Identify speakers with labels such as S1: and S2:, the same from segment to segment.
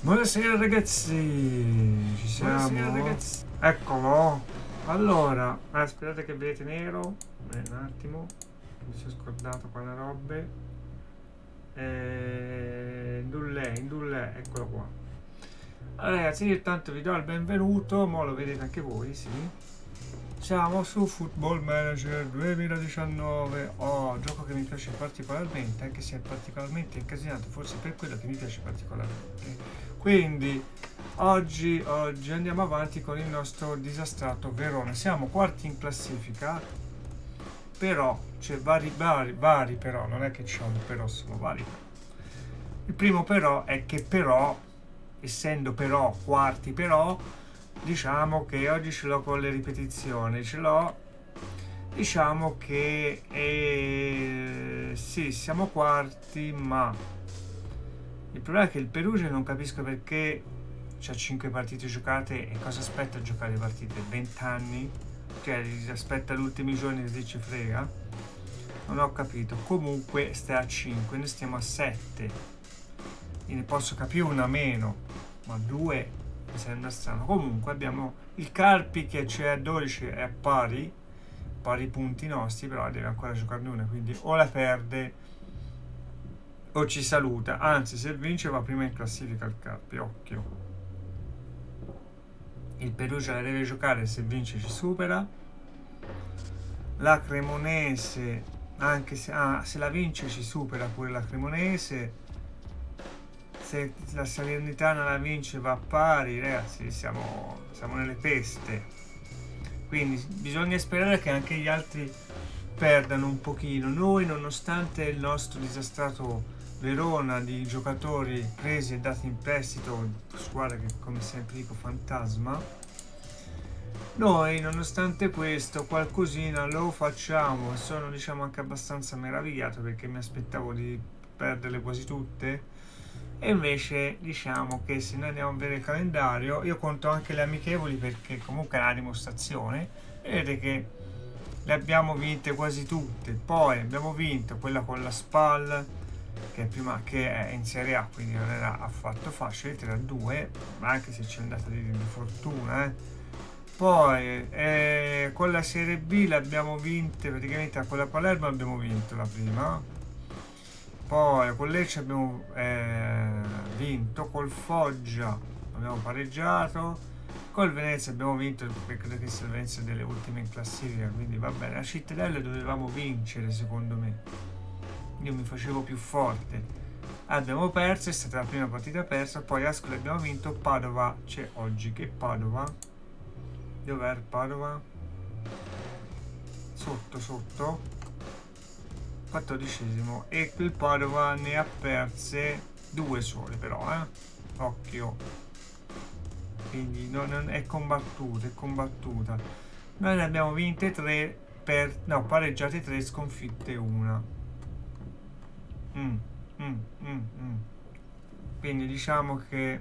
S1: Buonasera ragazzi, ci siamo. Buonasera ragazzi. Eccolo. Allora, aspettate che vedete nero. Un attimo, mi sono scordato qua le robe. Indulle, eccolo qua. Allora ragazzi, io intanto vi do il benvenuto, mo lo vedete anche voi, sì. Siamo su Football Manager 2019. Gioco che mi piace particolarmente, anche se è particolarmente incasinato, forse per quello che mi piace particolarmente. Quindi oggi andiamo avanti con il nostro disastrato Verona. Siamo quarti in classifica, però c'è vari però, non è che c'è un però, sono vari. Il primo però è che però, essendo però quarti però, diciamo che oggi ce l'ho con le ripetizioni, ce l'ho, diciamo che sì, siamo quarti, ma il problema è che il Perugia non capisco perché c'ha 5 partite giocate e cosa aspetta a giocare le partite? 20 anni? Cioè aspetta gli ultimi giorni che ci frega? Non ho capito. Comunque sta a 5, noi stiamo a 7. Ne posso capire una meno, ma 2 mi sembra strano. Comunque abbiamo il Carpi che c'è a 12, è a pari punti nostri, però deve ancora giocarne una, quindi o la perde o ci saluta. Anzi, se vince va prima in classifica il Carpi, occhio. Il Perugia la deve giocare, se vince ci supera. La Cremonese, anche se la vince ci supera pure la Cremonese. Se la Salernitana la vince va a pari, ragazzi, siamo nelle peste. Quindi bisogna sperare che anche gli altri perdano un pochino. Noi, nonostante il nostro disastrato Verona di giocatori presi e dati in prestito, squadra che come sempre dico fantasma, noi nonostante questo qualcosina lo facciamo. Sono diciamo anche abbastanza meravigliato perché mi aspettavo di perderle quasi tutte, e invece diciamo che se noi andiamo a vedere il calendario, io conto anche le amichevoli perché comunque è una dimostrazione, vedete che le abbiamo vinte quasi tutte. Poi abbiamo vinto quella con la SPAL che è in Serie A, quindi non era affatto facile, 3-2, ma anche se c'è andata di fortuna. Poi con la Serie B l'abbiamo vinte praticamente, con la Palermo abbiamo vinto la prima, poi con Lecce abbiamo vinto, col Foggia abbiamo pareggiato, col Venezia abbiamo vinto, perché credo che sia il Venezia delle ultime in classifica, quindi va bene. La Cittadella dovevamo vincere secondo me, io mi facevo più forte, abbiamo perso, è stata la prima partita persa. Poi Ascoli abbiamo vinto, Padova c'è oggi, che Padova, dov'è Padova? Sotto 14esimo, e il Padova ne ha perse 2 sole però, occhio, quindi non è combattuta. Noi ne abbiamo vinte 3 pareggiate 3, sconfitte 1. Quindi diciamo che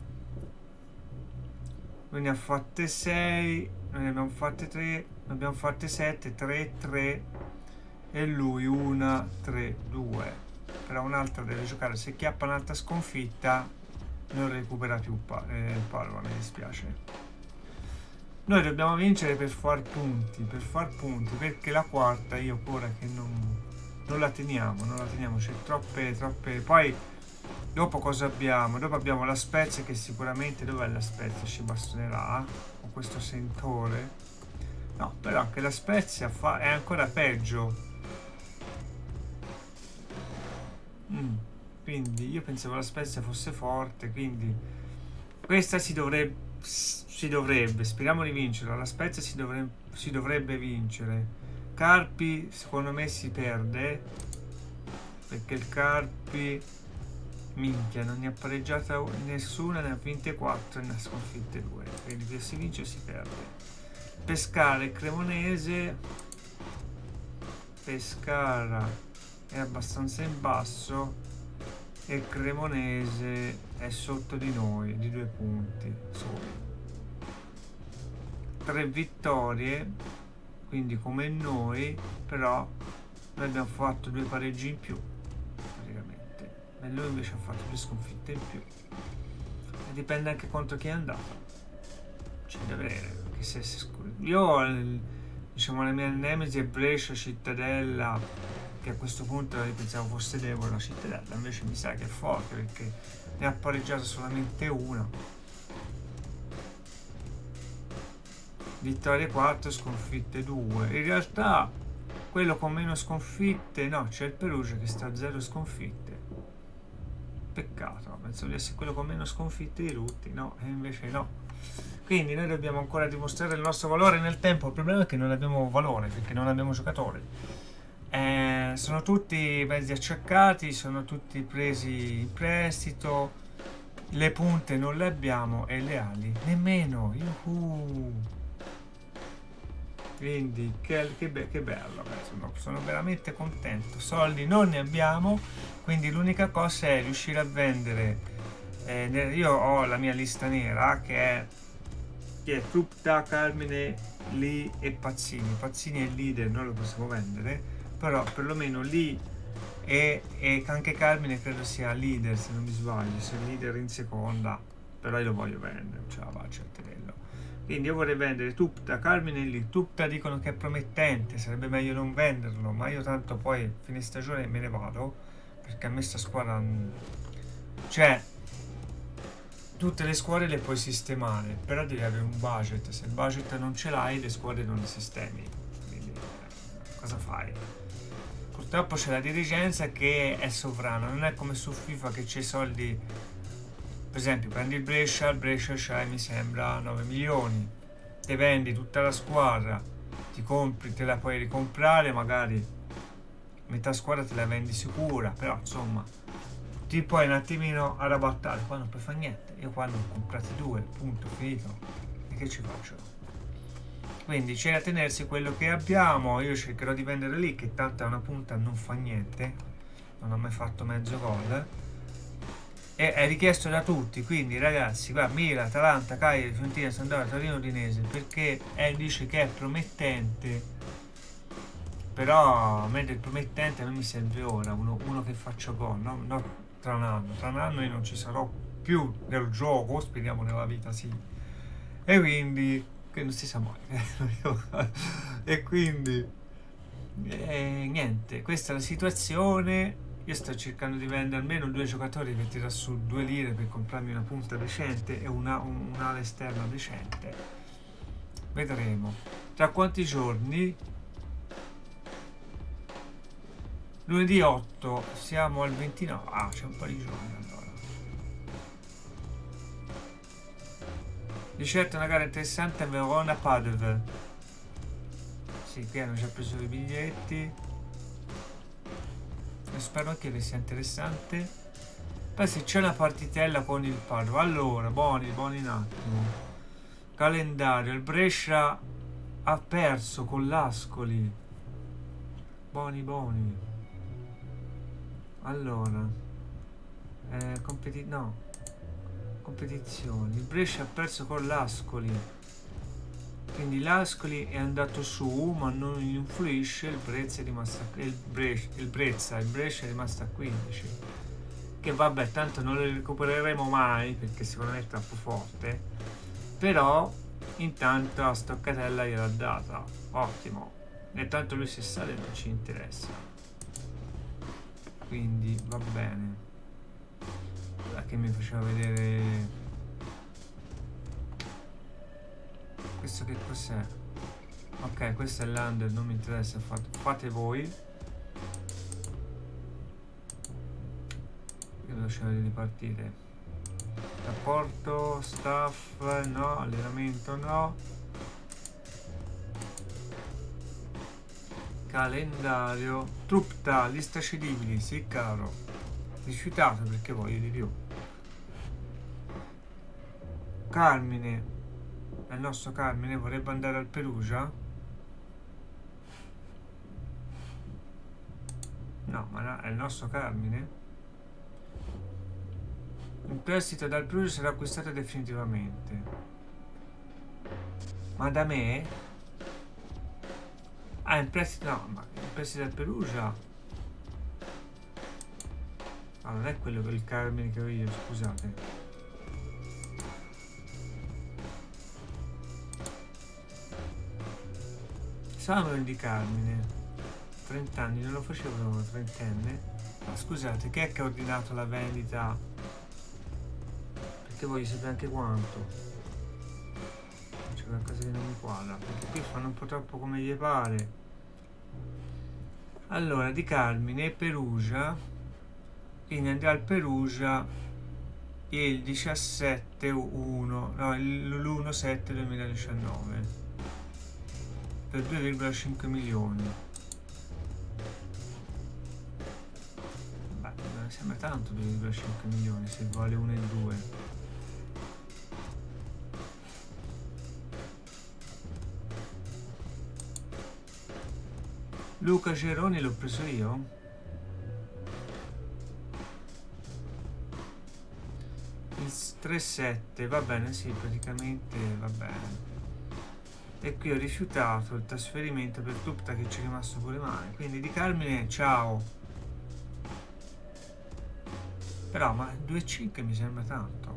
S1: noi ne ha fatte 6, noi ne abbiamo fatte 3, ne abbiamo fatte 7, 3 e lui 1, 3, 2. Però un'altra deve giocare, se chiappa un'altra sconfitta non recupera più il Padova, mi dispiace. Noi dobbiamo vincere per far punti, perché la quarta io ora che non la teniamo, c'è troppe. Poi dopo cosa abbiamo? Dopo abbiamo la Spezia, che sicuramente, dov'è la Spezia? Ci bastonerà con questo sentore. No, però anche la Spezia è ancora peggio. Quindi io pensavo la Spezia fosse forte, quindi questa si dovrebbe, speriamo di vincerla. La Spezia si dovrebbe vincere. Carpi secondo me si perde, perché il Carpi, minchia, non ne ha pareggiata nessuna, ne ha vinte 4 e ne ha sconfitte 2, quindi se si vince o si perde. Pescara e Cremonese, Pescara è abbastanza in basso e Cremonese è sotto di noi di 2 punti soli. 3 vittorie, quindi come noi, però noi abbiamo fatto 2 pareggi in più praticamente, e lui invece ha fatto 2 sconfitte in più. dipende anche contro chi è andato. C'è da vedere, perché io diciamo la mia nemesi è Brescia Cittadella, che a questo punto io pensavo fosse debole la Cittadella, invece mi sa che è forte perché ne ha pareggiato solamente una. Vittorie 4, sconfitte 2. In realtà quello con meno sconfitte, no, c'è il Perugia che sta a 0 sconfitte. Peccato, penso di essere quello con meno sconfitte di tutti, no, e invece no. Quindi noi dobbiamo ancora dimostrare il nostro valore nel tempo. Il problema è che non abbiamo valore perché non abbiamo giocatori. Sono tutti mezzi acciaccati, sono tutti presi in prestito, le punte non le abbiamo e le ali nemmeno. Quindi che bello, sono veramente contento. Soldi non ne abbiamo, quindi l'unica cosa è riuscire a vendere. Io ho la mia lista nera che è Trupta, Carmine, Lee e Pazzini. Pazzini è il leader, non lo possiamo vendere, però perlomeno Lee e anche Carmine credo sia leader, se non mi sbaglio, sia leader in seconda, però io lo voglio vendere, non ce la faccio a tenerlo. Quindi io vorrei vendere Tupta, Carmine e Lee. Tupta dicono che è promettente, sarebbe meglio non venderlo, ma io tanto poi fine stagione me ne vado, perché a me sta squadra, cioè tutte le squadre le puoi sistemare, però devi avere un budget. Se il budget non ce l'hai, le squadre non le sistemi. Quindi cosa fai? Purtroppo c'è la dirigenza che è sovrana, non è come su FIFA che c'è i soldi. Per esempio prendi il Brescia c'hai mi sembra 9 milioni, te vendi tutta la squadra, ti compri, te la puoi ricomprare, magari metà squadra te la vendi sicura, però insomma ti puoi un attimino arrabattare. Qua non puoi fare niente, io qua ne ho comprati 2, punto, finito, e che ci faccio? Quindi c'è da tenersi quello che abbiamo. Io cercherò di vendere lì, che tanto è una punta, non fa niente, non ho mai fatto mezzo gol, e è richiesto da tutti. Quindi ragazzi, qua Milan, Atalanta, Cagliari, Fiorentina, Sampdoria, Torino, Udinese, perché dice che è promettente, però a me del promettente a me mi serve ora uno che faccia gol, no tra un anno io non ci sarò più nel gioco, speriamo nella vita sì, e quindi che non si sa mai e quindi niente, questa è la situazione. Io sto cercando di vendere almeno 2 giocatori per tirare su 2 lire per comprarmi una punta decente e un'ala esterna decente. Vedremo tra quanti giorni. Lunedì 8, siamo al 29. Ah, c'è un po' di giorni allora. Di certo una gara interessante, Verona Padev. Sì, qui hanno già preso i biglietti. E spero anche che sia interessante. Poi se c'è una partitella con il Padova. Allora, buoni un attimo. Calendario, il Brescia ha perso con l'Ascoli. Buoni. Allora, competizioni. Il Brescia ha perso con l'Ascoli, quindi l'Ascoli è andato su, ma non influisce. Il Brescia è rimasto a 15. Che vabbè, tanto non lo recupereremo mai perché secondo me è troppo forte. Però intanto a Stoccatella gliel'ha data, ottimo. E tanto lui se sale non ci interessa. Quindi va bene. Che mi faceva vedere questo, che cos'è? Ok, questo è l'under, non mi interessa, fate voi. Io lo lascio di partire. Rapporto staff no, allenamento no, calendario. Trupta, lista cedibili, sì caro, rifiutato perché voglio di più. Carmine, il nostro Carmine vorrebbe andare al Perugia? No, ma no, è il nostro Carmine. Il prestito dal Perugia sarà acquistato definitivamente. Ma da me? Ah, in prestito, no, ma il prestito dal Perugia, non è quello per il Carmine che ho io, scusate. Samuel di Carmine, 30 anni, non lo facevo 30enne. Ma scusate, chi è che ha ordinato la vendita? Perché voglio sapere anche quanto. C'è qualcosa che non mi quadra, perché qui fanno un po' troppo come gli pare. Allora, di Carmine e Perugia, quindi andrà al Perugia il 17-1, no, l'1-7 2019 per 2,5 milioni. Beh, non sembra tanto 2,5 milioni se vale 1 e 2. Luca Ceroni l'ho preso io? Il 3-7, va bene, sì, praticamente va bene. E qui ho rifiutato il trasferimento per Tupta che ci è rimasto pure male. Quindi di Carmine, ciao. Però, ma 2,5 mi sembra tanto.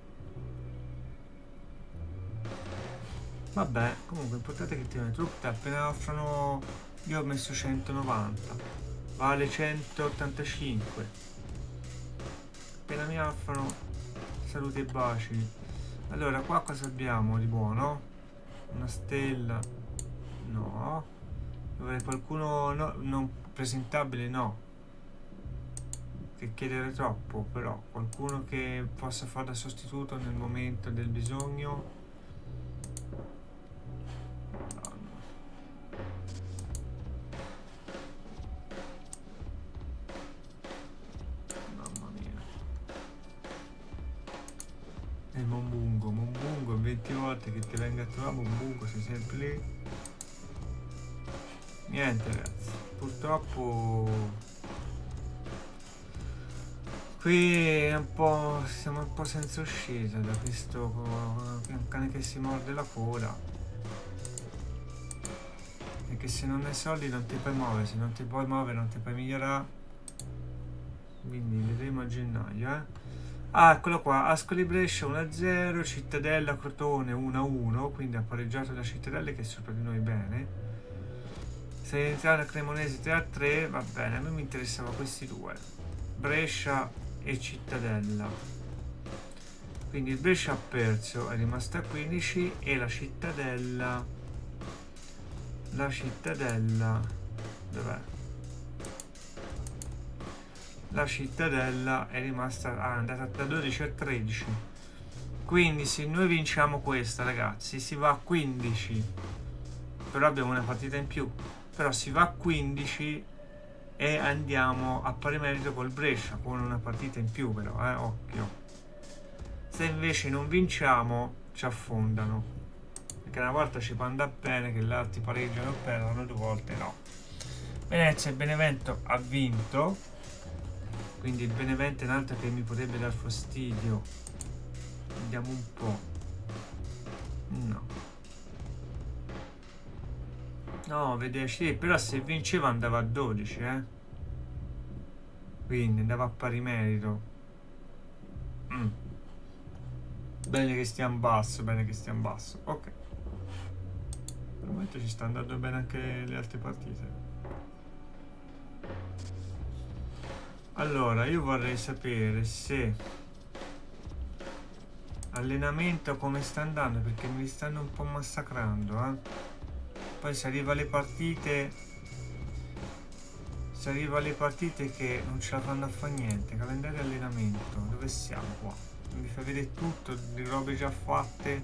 S1: Vabbè, comunque l'importante è che ti viene Tupta appena offrono. Io ho messo 190, vale 185. Appena mi offrono, salute e baci. Allora, qua cosa abbiamo di buono? Una stella, no. Dovrei qualcuno no, non presentabile, no, che chiedere troppo, però qualcuno che possa fare da sostituto nel momento del bisogno. Mamma mia. E Monbungo 20 volte che ti venga a trovare Monbungo, sei sempre lì. Niente ragazzi, purtroppo qui è un po', siamo un po' senza uscita da questo cane che si morde la coda, e che se non hai soldi non ti puoi muovere, se non ti puoi muovere non ti puoi migliorare, quindi vedremo a gennaio. Ah, eccolo qua, Ascoli Brescia 1-0, Cittadella Crotone 1-1, quindi ha pareggiato la Cittadella che è sopra di noi bene. Salernitana Cremonese 3-3, va bene, a me mi interessava questi due, Brescia e Cittadella. Quindi il Brescia ha perso, è rimasta a 15 e la Cittadella dov'è? La Cittadella è rimasta, è andata da 12 a 13. Quindi se noi vinciamo questa ragazzi si va a 15, però abbiamo una partita in più, però si va a 15 e andiamo a pari merito col Brescia con una partita in più, però occhio. Se invece non vinciamo ci affondano, perché una volta ci può andare bene che gli altri pareggiano e perdono, 2 volte no. Venezia e Benevento ha vinto, quindi il Benevento è un altro che mi potrebbe dar fastidio. Vediamo un po'. No, vederci, però se vinceva andava a 12, quindi andava a pari merito. Bene che stiamo basso, ok. Per il momento ci sta andando bene anche le altre partite. Allora, io vorrei sapere se allenamento come sta andando, perché mi stanno un po' massacrando, Poi se arriva alle partite che non ce la fanno a fare niente. Calendario allenamento, dove siamo qua? Mi fa vedere tutto di robe già fatte.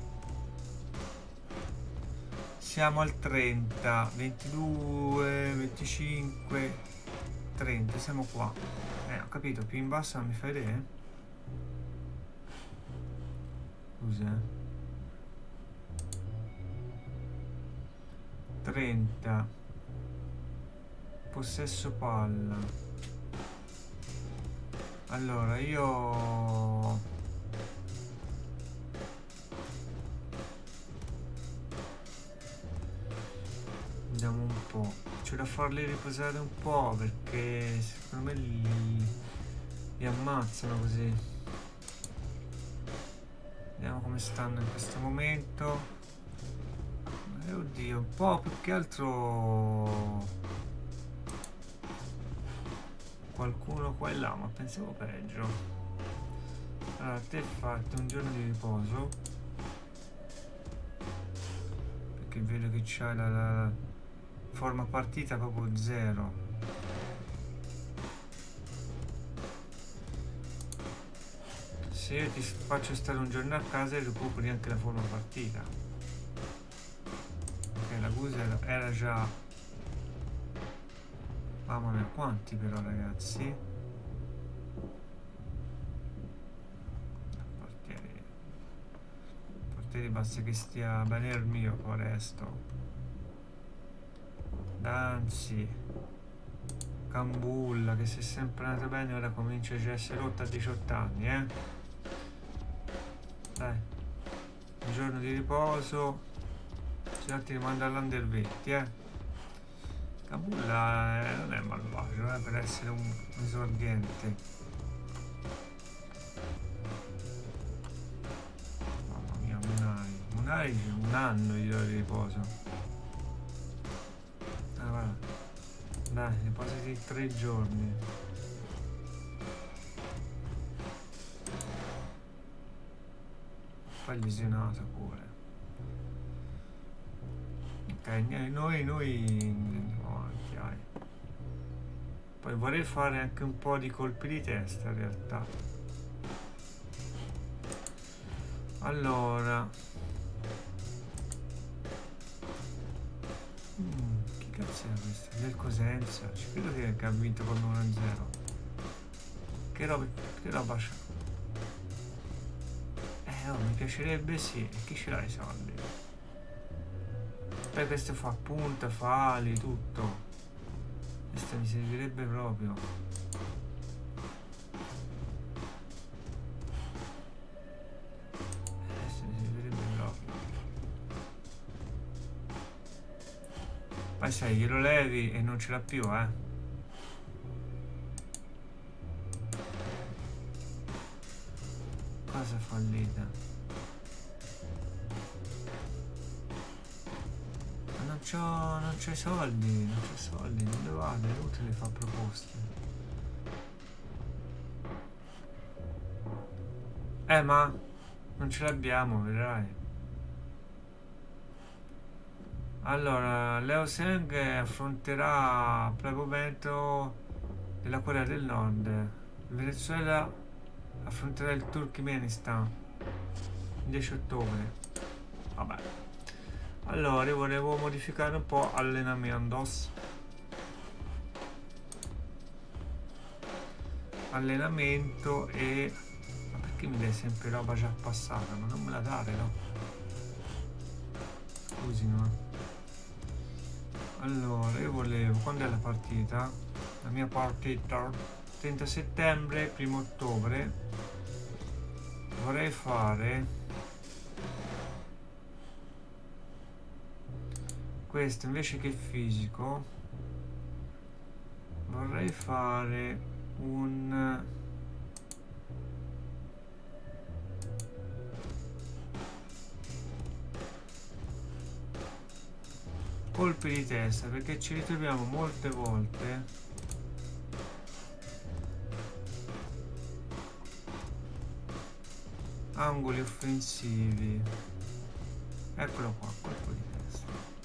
S1: Siamo al 30, 22, 25, 30, siamo qua. Ho capito, più in basso non mi fa vedere? Scusa. 30, possesso palla. Allora io vediamo un po', c'è da farli riposare un po' perché secondo me li ammazzano così. Vediamo come stanno in questo momento. Oddio, un po' più che altro qualcuno qua e là, ma pensavo peggio. Allora, te fate un giorno di riposo, perché vedo che c'ha la forma partita proprio 0. Se io ti faccio stare un giorno a casa e recuperi anche la forma partita. Ok, la gusa era già... Mamma mia, quanti però, ragazzi. Portieri basta che stia bene il mio, poi resto. Danzi, Cambulla, che si è sempre andata bene, ora comincia a essere rotta a 18 anni, Dai, un giorno di riposo, se no ti rimando all'Under 20, Cambulla non è malvagio, per essere un esordiente. Mamma mia, Munari un anno di riposo. Guarda. Dai, riposati 3 giorni. Poi lesionato pure. Ok, noi andiamo avanti, dai. Poi vorrei fare anche un po' di colpi di testa in realtà. Allora, chi cazzo è questo? Del Cosenza? Ci credo che ha vinto con 1-0. Che roba c'ha? Mi piacerebbe, sì. E chi ce l'ha i soldi? Poi questo fa punta, fali, tutto. Questo mi servirebbe proprio. Questo mi servirebbe proprio. Poi sai, glielo levi e non ce l'ha più, Cosa fallita? Non c'è soldi, dove vado? È inutile fare proposte. Ma non ce l'abbiamo, vedrai. Allora, Leo Seng affronterà per il momento della Corea del Nord. Il Venezuela affronterà il Turkmenistan il 10 ottobre. Vabbè. Allora, io volevo modificare un po' allenamentos. Allenamento e... Ma perché mi dai sempre roba già passata? Ma non me la dare, no? Scusi, no? Allora, io volevo... Quando è la partita? La mia partita 30 settembre, 1 ottobre. Vorrei fare... Questo invece che fisico vorrei fare un colpi di testa, perché ci ritroviamo molte volte angoli offensivi. Eccolo qua, colpo di testa.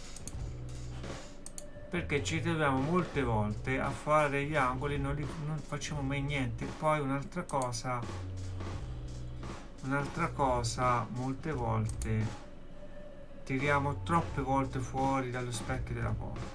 S1: Perché ci troviamo molte volte a fare gli angoli, non facciamo mai niente. Poi un'altra cosa, molte volte tiriamo troppe volte fuori dallo specchio della porta.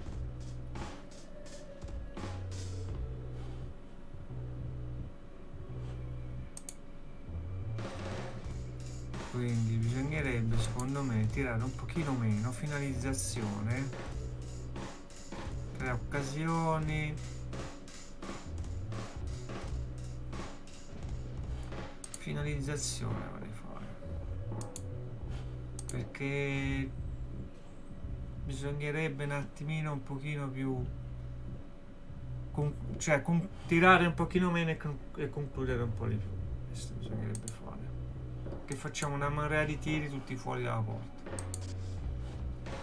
S1: Quindi bisognerebbe, secondo me, tirare un pochino meno, finalizzazione. Occasioni, finalizzazione vorrei fare, perché bisognerebbe un attimino un pochino più tirare un pochino meno e concludere un po' di più. Questo bisognerebbe fare, che facciamo una marea di tiri tutti fuori dalla porta.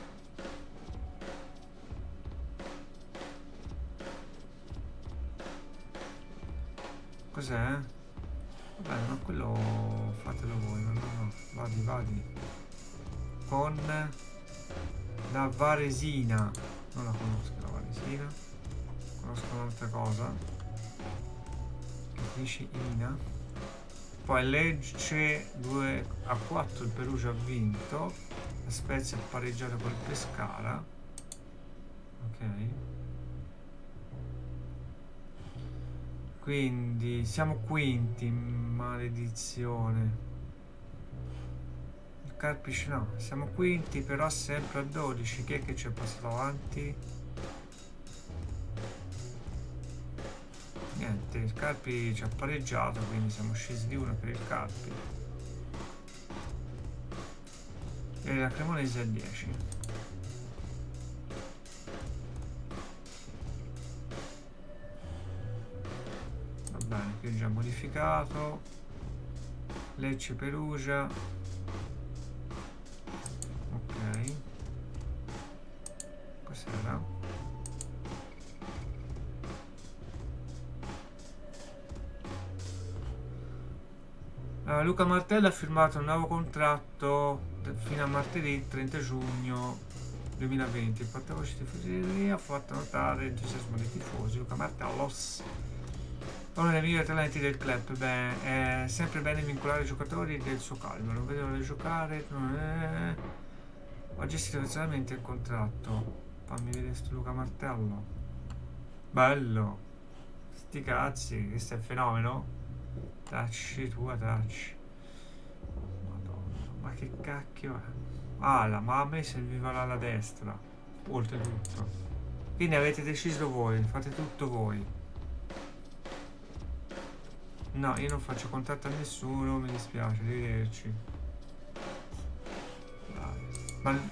S1: Cos'è? Vabbè, ma quello fatelo voi. No. Vadi. Con la Varesina. Non la conosco la Varesina. Conosco un'altra cosa. Che finisce Ina. Poi Lecce 2-4. Il Perugia ha vinto. La Spezia ha pareggiato col Pescara. Ok. Quindi siamo quinti, maledizione. Il Carpic no, siamo quinti però sempre a 12. Chi è che ci è passato avanti? Niente, il Carpi ci ha pareggiato, quindi siamo scesi di 1 per il Carpi. E la Cremonese a 10. Bene, qui è già modificato. Lecce Perugia. Ok. Cos'era? Luca Martello ha firmato un nuovo contratto fino a martedì 30 giugno 2020. Il portavoce di tifoseria ha fatto notare l'entusiasmo dei tifosi. Luca Martello, uno dei migliori talenti del club. Beh, è sempre bene vincolare i giocatori del suo calibro. Non vedono di giocare. Ho gestito personalmente il contratto. Fammi vedere sto Luca Martello. Bello. Sti cazzi, questo è il fenomeno. Tacci, tua tacci. Madonna, ma che cacchio è? Ma a me serviva l'ala destra. Oltretutto. Quindi avete deciso voi, fate tutto voi. No, io non faccio contatto a nessuno, mi dispiace, arrivederci. Ma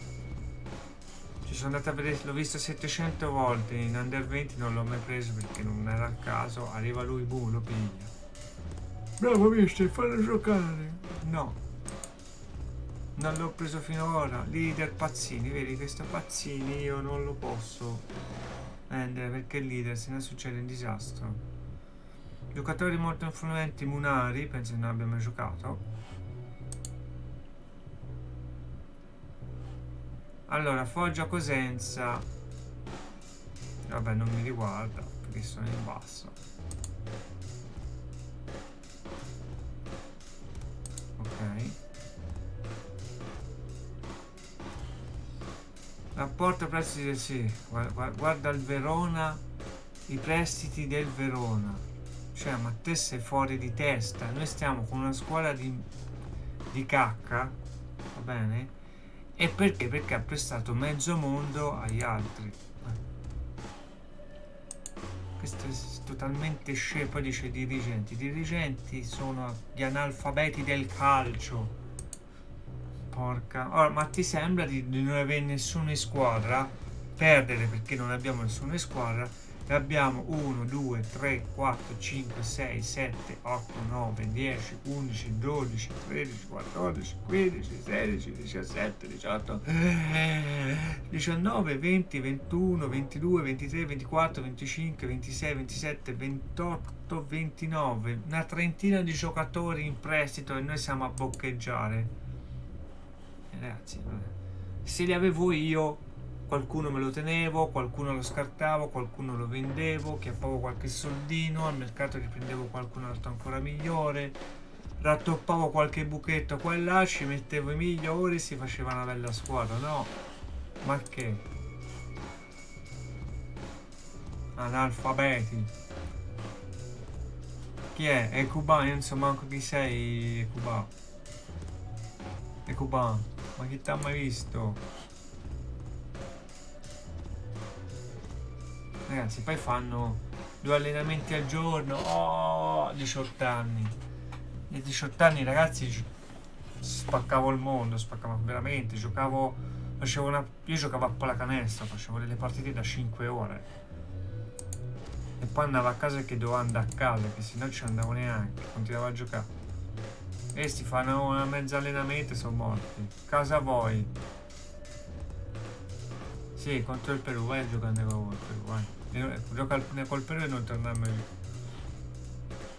S1: ci sono andato a vedere, l'ho visto 700 volte, in Under 20 non l'ho mai preso perché non era il caso, arriva lui, boom, lo piglia. Bravo mister, fallo giocare. No, non l'ho preso finora. Leader Pazzini, vedi questo Pazzini io non lo posso vendere perché il leader se ne succede un disastro. Giocatori molto influenti, Munari, penso che non abbia mai giocato. Allora, Foggia Cosenza. Vabbè, non mi riguarda perché sono in basso. Ok. Rapporto prezzi del sì. Guarda il Verona, i prestiti del Verona. Cioè, ma te sei fuori di testa. Noi stiamo con una squadra di cacca, va bene? E perché? Perché ha prestato mezzo mondo agli altri. Questo è totalmente scemo. Poi dice dirigenti. I dirigenti sono gli analfabeti del calcio. Porca. Ora, ma ti sembra di non avere nessuno in squadra? Perdere perché non abbiamo nessuno in squadra. E abbiamo 1, 2, 3, 4, 5, 6, 7, 8, 9, 10, 11, 12, 13, 14, 15, 16, 17, 18, 19, 20, 21, 22, 23, 24, 25, 26, 27, 28, 29. Una trentina di giocatori in prestito e noi siamo a boccheggiare. Ragazzi, se li avevo io, qualcuno me lo tenevo, qualcuno lo scartavo, qualcuno lo vendevo, chiappavo qualche soldino, al mercato riprendevo qualcun altro ancora migliore, rattoppavo qualche buchetto qua e là, ci mettevo i migliori e si faceva una bella squadra, no? Ma che? Analfabeti. Chi è? È cubano, io non so manco chi sei, è cubano. È cubano, ma chi t'ha mai visto? Ragazzi, poi fanno 2 allenamenti al giorno. Oh, 18 anni. E 18 anni, ragazzi, spaccavo il mondo, spaccavo veramente. Io giocavo a pallacanestro, facevo delle partite da 5 ore. E poi andavo a casa che dovevo andare a casa, che se no ci andavo neanche, continuavo a giocare. Questi fanno una mezza allenamento e sono morti. Casa voi. Sì, contro il Perù, vai a giocare con il Perù, vai. Gioca col Perù e non tornare mai.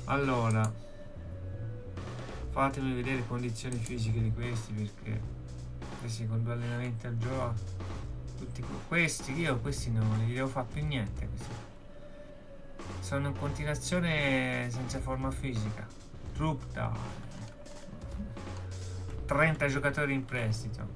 S1: Allora, fatemi vedere le condizioni fisiche di questi, perché questi con 2 allenamenti al giorno, tutti questi, io questi non li devo fare più niente, questi sono in continuazione senza forma fisica. Trupta, 30 giocatori in prestito.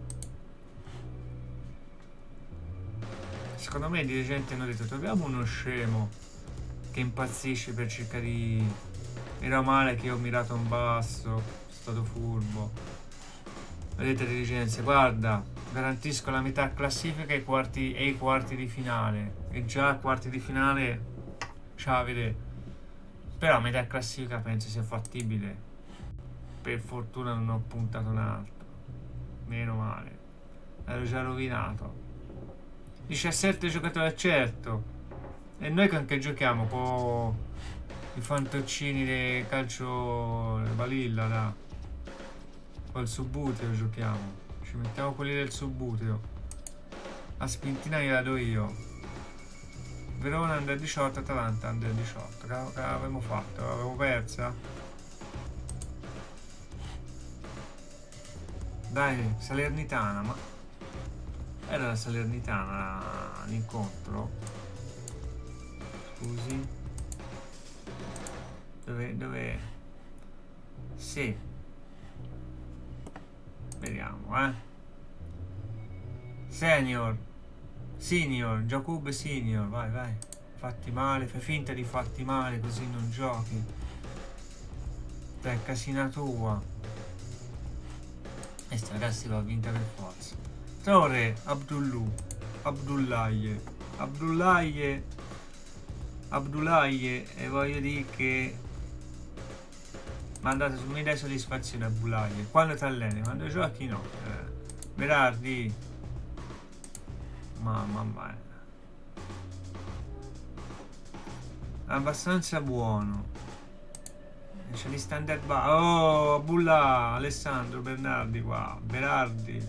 S1: Secondo me i dirigenti hanno detto troviamo uno scemo che impazzisce per cercare di... Era male che ho mirato in basso, sono stato furbo. Vedete dirigenze, guarda, garantisco la metà classifica e i quarti di finale. E già a quarti di finale ciao a vedere. Però metà classifica penso sia fattibile. Per fortuna non ho puntato un altro. Meno male. Ero già rovinato. 17 giocatori, certo. E noi con che giochiamo? Con i fantoccini del calcio balilla, là. Col subbuteo giochiamo. Ci mettiamo quelli del subbuteo. La spintina gliela do io. Verona under 18, Atalanta under 18. Che avevamo fatto? L'avevo persa? Dai, Salernitana, ma... Era la Salernitana l'incontro? Scusi. Dove? Sì. Vediamo, Senior, Giacobbe Senior, vai. Fatti male, fai finta di fatti male così non giochi. Dai, casina tua. E sti ragazzi l'ho vinta per forza. Traore, Abdullaye, e voglio dire che mi dai soddisfazione Abdullaye. Quando ti alleni, quando giochi no. Berardi, mamma mia, abbastanza buono. C'è gli standard oh, Bulla, Alessandro Bernardi qua, Berardi.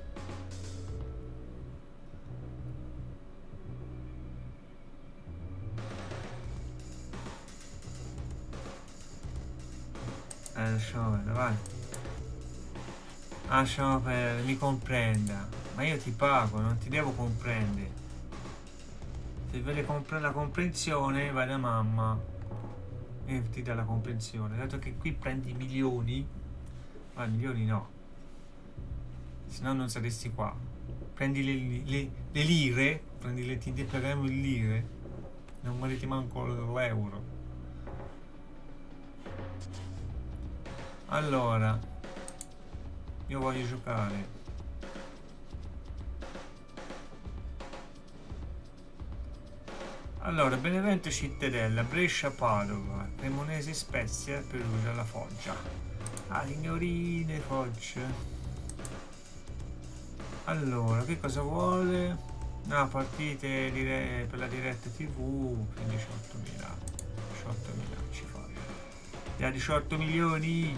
S1: Lasciamo perdere, vai. Lasciamo perdere, mi comprenda. Ma io ti pago, non ti devo comprendere. Se vedi la comprensione, vai da mamma e ti dà la comprensione. Dato che qui prendi milioni, ma milioni no, se no non saresti qua. Prendi le lire, ti paghiamo in lire, non meriti manco l'euro. Allora, io voglio giocare. Allora, Benevento Cittadella, Brescia Padova, Cremonese Spezia, Perugia La Foggia. Ah, signorine Foggia. Allora, che cosa vuole? Ah, partite per la diretta TV, 18.000 ci fa. Da 18 milioni.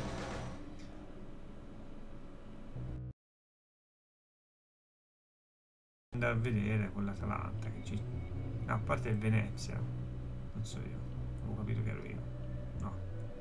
S1: Andare a vedere con l'Atalanta che ci... a parte il Venezia, non so io, avevo capito che ero io, no.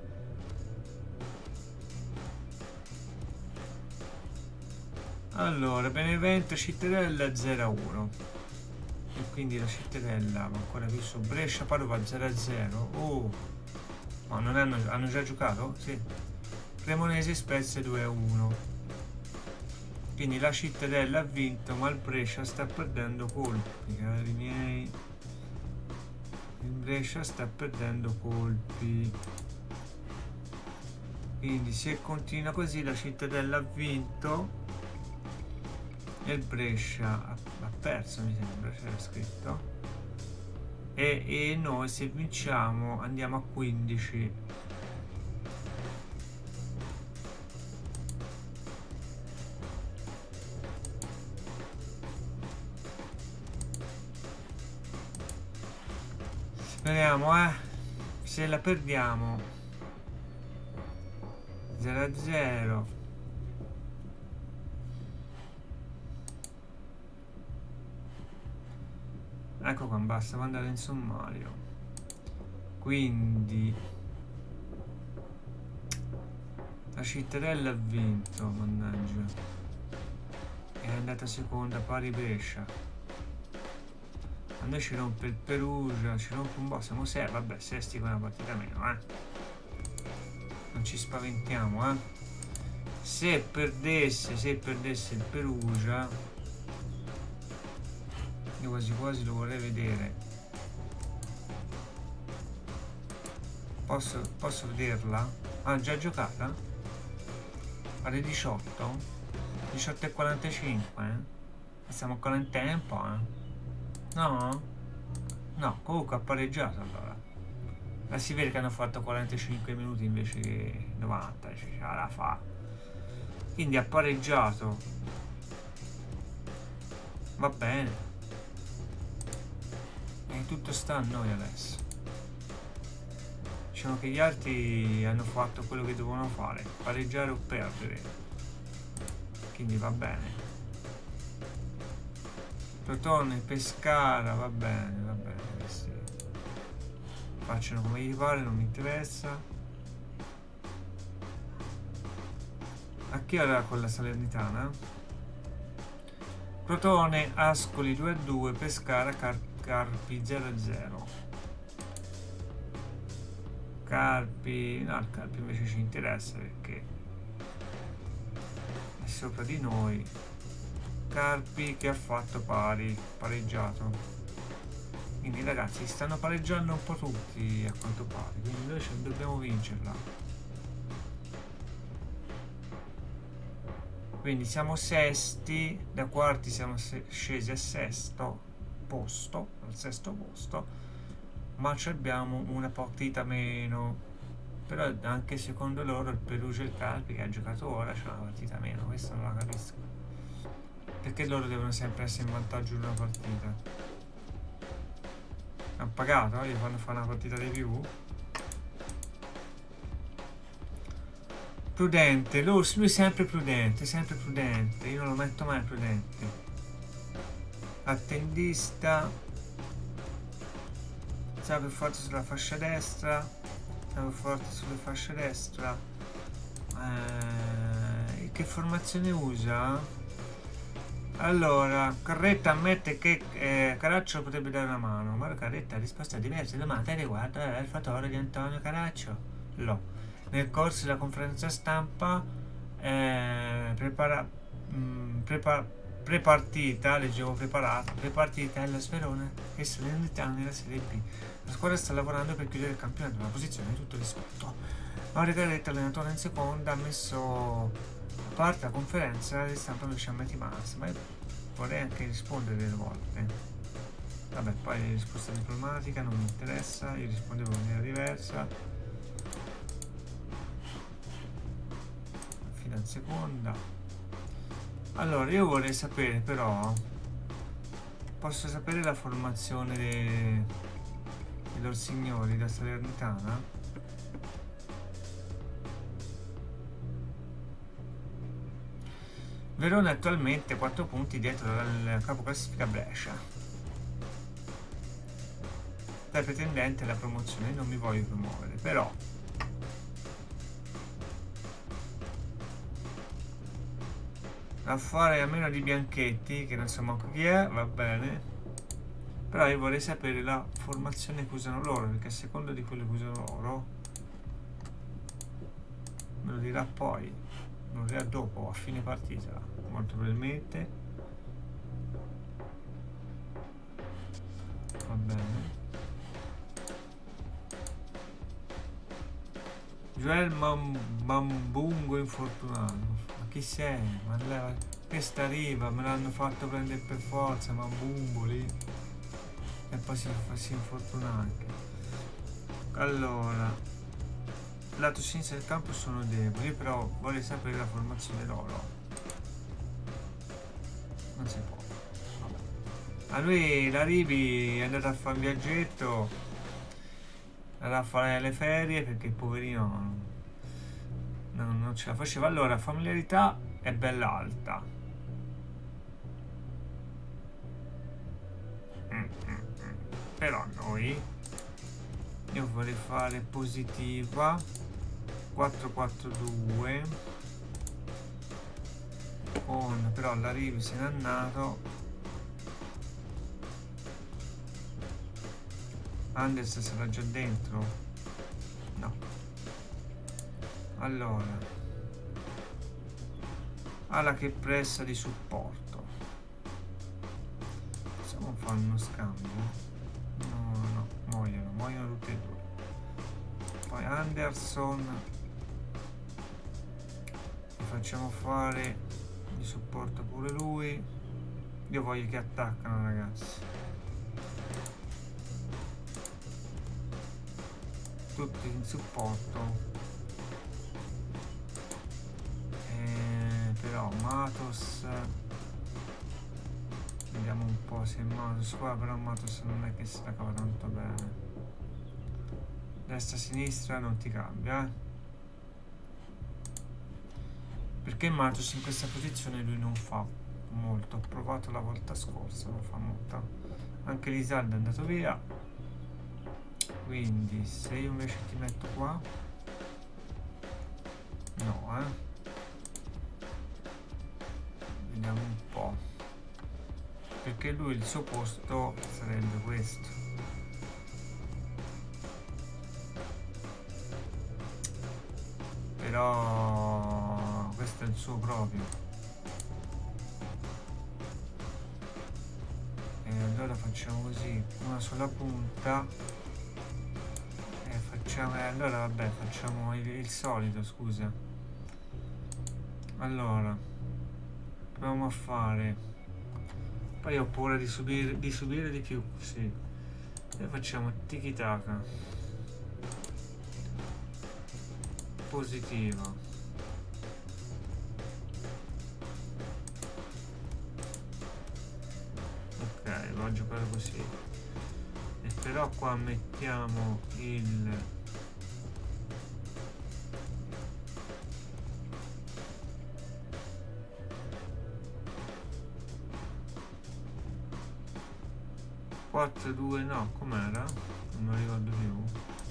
S1: Allora, Benevento Cittadella 0-1 e quindi la Cittadella va ancora più su. Brescia Padova 0-0. Oh, ma non hanno già giocato? Sì. Cremonese Spezia 2-1. Quindi la Cittadella ha vinto, ma il Brescia sta perdendo colpi, cari miei. Il Brescia sta perdendo colpi. Quindi se continua così la Cittadella ha vinto e il Brescia ha perso, mi sembra, c'era scritto. E noi se vinciamo andiamo a 15. Speriamo, se la perdiamo 0-0. Ecco qua, basta andare in sommario. Quindi La Cittadella ha vinto, mannaggia. È andata seconda, pari Brescia. A noi ci rompe il Perugia, ci rompe un po', siamo sei, vabbè, sesti con una partita meno, non ci spaventiamo, se perdesse il Perugia, io quasi quasi lo vorrei vedere. Posso vederla? Ah, già giocata? Alle 18? 18:45, Siamo ancora in tempo, No? No, comunque ha pareggiato allora. Ma si vede che hanno fatto 45 minuti invece che 90, cioè la fa. Quindi ha pareggiato. Va bene. E tutto sta a noi adesso. Diciamo che gli altri hanno fatto quello che dovevano fare, pareggiare o perdere. Quindi va bene. Crotone, Pescara, va bene, questi facciano come gli pare, non mi interessa. A che ora con la Salernitana? Crotone, Ascoli 2-2, Pescara, Carpi 0-0. Carpi, no, il Carpi invece ci interessa perché è sopra di noi. Carpi che ha fatto pareggiato. Quindi ragazzi stanno pareggiando un po' tutti a quanto pare, quindi noi dobbiamo vincerla. Quindi siamo sesti, da quarti siamo scesi al sesto posto, ma abbiamo una partita meno. Però anche secondo loro il Perugia e il Carpi che ha giocato ora c'è una partita meno, questo non la capisco. Perché loro devono sempre essere in vantaggio in una partita? Hanno pagato? Gli fanno fare una partita di più? Prudente, lui è sempre prudente, io non lo metto mai prudente. Attendista, sarà più forte sulla fascia destra, che formazione usa? Allora, Carretta ammette che Caracciolo potrebbe dare una mano, ma Carretta ha risposto a diverse domande riguardo al fattore di Antonio Caracciolo. Nel corso della conferenza stampa prepartita, leggevo prepartita alla Sverona e Salernitana nella Serie B. La squadra sta lavorando per chiudere il campionato, una posizione di tutto rispetto. Mauro Carretta, allenatore in seconda, ha messo a parte la conferenza di stampa invece a Meti Mars, ma io vorrei anche rispondere delle volte. Vabbè, poi risposta diplomatica non mi interessa, io rispondevo in maniera diversa. Fino in seconda. Allora, io vorrei sapere però, posso sapere la formazione dei loro signori da Salernitana? Verona attualmente 4 punti dietro dal capo classifica Brescia. Da pretendente alla promozione non mi voglio promuovere, però a fare a meno di Bianchetti, che non so manco chi è, va bene. Però io vorrei sapere la formazione che usano loro, perché a seconda di quello che usano loro me lo dirà poi, me lo dirà dopo, a fine partita, molto probabilmente. Va bene. Joel Mambungo infortunato. Ma chi sei? Ma questa arriva, me l'hanno fatto prendere per forza, Mambumbo lì. E poi si infortuna anche. Allora, lato sinistra del campo sono deboli, però vorrei sapere la formazione loro. Non si può. Vabbè. A lui la Rivi è andata a fare un viaggetto, andata a fare le ferie perché il poverino non ce la faceva. Allora, familiarità è bella alta. Però io vorrei fare positiva. 4-4-2 con però l'arrivo se n'è andato. Anders sarà già dentro? No. Allora alla che pressa di supporto, possiamo fare uno scambio? No, muoiono tutti e due. Poi Anderson gli facciamo fare di supporto pure lui. Io voglio che attaccano, ragazzi, tutti in supporto. Però Matos, vediamo un po' se Matos qua, però Matos non è che si la cava tanto bene. Destra sinistra non ti cambia, perché Matos in questa posizione lui non fa molto. Ho provato la volta scorsa, non fa molto. Anche l'Isalda è andato via, quindi se io invece ti metto qua, no, vediamo un po', perché lui il suo posto sarebbe questo. Però questo è il suo proprio, e allora facciamo così, una sulla punta e facciamo, allora vabbè, facciamo il solito, scusa. Allora proviamo a fare, poi ho paura di subire di più, sì, e facciamo tiki taka positiva. Ok, vado a giocare così, e però qua mettiamo il quattro due, no, com'era? Non me lo ricordo più.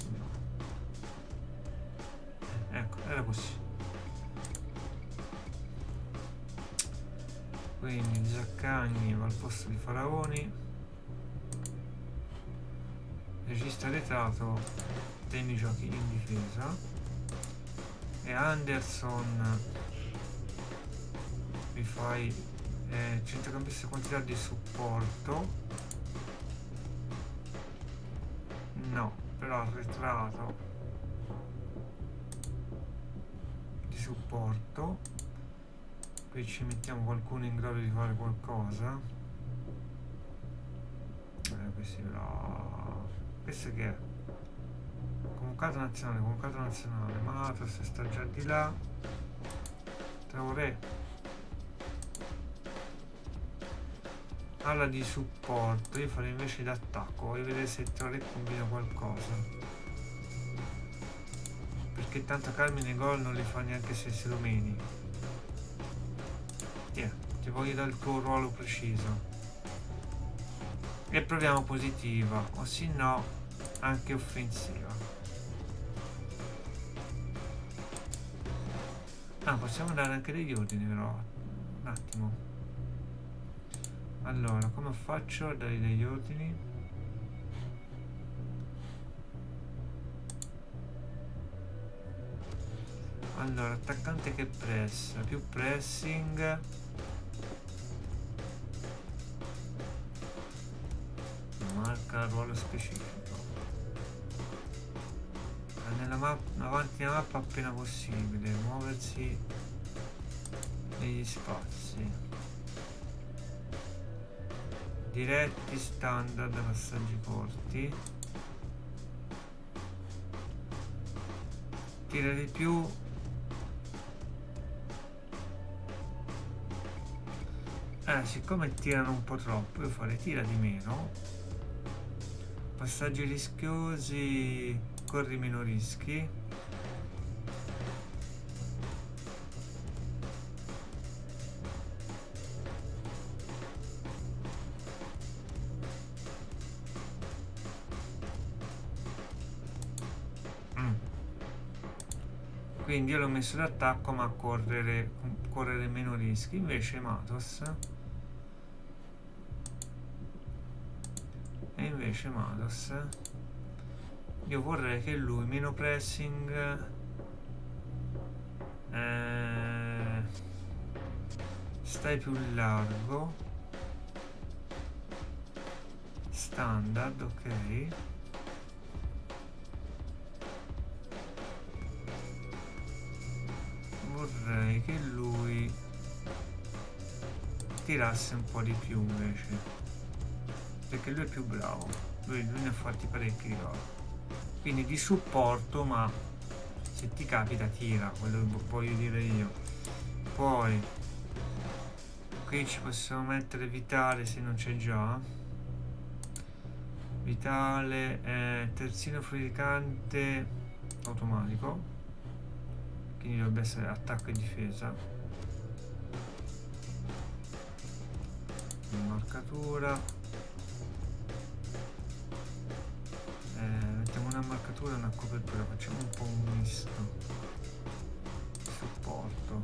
S1: Ecco, era così. Quindi Zaccagni va al posto di Faraoni, regista arretrato dei miei giochi in difesa, e Anderson mi fai centrocampista quantità di supporto. No, però arretrato di supporto. Qui ci mettiamo qualcuno in grado di fare qualcosa. Questi però, questo che è? Convocato nazionale, Matos sta già di là. Traoré alla di supporto, io farei invece d'attacco, voglio vedere se Traoré combina qualcosa, perché tanto Carmine gol non li fa neanche se lo meni. Ti voglio dare il tuo ruolo preciso, e proviamo positiva, o se no anche offensiva. Possiamo dare anche degli ordini, però un attimo. Allora, come faccio a dare degli ordini? Allora, attaccante che pressa, più pressing, marca ruolo specifico, avanti nella mappa appena possibile, muoversi negli spazi, diretti, standard, passaggi corti, tira di più, siccome tirano un po' troppo io farei tira di meno, passaggi rischiosi, corri meno rischi, quindi io l'ho messo d'attacco ma a correre meno rischi. Invece Matos io vorrei che lui meno pressing, stai più largo, standard, ok. Vorrei che lui tirasse un po' di più invece, perché lui è più bravo, lui ne ha fatti parecchi di gol, quindi di supporto, ma se ti capita tira, quello che voglio dire io. Poi qui ci possiamo mettere Vitale se non c'è già. Vitale, terzino fluidicante automatico, quindi dovrebbe essere attacco e difesa. Marcatura, mettiamo una marcatura e una copertura, facciamo un po' un misto. Supporto,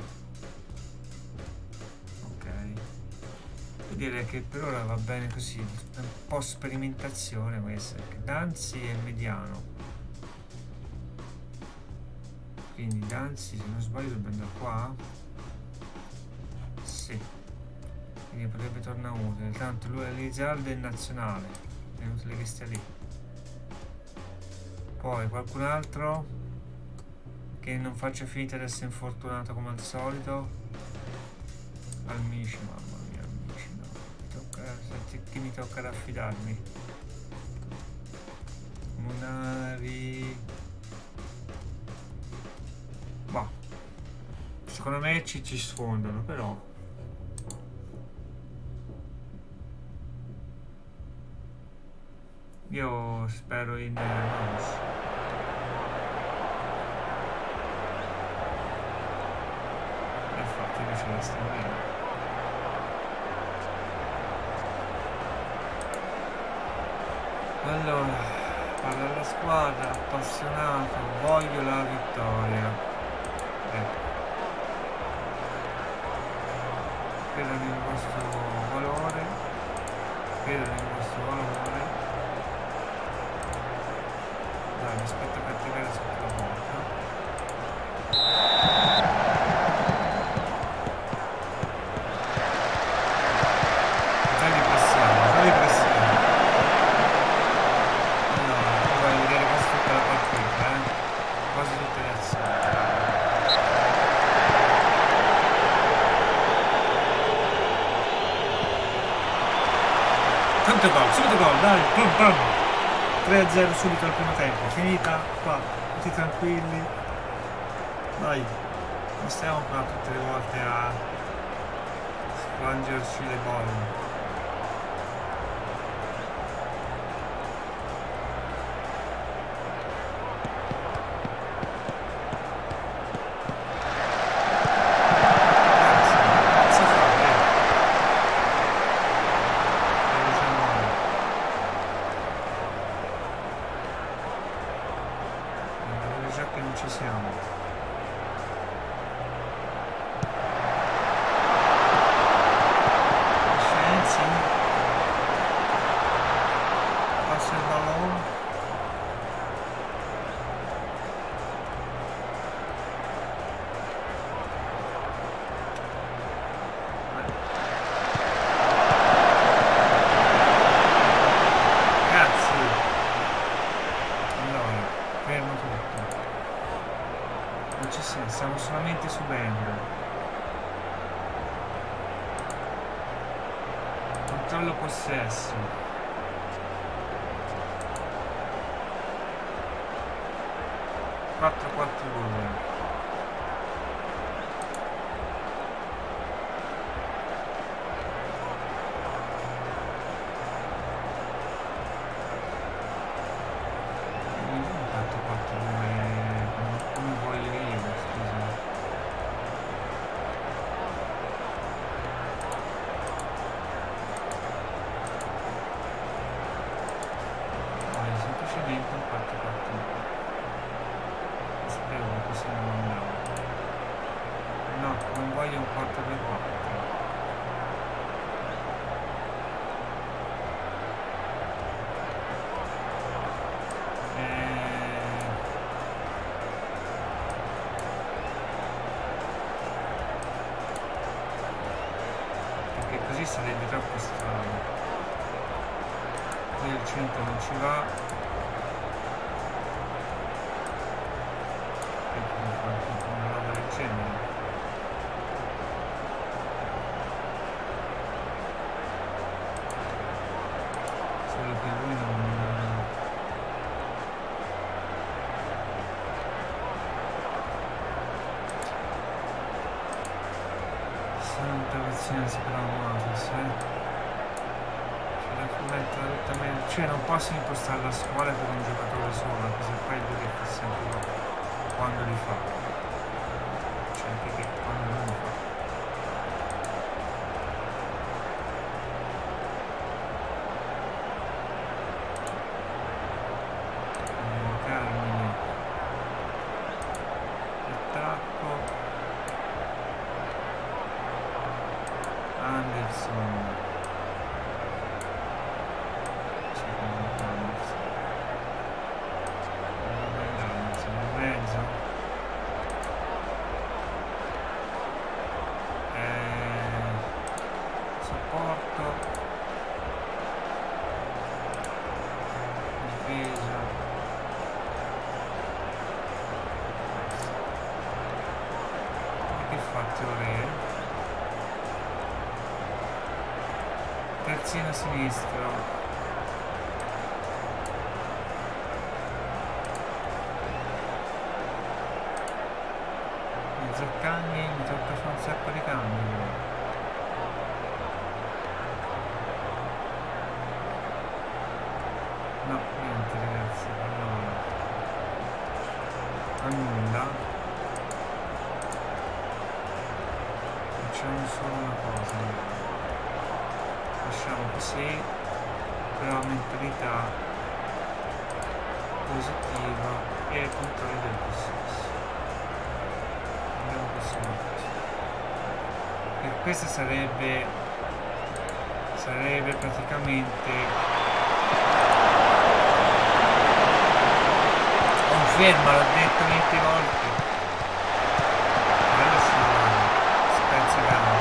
S1: ok, io direi che per ora va bene così, un po' sperimentazione questa, perché Danzi è mediano, quindi Danzi se non sbaglio dovrebbe andare qua, sì, quindi potrebbe tornare utile, tanto lui Elizalde è nazionale, è inutile che stia lì. Poi qualcun altro che non faccia finta di essere infortunato come al solito. Almici, mamma mia, Almici no, chi mi tocca da affidarmi? Munari, boh, secondo me ci sfondano, però io spero in Ramos. Infatti invece la sta bene. Allora, parla alla squadra, appassionato, voglio la vittoria. Credono in vostro valore, Dai, mi aspetto per tirare sotto la porta. Dai di pressione. Allora, voglio vedere quasi tutta la partita, quasi tutte le azioni. Tanto gol, subito gol, dai, pam pam. 3-0 subito al primo tempo, finita qua, tutti tranquilli, dai, non stiamo qua tutte le volte a spangerci le bolle. Stiamo solamente subendo. Controllo possesso. 4-4-2. Spero che possiamo sarebbe troppo strano. Qui al centro non ci va. Una roba del genere. Solo che lui non... Santa pazienza per la Matrix, cioè non posso impostare la scuola per un giocatore solo, anche se poi lui che fa sempre quando li fa, cioè anche che quando non li fa. Carmine, attacco, Anderson. Terzino sinistro, Zaccagni mi tocca fare un sacco di cambi. No, niente ragazzi, allora annulla. Facciamo solo una cosa, lasciamo così, però mentalità positiva e controllo del possesso. Andiamo così. E questa sarebbe praticamente conferma, l'ho detto 20 volte. Adesso spezza gambe.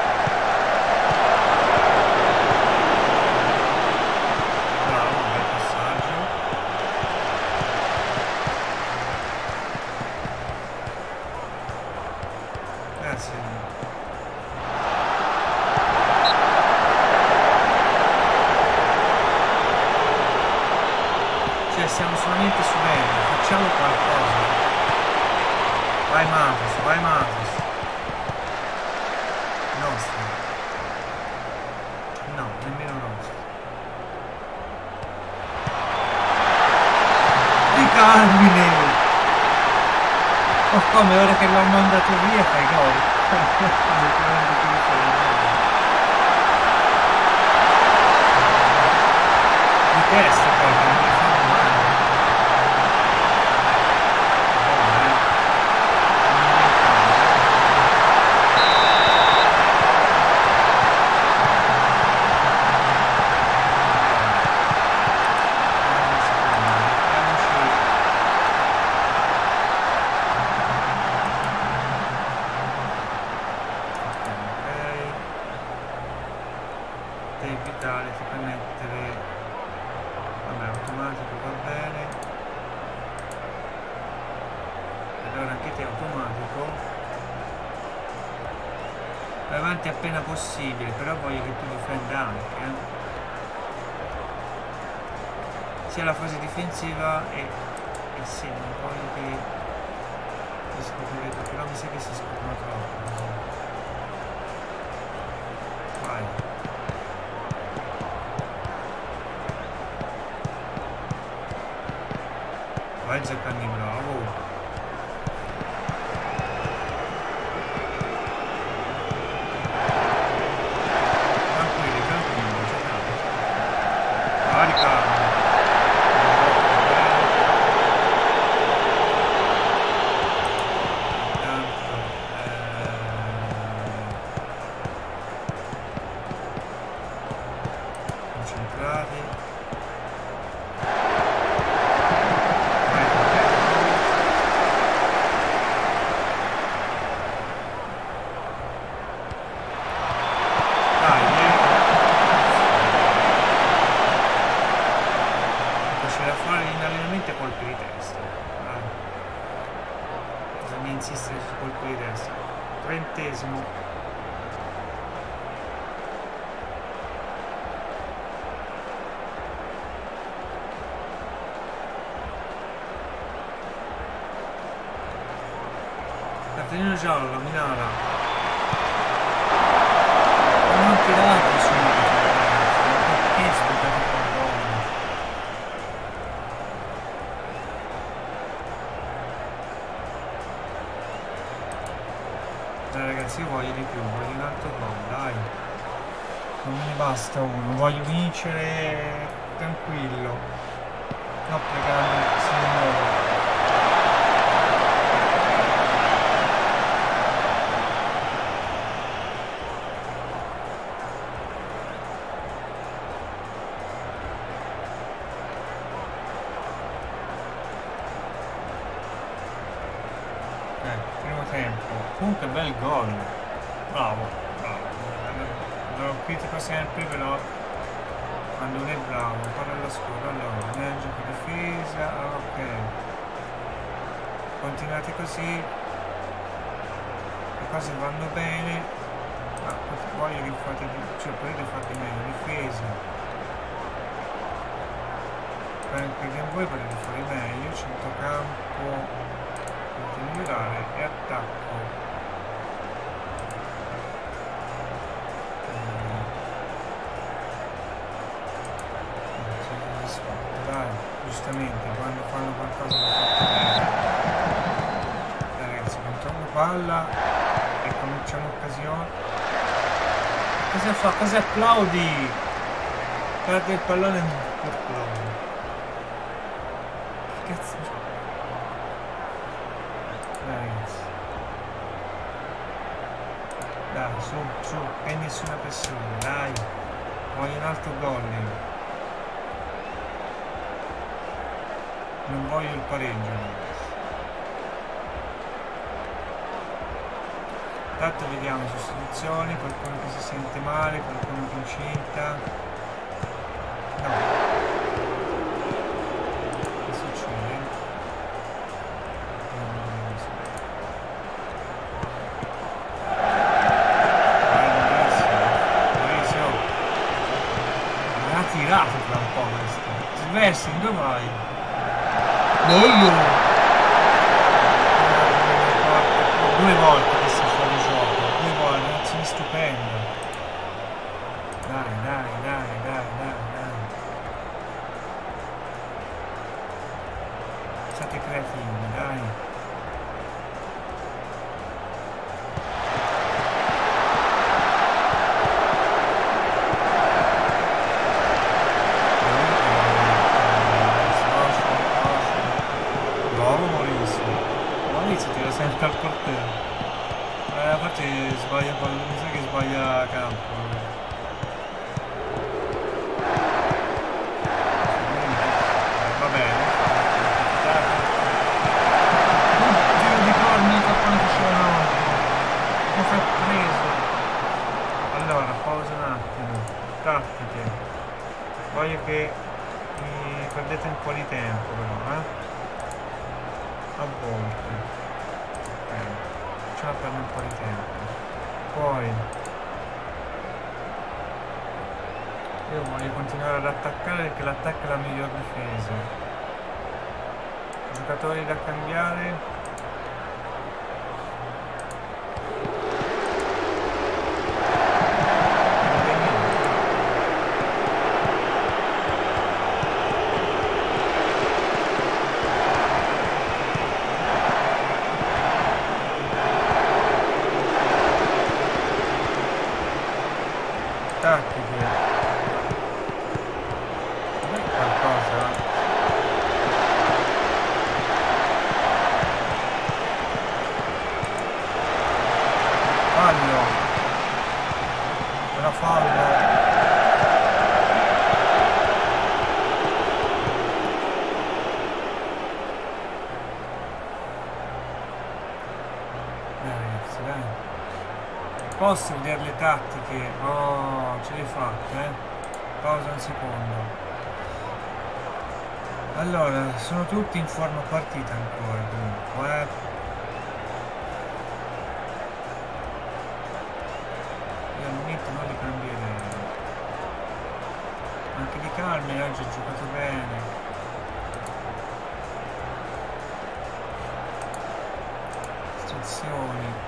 S1: Siamo solamente su verde, facciamo qualcosa. Vai Matos, vai Matos. Nostra. No, nemmeno nostra. Di Carmine! Oh, come ora che l'ho mandato via fai gol. Di testa poi, non mi fa male. Vitale ti puoi mettere, vabbè, automatico va bene, allora anche te automatico, vai avanti appena possibile, però voglio che tu difenda anche, sia la fase difensiva e sì, non voglio che si scoprire, però mi sa che si scoprono troppo. Vai. Vai Zaccagni, bravo. Tranquilli, giocate. Carica. Intanto concentrati. bisogna insistere sul colpo di testa. 30°. Cartellino giallo, Minara. Non tirate subito, perché sbucate il pallone? Dai ragazzi, io voglio di più, voglio un altro gol, dai. Non me ne basta uno, voglio vincere tranquillo. No, pregando, signore. Primo tempo. Comunque bel gol. Bravo, bravo. Lo critico sempre, però quando uno è bravo, parla alla scuola. Allora, nel gioco difesa, ok. Continuate così. Le cose vanno bene. Ma voglio che fate cioè potete fare meglio difesa. Anche voi potete fare meglio, centrocampo. Migliorare e attacco. Dai, giustamente quando fanno qualcosa di fatto bene. Dai ragazzi, controllo palla e cominciamo occasione. Cosa fa? Cosa applaudi? Perde il pallone e non applaudi. Che cazzo? Ragazzi, dai, su, e nessuna pressione, dai, voglio un altro gol, non voglio il pareggio, ragazzi. Intanto vediamo sostituzioni, qualcuno che si sente male, qualcuno che incinta, no. Tirato tra un po' questo. Sversi, dove vai? Bello! Due volte questo fuori gioco, 2 volte, un'azione stupenda. Dai. Siate creativi, dai. Tira sempre al portiere. Infatti sbaglia pallone, mi sa che sbaglia campo. Va bene. Tiro di corno che poi faceva una volta. Come fa preso? Allora, pausa un attimo. Tattiche. Voglio che mi perdete un po' di tempo però, a volte. Per un po' di tempo. Poi io voglio continuare ad attaccare perché l'attacco è la miglior difesa. Giocatori da cambiare. Posso vedere le tattiche? Oh, ce le fatte, Pausa un secondo. Allora, sono tutti in forma partita ancora comunque, sinceramente non li cambierei. Anche di Carmi oggi ha giocato bene. Istruzioni.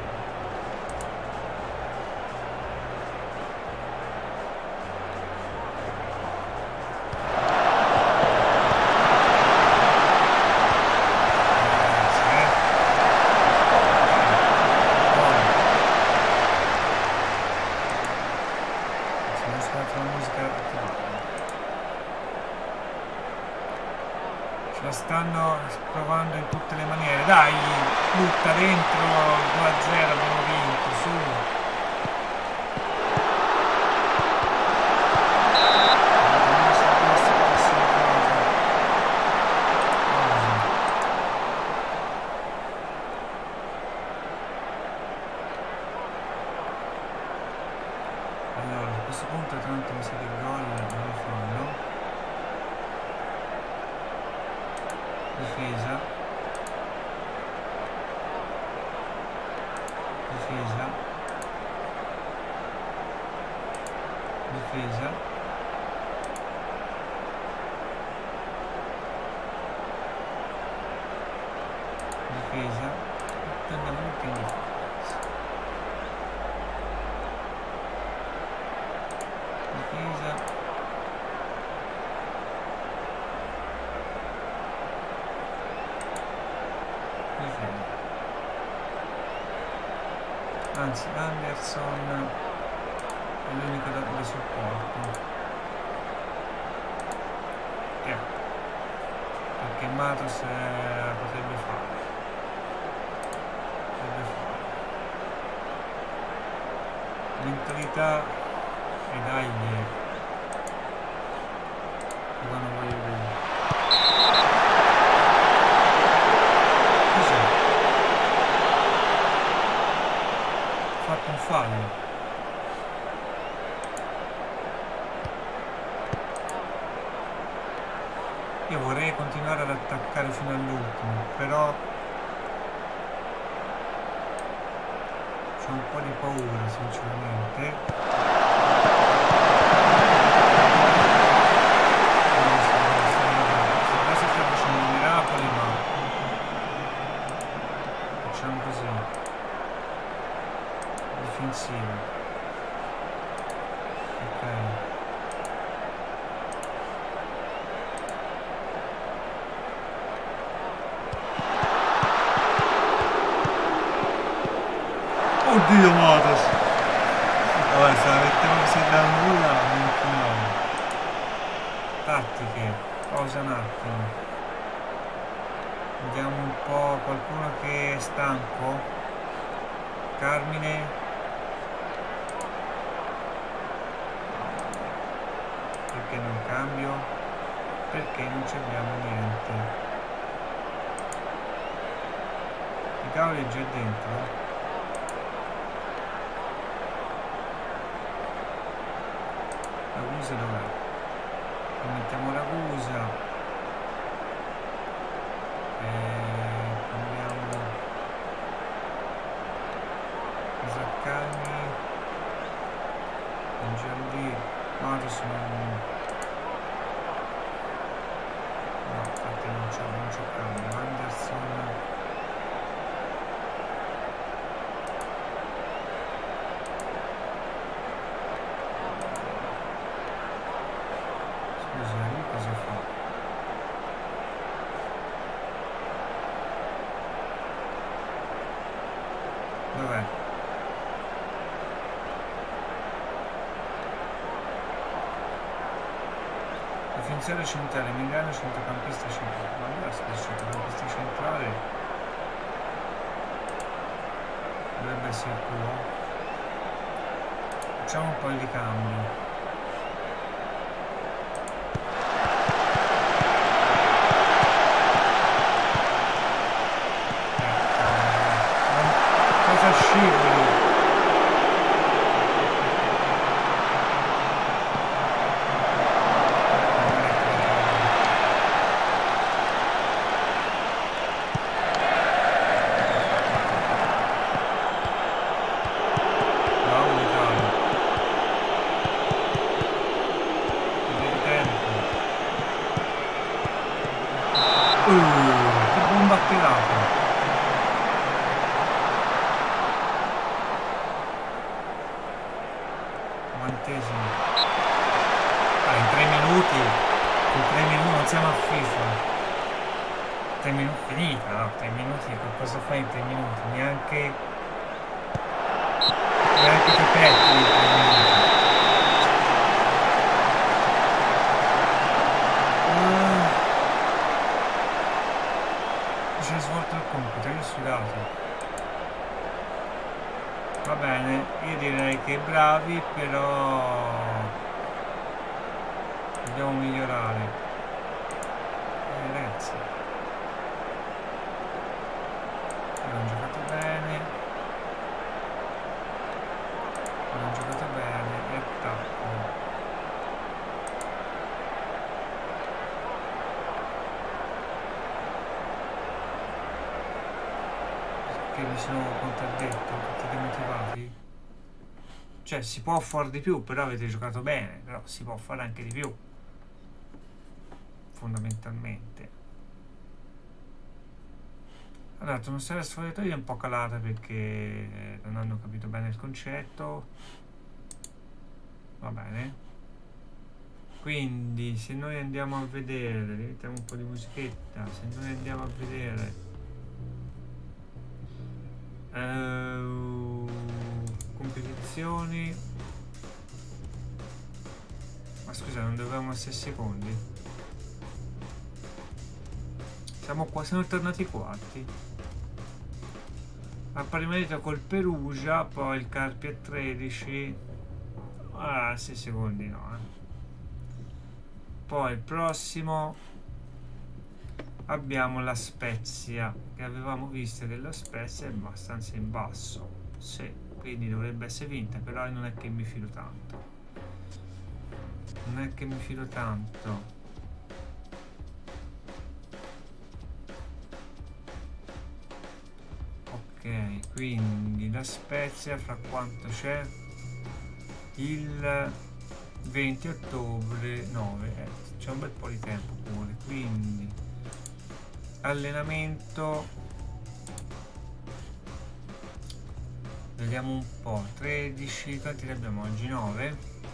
S1: Stanno provando in tutte le maniere. Dai, butta dentro 2-0, abbiamo vinto, su. Allora, a questo punto tanto mi sa che il gol non lo fanno. Difesa, difesa, difesa, difesa, andiamo tutti in difesa, difesa. Anzi, Anderson è l'unico dato di supporto. Perché Matos potrebbe fare. Mentalità e dagli. Io non voglio vedere. Cos'è? Fatto un fallo. Io vorrei continuare ad attaccare fino all'ultimo, però c'ho un po' di paura sinceramente. Adesso sto facendo miracoli, ma facciamo così. Difensivo. Ok. Oddio Matos! Vabbè, se la mettevo così da nulla, no. Tattiche, pausa un attimo. Vediamo un po' qualcuno che è stanco. Carmine. Perché non cambio? Perché non ci abbiamo niente. Il cavolo è già dentro. Ragusa dov'è? Mettiamo Ragusa e prendiamo Zaccagni, Angelì, Matos no, infatti non c'è cambio, Anderson. Cosa fa? Dov'è? Difensore centrale, Milano, centrocampista centrale. Ma allora se il centrocampista centrale dovrebbe essere tuo. Facciamo un po' di cambio. Scivoli. Bravo Vitale. sfilato. Novantesimo. In 3 minuti. In 3 minuti non siamo a FIFA. 3 minuti finita, no? 3 minuti, che cosa fai in 3 minuti? Neanche ti perdi in 3 minuti. Si è svolto il compito, io ho sfidato. Va bene, io direi che bravi, però dobbiamo migliorare. Ragazzi, hanno giocato bene, e attacco. Perché mi sono contraddetto, tutti demotivati? Cioè, si può fare di più, però avete giocato bene, però si può fare anche di più, fondamentalmente. Allora, l'atmosfera sfogliatoia è un po' calata perché non hanno capito bene il concetto. Va bene. Quindi, se noi andiamo a vedere, mettiamo un po' di musichetta, se noi andiamo a vedere competizioni, ma scusa, non dovevamo essere secondi? Siamo qua, siamo tornati quarti. A pari merito col Perugia, poi il Carpi a 13. Ah, 6 secondi no, Poi il prossimo abbiamo la Spezia, che avevamo visto che la Spezia è abbastanza in basso, sì, quindi dovrebbe essere vinta, però non è che mi fido tanto. Ok, quindi la Spezia fra quanto c'è? Il 20 ottobre 9, c'è un bel po' di tempo pure, quindi allenamento, vediamo un po', 13, quanti ne abbiamo oggi? 9.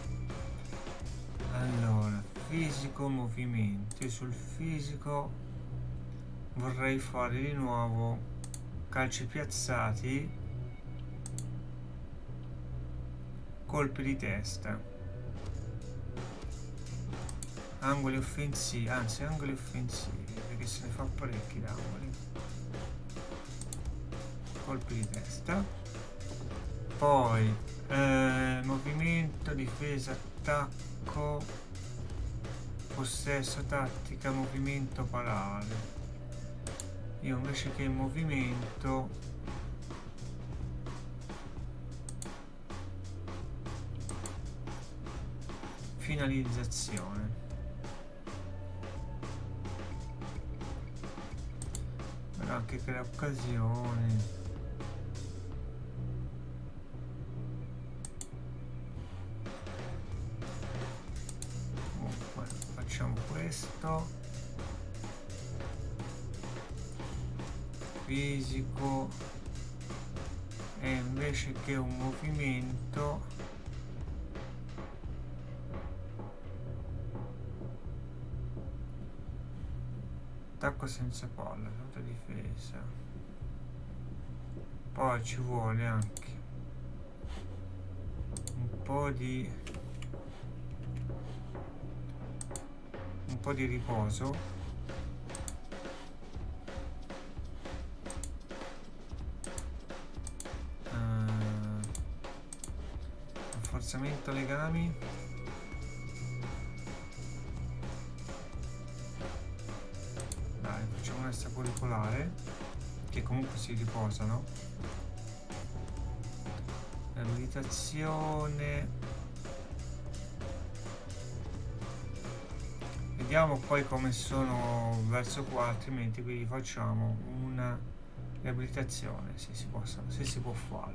S1: Allora, fisico, movimento. Io sul fisico vorrei fare di nuovo calci piazzati, colpi di testa, angoli offensivi, anzi angoli offensivi, perché se ne fa parecchi d'angoli, colpi di testa. Poi movimento, difesa, attacco, possesso, tattica, movimento, parare. Io invece che movimento finalizzazione. Però anche crea occasioni. Facciamo questo, fisico, e invece che un movimento attacco senza palla, tutta difesa. Poi ci vuole anche un po' di riposo, rafforzamento legami, dai, facciamo una extracurricolare che comunque si riposano, riabilitazione. Vediamo poi come sono verso qua, altrimenti quindi facciamo una riabilitazione se si può fare.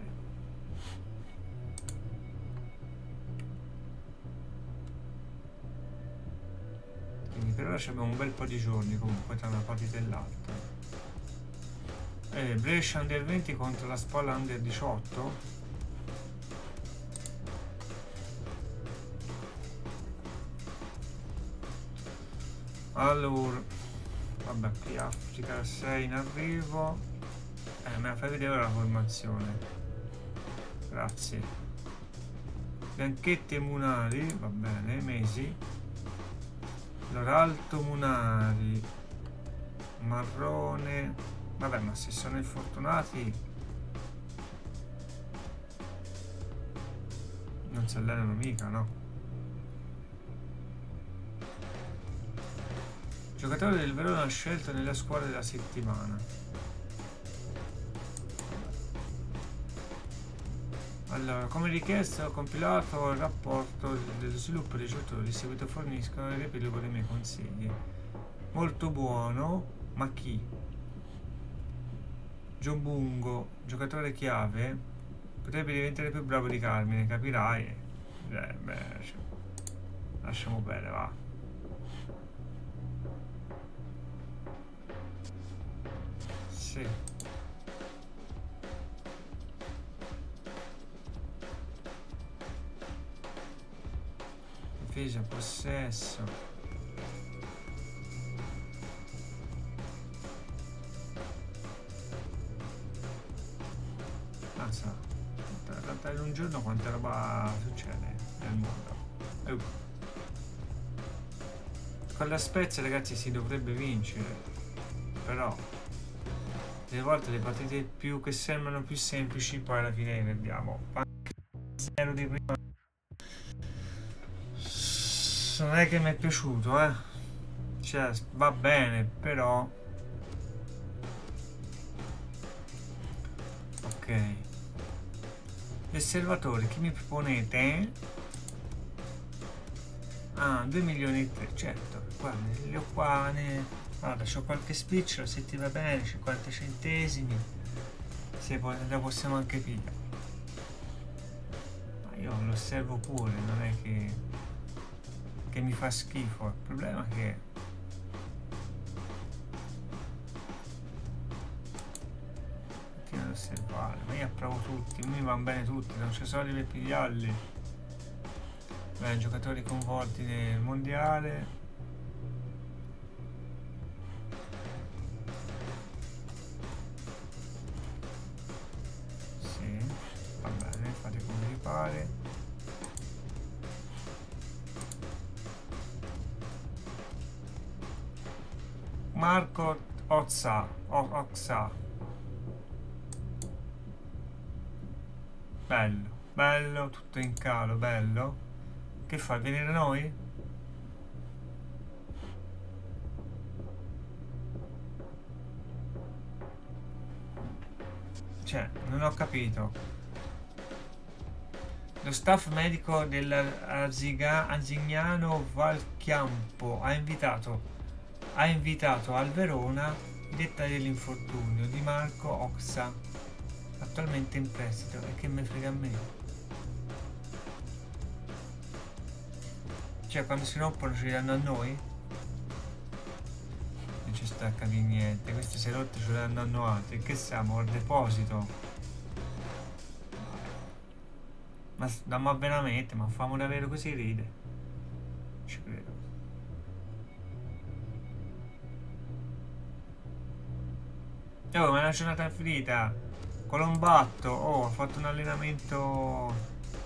S1: Quindi per ora abbiamo un bel po' di giorni comunque tra una partita e l'altra. Brescia Under 20 contro la Spalla Under 18. Allora, vabbè, qui Africa 6 in arrivo. Me la fai vedere la formazione, grazie. Bianchetti e Munari, va bene. Mesi. Allora, Alto Munari, Marrone, vabbè, ma se sono infortunati non si allenano mica, no? Giocatore del Verona scelto nella squadra della settimana. Allora, come richiesto ho compilato il rapporto dello sviluppo dei giocatori, di seguito forniscono il riepilogo dei miei consigli. Molto buono, ma chi? Giobungo, giocatore chiave, potrebbe diventare più bravo di Carmine, capirai. Beh, lasciamo bene, va. Sì. Difesa, possesso. Mazza, in un giorno quanta roba succede nel mondo. Con la Spezia, ragazzi, si dovrebbe vincere, però delle volte le partite che sembrano più semplici poi alla fine le perdiamo. Anche 0 di prima non è che mi è piaciuto, cioè va bene, però ok. Gli osservatori, chi mi proponete? 2 milioni e 3, certo, guarda, li ho qua, guarda, c'ho qualche spicciolo, se ti va bene, 50 centesimi, se poi la possiamo anche pigliare. Ma io lo osservo pure, non è che mi fa schifo, il problema è che continuo ad osservare, ma io approvo tutti, mi vanno bene tutti, non c'è soldi per pigliarli. Beh, giocatori coinvolti nel mondiale. Sì, va bene, fate come vi pare. Marco Oxa. Bello, bello, tutto in calo, bello. Che fa, venire noi? Cioè, non ho capito. Lo staff medico dell'Arzignano Valchiampo ha invitato al Verona i dettagli dell'infortunio di Marco Oxa, attualmente in prestito. E che me frega a me? Cioè, quando si rompono ce li danno a noi? Non ci sta a capire niente. Questi si è rotti, ce li danno altri. Che siamo? Al deposito? Ma veramente, ma fammo davvero così ride? Ci credo. Oh, ma è una giornata finita. Colombatto, oh, ha fatto un allenamento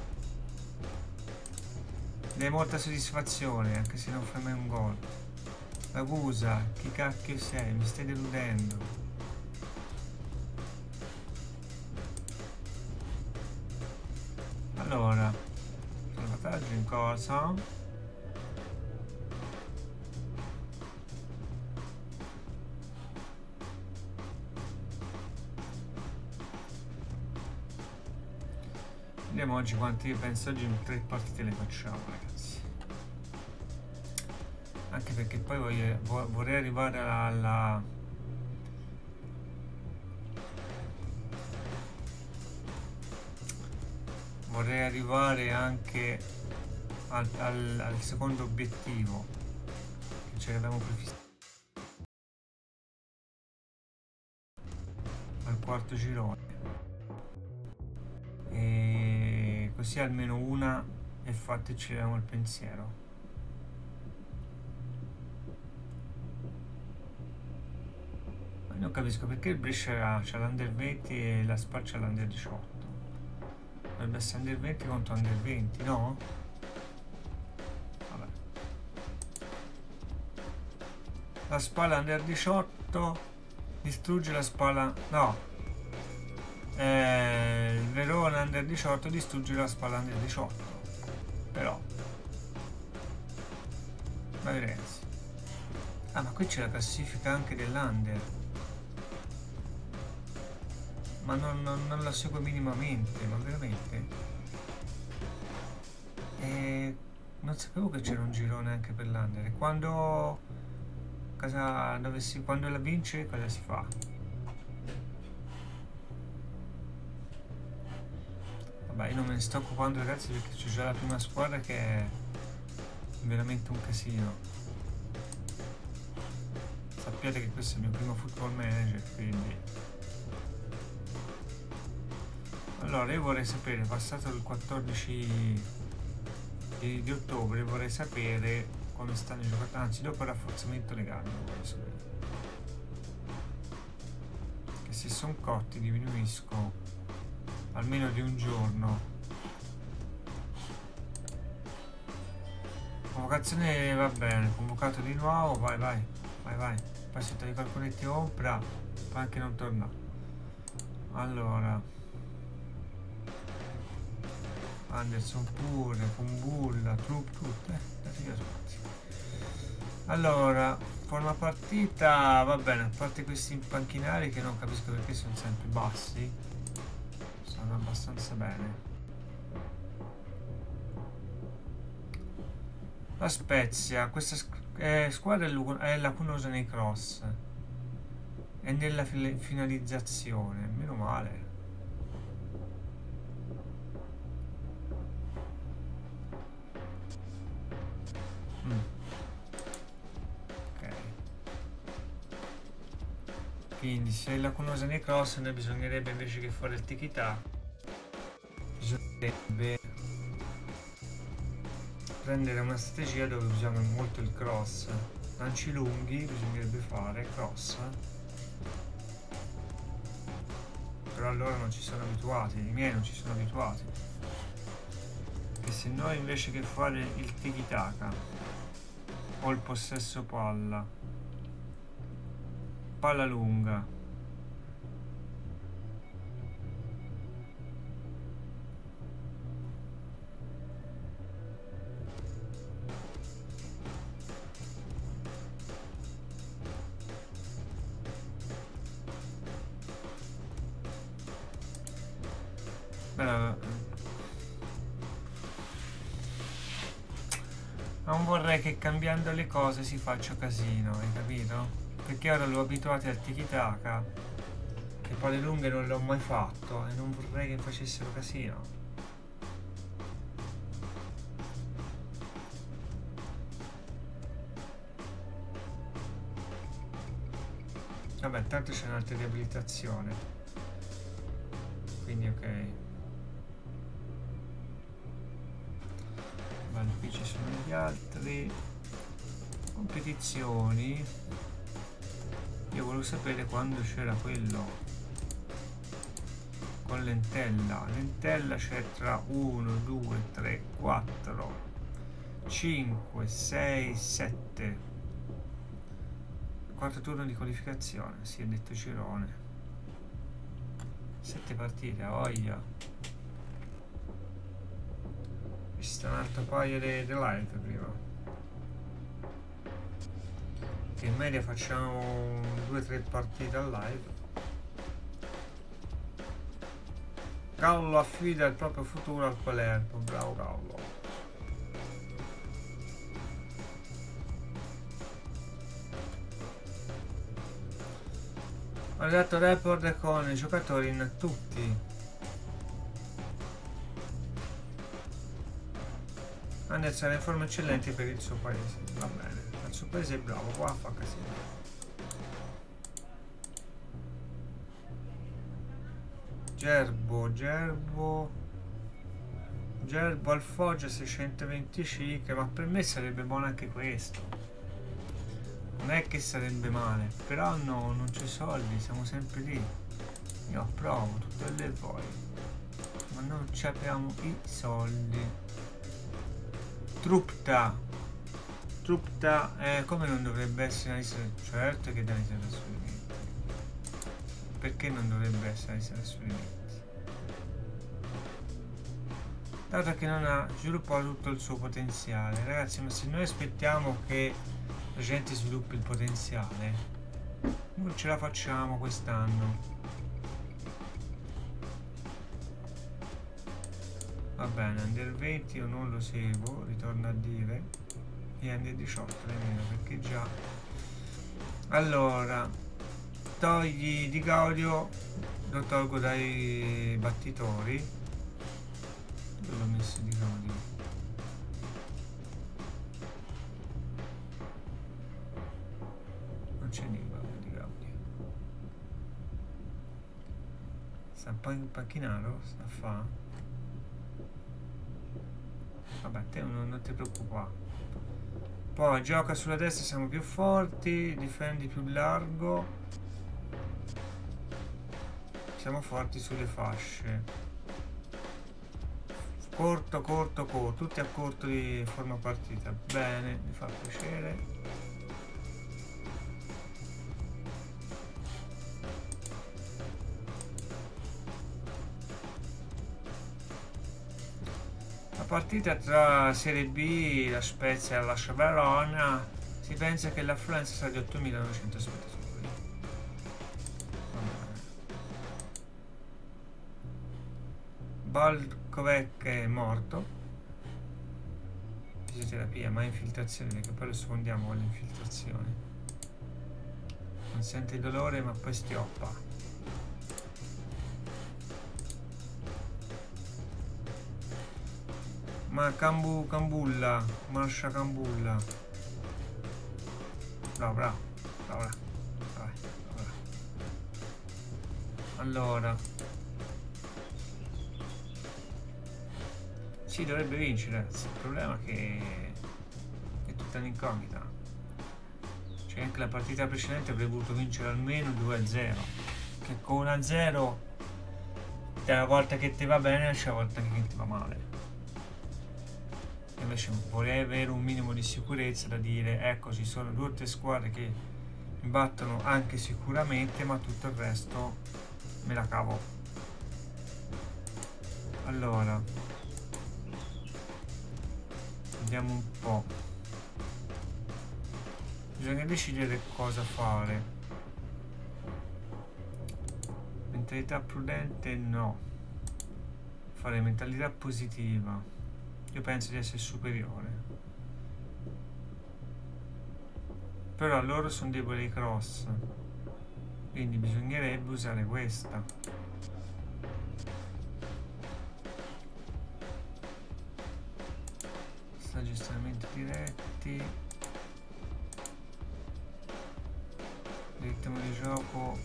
S1: di molta soddisfazione, anche se non fa mai un gol. Ragusa, chi cacchio sei? Mi stai deludendo. Allora, salvataggio in cosa? Vediamo oggi quanti, io penso oggi 3 partite le facciamo, ragazzi. Anche perché poi vorrei arrivare alla vorrei arrivare anche al secondo obiettivo che ci avevamo prefissato. quarto girone, e così almeno una è fatta e ci leviamo il pensiero. Ma non capisco perché il Brescia c'ha l'Under 20 e la Spal c'ha l'Under 18. Dovrebbe essere Under 20 contro Under 20, no? Vabbè. La Spal Under 18 distrugge la Spal... no. Il Verona Under 18 distrugge la Spal Under 18. Però ma ragazzi, ah, ma qui c'è la classifica anche dell'Under, ma non la seguo minimamente, ma veramente, non sapevo che c'era un girone anche per l'Under. E quando quando la vince cosa si fa? Vabbè, io non me ne sto occupando, ragazzi, perché c'è già la prima squadra che è veramente un casino. Sappiate che questo è il mio primo Football Manager, quindi allora io vorrei sapere, passato il 14 di ottobre, vorrei sapere come stanno i giocatori, anzi dopo il rafforzamento legale vorrei sapere che se sono cotti diminuisco almeno di un giorno. Convocazione va bene, convocato di nuovo, vai vai vai vai, poi se togli qualcuno e ti compra puoi anche non tornare. Allora Anderson pure, Kumbulla, tutte. Allora, forma partita, va bene, a parte questi panchinari che non capisco perché sono sempre bassi, sono abbastanza bene. La Spezia, questa squadra è lacunosa nei cross e nella finalizzazione, meno male. Ok, quindi se è lacunosa nei cross, noi bisognerebbe, invece che fare il tiki-taka, bisognerebbe prendere una strategia dove usiamo molto il cross. Lanci lunghi bisognerebbe fare cross, però allora non ci sono abituati, i miei non ci sono abituati, e se noi invece che fare il tiki-taka o il possesso palla lunga, non vorrei che cambiando le cose si faccia casino, hai capito? Perché ora l'ho abituati al tiki-taka, che poi le lunghe non l'ho mai fatto, e non vorrei che facessero casino. Vabbè, tanto c'è un'altra riabilitazione, quindi ok. Vale, qui ci sono gli altri. Competizioni. Io volevo sapere quando c'era quello con l'entella. L'entella c'è tra 1, 2, 3, 4, 5, 6, 7. Quarto turno di qualificazione, si è detto Cirone. 7 partite, voglia. Ci sta un altro paio di live prima. Che in media facciamo 2-3 partite al live. Gallo affida il proprio futuro al Palermo, bravo Gallo. Ho dato report con i giocatori in tutti. Anderson ha in forma eccellente per il suo paese, va bene, il suo paese è bravo, qua fa casino. Gerbo al Foggia 625, ma per me sarebbe buono anche questo. Non è che sarebbe male, però no, non c'è soldi, siamo sempre lì. Io approvo tutte le voi, ma non ci abbiamo i soldi. Trupta, come non dovrebbe essere una lista? Certo che da lista da trasferimenti. Perché non dovrebbe essere una lista da trasferimenti? Dato che non ha sviluppato tutto il suo potenziale. Ragazzi, ma se noi aspettiamo che la gente sviluppi il potenziale, non ce la facciamo quest'anno. Va bene, Under 20 io non lo seguo, ritorno a dire, e Under 18 nemmeno, perché già. Allora, togli Di Gaudio, lo tolgo dai battitori. Dove l'ho messo Di Gaudio? Non c'è Di Gaudio. Sta un po' in panchinaro, sta a fa. Vabbè, te non ti preoccupare. Poi gioca sulla destra, siamo più forti, difendi più largo, siamo forti sulle fasce. Corto, tutti a corto di forma partita. Bene, mi fa piacere. La partita tra Serie B, la Spezia e la Lascia Verona, si pensa che l'affluenza sarà di 8.900 spettatori. Balkovec è morto. Fisioterapia, ma infiltrazione, perché poi lo sfondiamo con le infiltrazioni. Non sente il dolore ma poi stioppa. Ma Cambulla, Marscia Cambulla. No, bravo. Allora, sì, dovrebbe vincere, ragazzi. Il problema è che è tutta un'incognita. Cioè anche la partita precedente avrebbe voluto vincere almeno 2-0, che con 1-0 c'è la volta che ti va bene e c'è la volta che ti va male. Invece vorrei avere un minimo di sicurezza da dire, ecco, ci sono 2 o 3 squadre che mi battono anche sicuramente, ma tutto il resto me la cavo. Allora, vediamo un po'. Bisogna decidere cosa fare. Mentalità prudente no. Fare mentalità positiva. Io penso di essere superiore. Però loro sono deboli ai cross. Quindi bisognerebbe usare questa. Aggiustamenti diretti, ritmo di gioco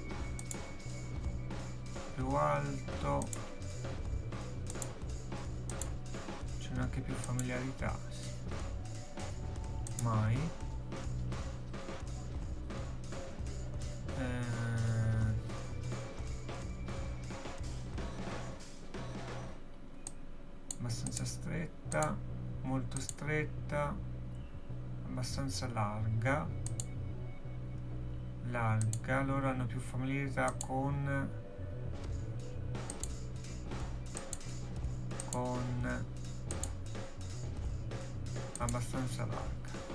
S1: più alto, c'è anche più familiarità, mai abbastanza stretta, molto stretta, abbastanza larga, loro hanno più familiarità con abbastanza larga.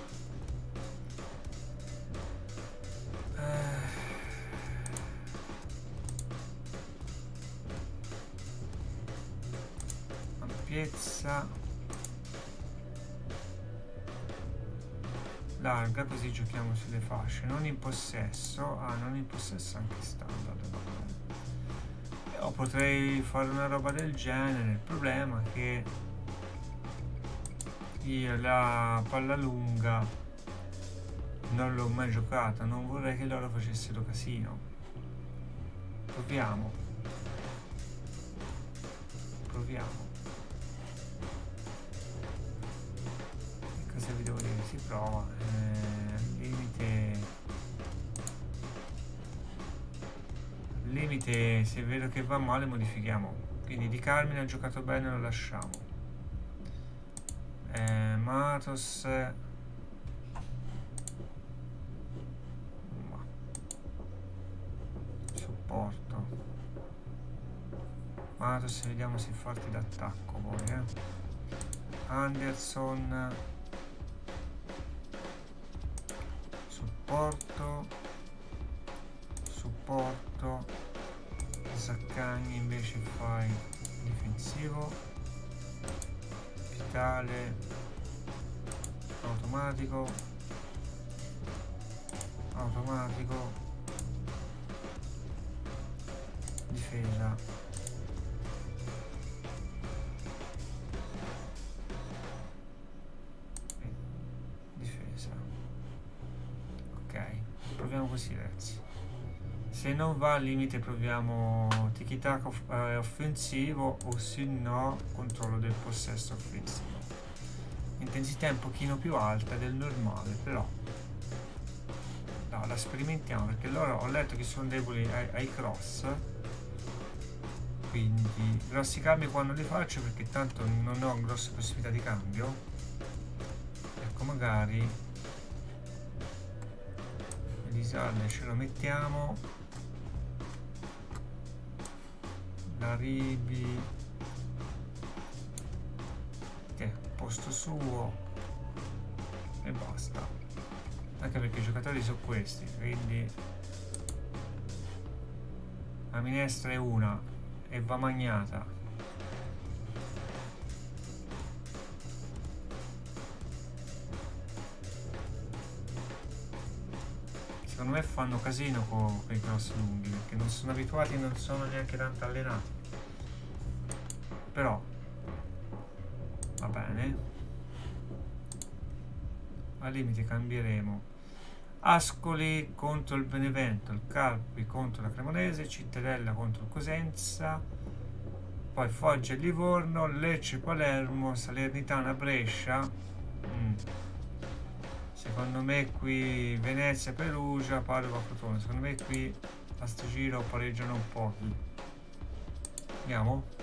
S1: Ampiezza larga, così giochiamo sulle fasce. Non in possesso, non in possesso anche standard. Io potrei fare una roba del genere. Il problema è che io la palla lunga non l'ho mai giocata, non vorrei che loro facessero casino. Proviamo. proviamo. Che cosa vi devo dire? Si prova. Limite, se vedo che va male modifichiamo. Quindi Di Carmine ha giocato bene, lo lasciamo. Matos supporto. Matos, vediamo se è forte d'attacco poi, Anderson supporto. Zaccagni invece fai difensivo. Vitale automatico. Difesa. Ok, proviamo così ragazzi. Se non va al limite proviamo tiki-taka offensivo, o se no controllo del possesso offensivo. Intensità è un pochino più alta del normale, però no, la sperimentiamo perché loro ho letto che sono deboli ai cross, quindi grossi cambi quando li faccio, perché tanto non ho grosse possibilità di cambio. Ecco, magari Elisarde ce lo mettiamo. Ribi che posto suo e basta, anche perché i giocatori sono questi, quindi la minestra è una e va magnata. Secondo me fanno casino con i cross lunghi perché non sono abituati, non sono neanche tanto allenati. Però va bene, al limite cambieremo. Ascoli contro il Benevento, il Carpi contro la Cremonese, Cittadella contro il Cosenza, poi Foggia e Livorno, Lecce Palermo, Salernitana Brescia. Secondo me qui Venezia Perugia, Padova Crotone. Secondo me qui a sto giro pareggiano un po'. Andiamo?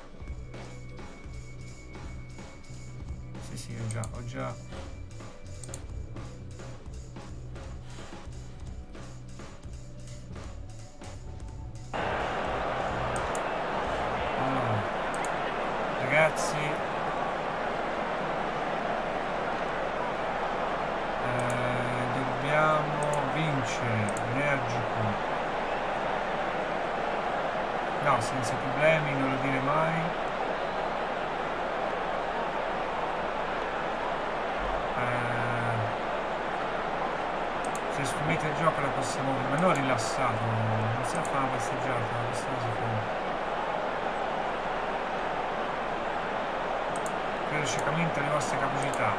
S1: Sì, ho già. Allora, ragazzi, dobbiamo vincere, energico. No, senza problemi, non lo dire mai. Se assumete il gioco la possiamo, ma non rilassato, non si fa una passeggiata, questo si fa. Credo ciecamente alle vostre capacità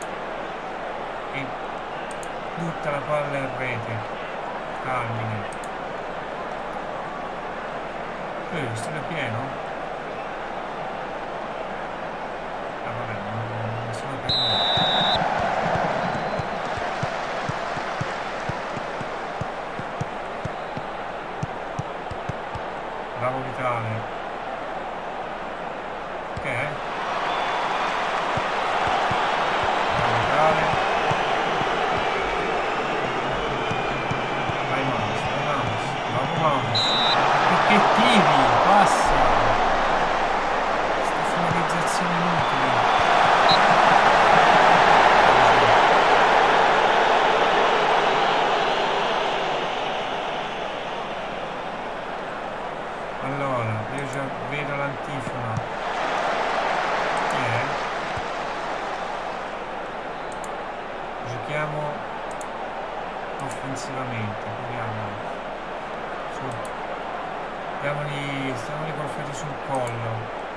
S1: e butta la palla in rete. Carmine. Sto è pieno? Ah vabbè, non sono per noi. Bravo Vitale. Ok. Bravo Vitale. Vai Maus. Bravo Maus. Perché tiri? Passa. Questa finalizzazione inutile. Allora, io già vedo l'antifona. Chi è? Giochiamo offensivamente, proviamo. Su. Stiamoli col fiato sul collo.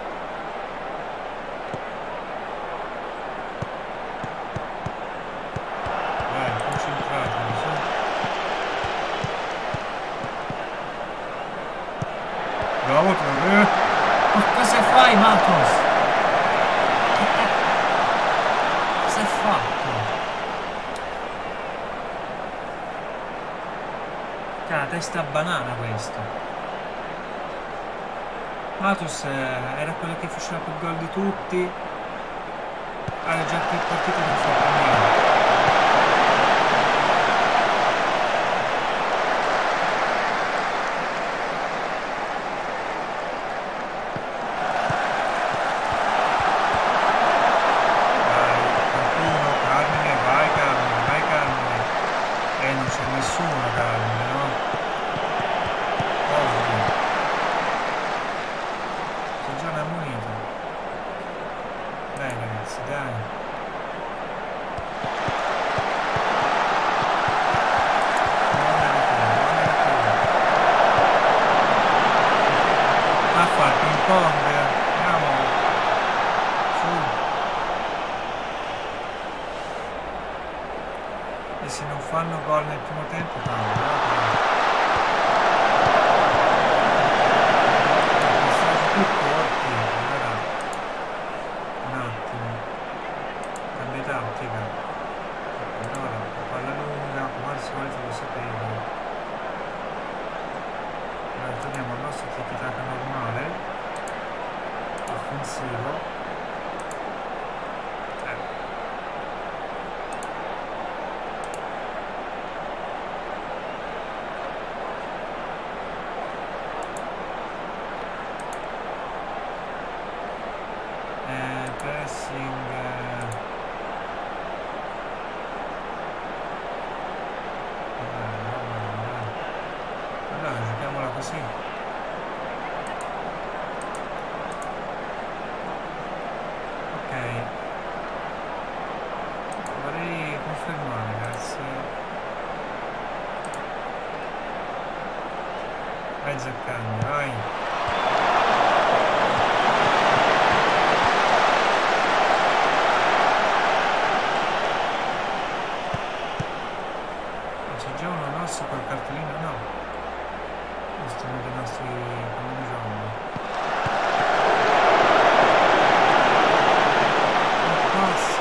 S1: Dai, concentratevi, su. Bravo, Ma cosa fai, Matos? Cosa hai fatto? Cioè, la testa banana questo. Matos era quello che faceva più gol di tutti. Era già 3 partite non fa più niente. E se non fanno gol nel primo tempo cambia. Passaggi più corti, allora un attimo, cambia tattica. Allora, palla lunga, come al solito lo sapevo. Allora torniamo al nostro tiki-taka normale, offensivo. Sì. Ok, vorrei confermare, ragazzi. Vai Zaccagni, vai. C'è già uno rosso col cartellino? No. Questo è uno dei nostri palloni gialli. Non passa.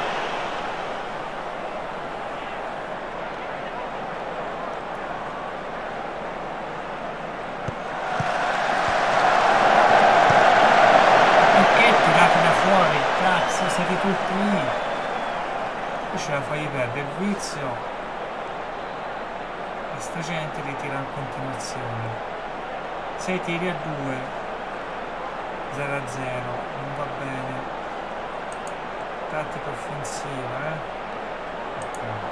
S1: Perché tirate da fuori? Cazzo, siete tutti lì. Poi ce la fai perdere il vizio. Sta gente li tira in continuazione. 6 tiri a 2, 0 a 0, non va bene. Tattica offensiva, ok.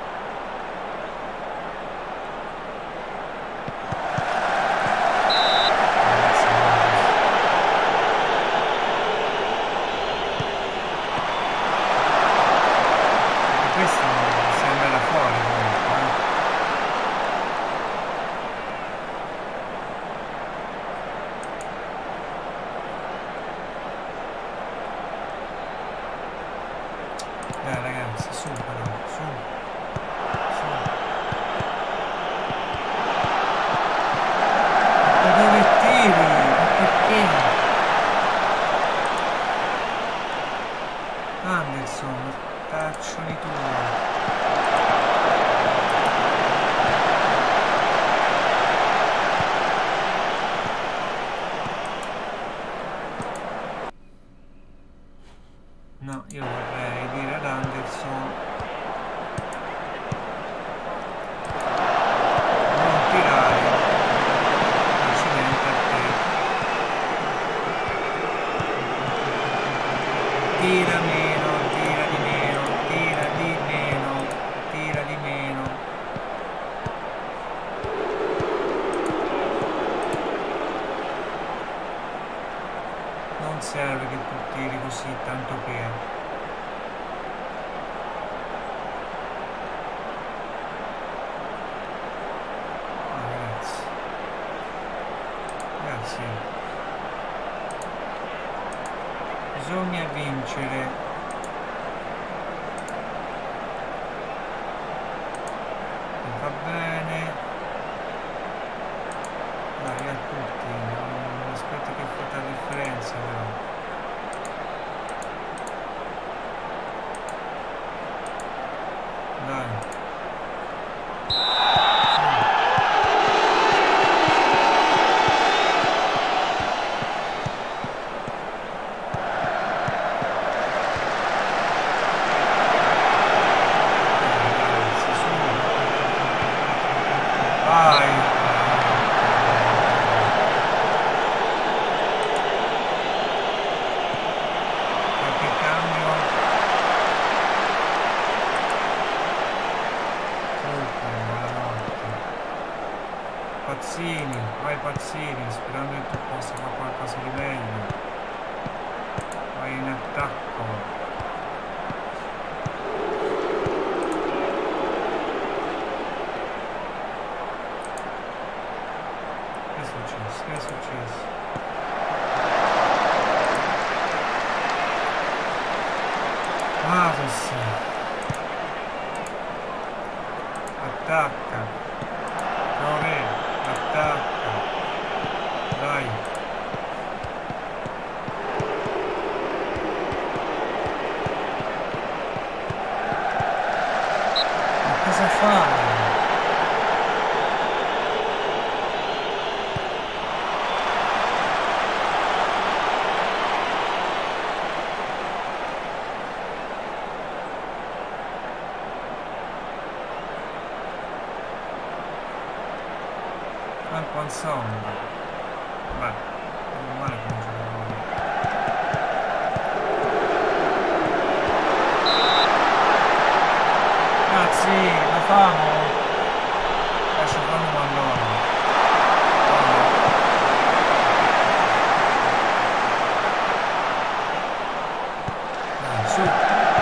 S1: Ragazzi, su però, su. Ma dove tiri? Ma perché? Anderson, caccioli tu. No, io vorrei dire ad Anderson non tirare, accidente a te. Tira meno, tira di meno, tira di meno, tira di meno. Non serve che tu tiri così, tanto che... Bisogna vincere. Va bene. Dai a tutti, non aspetta che tanta differenza però. Dai. Pazzini, vai Pazzini, sperando che tu possa fare qualcosa di meglio. Vai in attacco. Che è successo? Che è successo? Matos. Attacca. Traoré. Attacca, dai. Ma cosa fa? Song. Beh, non male come giocatore. Ragazzi, la famo. Lascia fare un mallone. Dai, su.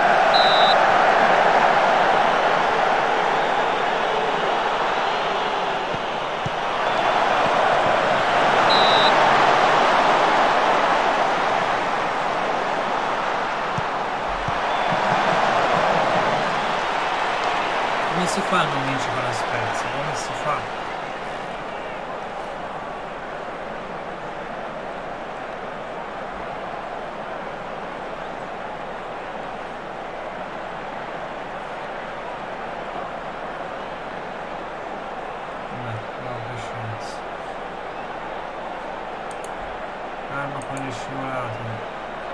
S1: Come si fa a non vincere con la Spezia? Come si fa? No, che chance. Ma poi è scivolato.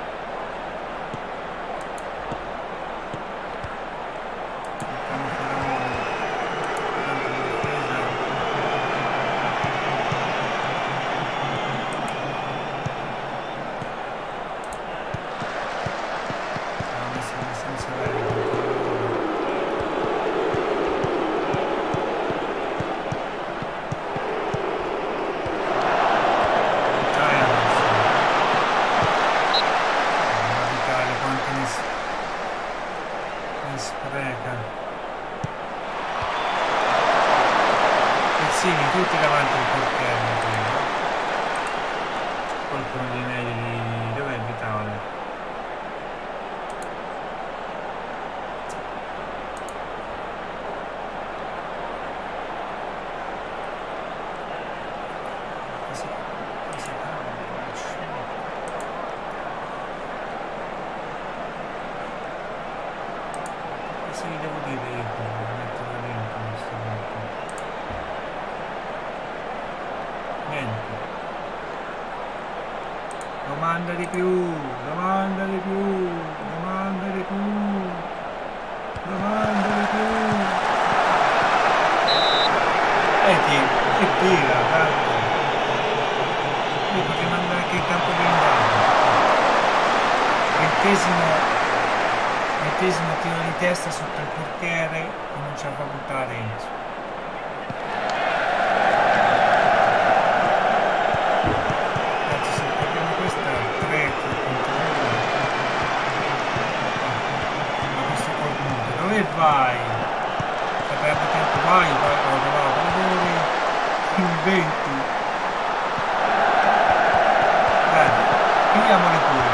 S1: Tutti davanti al portiere, qualcuno di meglio. Dov'è il Vitale? Cosa gli devo dire io per metterla dentro in questo momento? Niente. Domanda di più, domanda di più, domanda di più, domanda di più. Che tira, tanto. Io potrei mandare anche il campo blindato. Ventesimo tiro di testa sotto il portiere e non ce la fa buttare dentro. Dove vai? Se perdi tempo vai, inventi. Dai, pigliamole pure.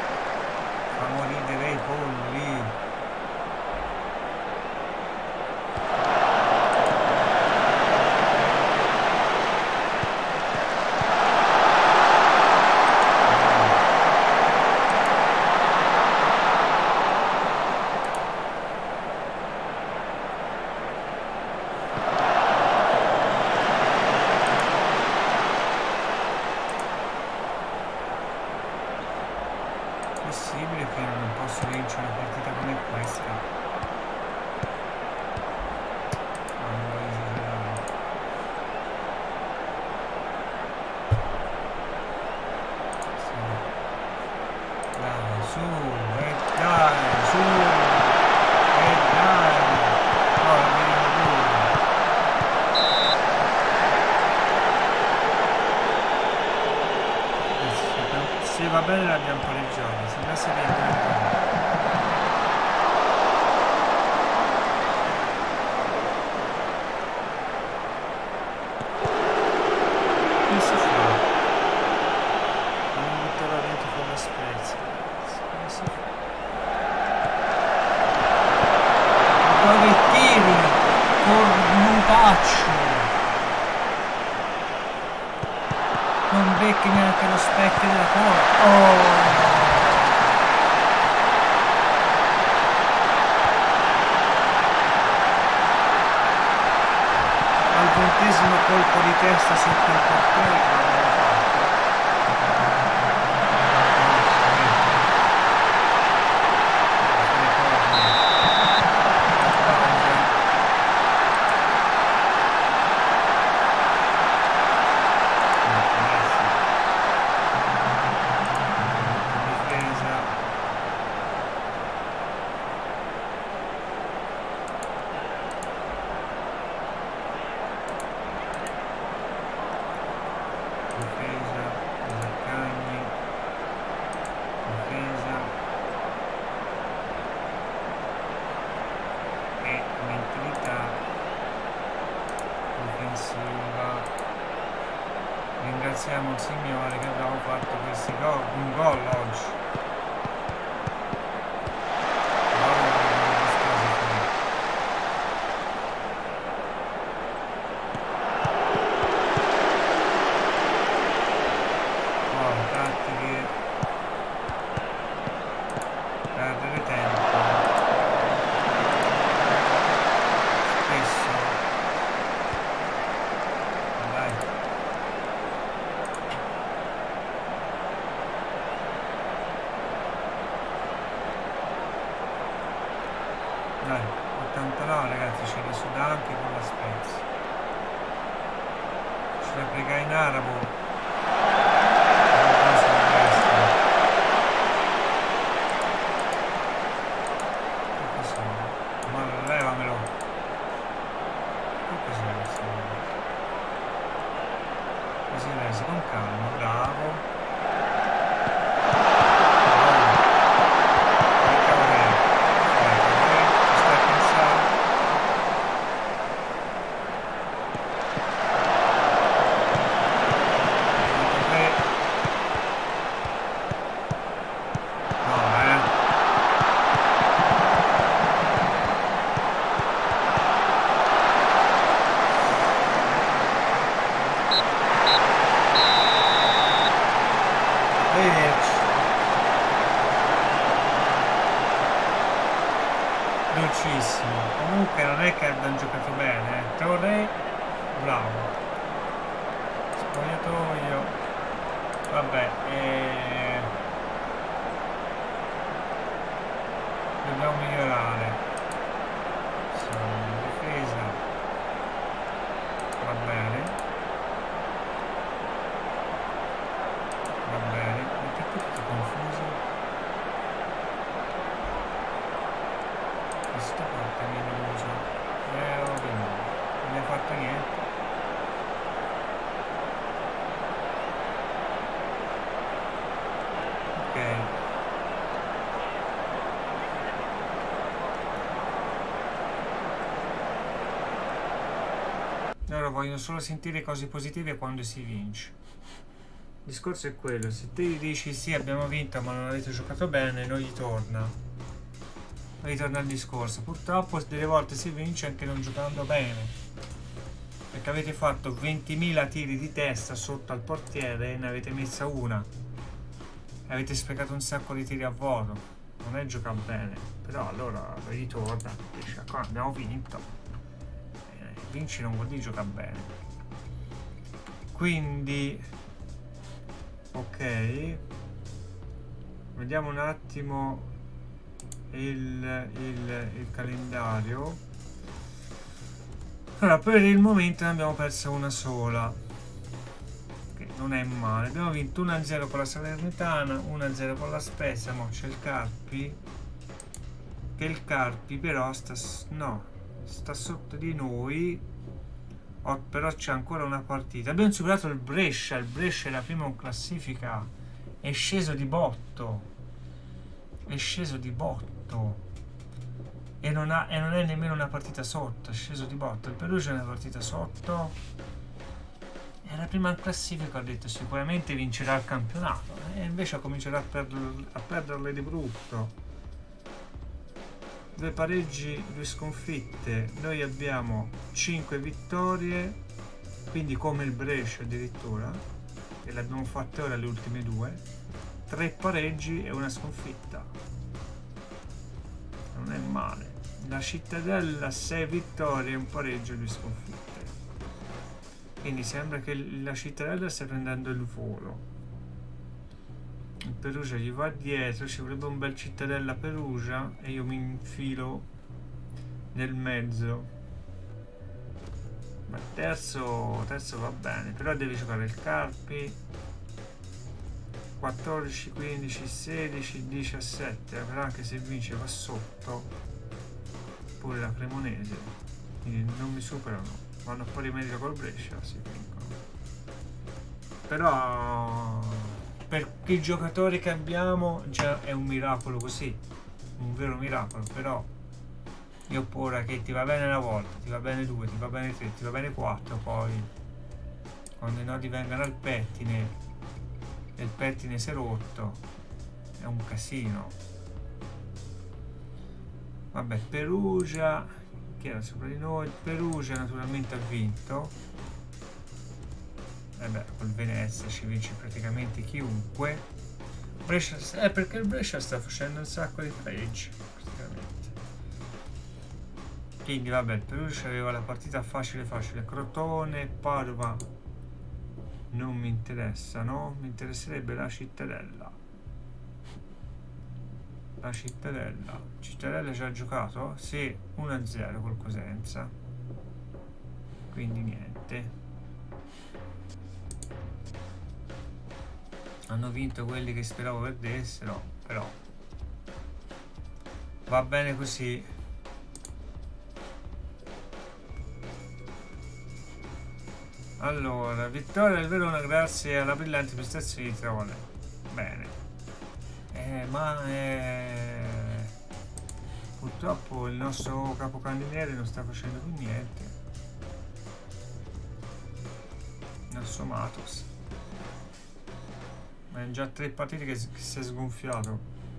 S1: Fa morire i polli. Non becchi neanche lo specchio della porta. Oh! Al 20° colpo di testa sotto il portiere. Ringraziamo il Signore che abbiamo fatto questi gol, un gol oggi. Perdere tempo. Spesso. Dai. Dai, 89 ragazzi, ce ne suda anche con la Spezia. Ce la prega in arabo. Ma levamelo. Che cos'è questo? Così resi con calma, bravo. Velocissimo. Comunque non è che abbiamo giocato bene, eh. Torre, bravo. Spogliatoio. Vabbè, dobbiamo migliorare. Difesa. Va bene. Va bene. Ma perché tutto confuso? Questa parte mi deluso. Non mi ha fatto niente. Ok. Loro vogliono solo sentire cose positive quando si vince. Il discorso è quello, se te gli dici sì abbiamo vinto ma non avete giocato bene, non gli torna. Ritorna al discorso, purtroppo delle volte si vince anche non giocando bene, perché avete fatto 20.000 tiri di testa sotto al portiere e ne avete messa una e avete sprecato un sacco di tiri a vuoto. Non è giocare bene, però allora ritorna e dice abbiamo vinto. Vinci non vuol dire giocare bene, quindi ok, vediamo un attimo il calendario. Allora, per il momento ne abbiamo persa una sola, che non è male. Abbiamo vinto 1-0 con la Salernitana, 1-0 con la Spezia. Mo c'è il Carpi, che il Carpi però sta sotto di noi. Però c'è ancora una partita. Abbiamo superato il Brescia era primo in classifica, è sceso di botto. E non è nemmeno una partita sotto, è sceso di botto. Il Perugia è una partita sotto, era prima in classifica, ho detto sicuramente vincerà il campionato, e invece comincerà a perderle di brutto. 2 pareggi, 2 sconfitte. Noi abbiamo 5 vittorie, quindi come il Brescia addirittura, e le abbiamo fatte ora le ultime 2. 3 pareggi e 1 sconfitta. Non è male. La Cittadella 6 vittorie, 1 pareggio e 2 sconfitte. Quindi sembra che la Cittadella stia prendendo il volo. Il Perugia gli va dietro, ci vorrebbe un bel Cittadella Perugia e io mi infilo nel mezzo. Ma terzo va bene, però deve giocare il Carpi. 14, 15, 16, 17, però anche se vince va sotto. Pure la Cremonese, quindi non mi superano, vanno un po' di meglio col Brescia, si vincono. Però per i giocatori che abbiamo già è un miracolo così, un vero miracolo. Però io ho paura che ti va bene una volta, ti va bene 2, ti va bene 3, ti va bene 4, poi quando i nodi vengano al pettine e il pettine si è rotto è un casino. Vabbè, Perugia che era sopra di noi, Perugia naturalmente ha vinto. Beh, col Venezia ci vince praticamente chiunque. Brescia, perché il Brescia sta facendo un sacco di pareggi praticamente. Quindi vabbè, il Perugia aveva la partita facile. Crotone, Padova non mi interessa, no? Mi interesserebbe la Cittadella. La Cittadella già ha giocato? Sì, 1-0 col Cosenza, quindi niente. Hanno vinto quelli che speravo perdessero, però va bene così. Allora, vittoria del Verona grazie alla brillante prestazione di Traoré. Bene. Purtroppo il nostro capocannoniere non sta facendo più niente. Il nostro Matos. Ma è già 3 partite che si è sgonfiato.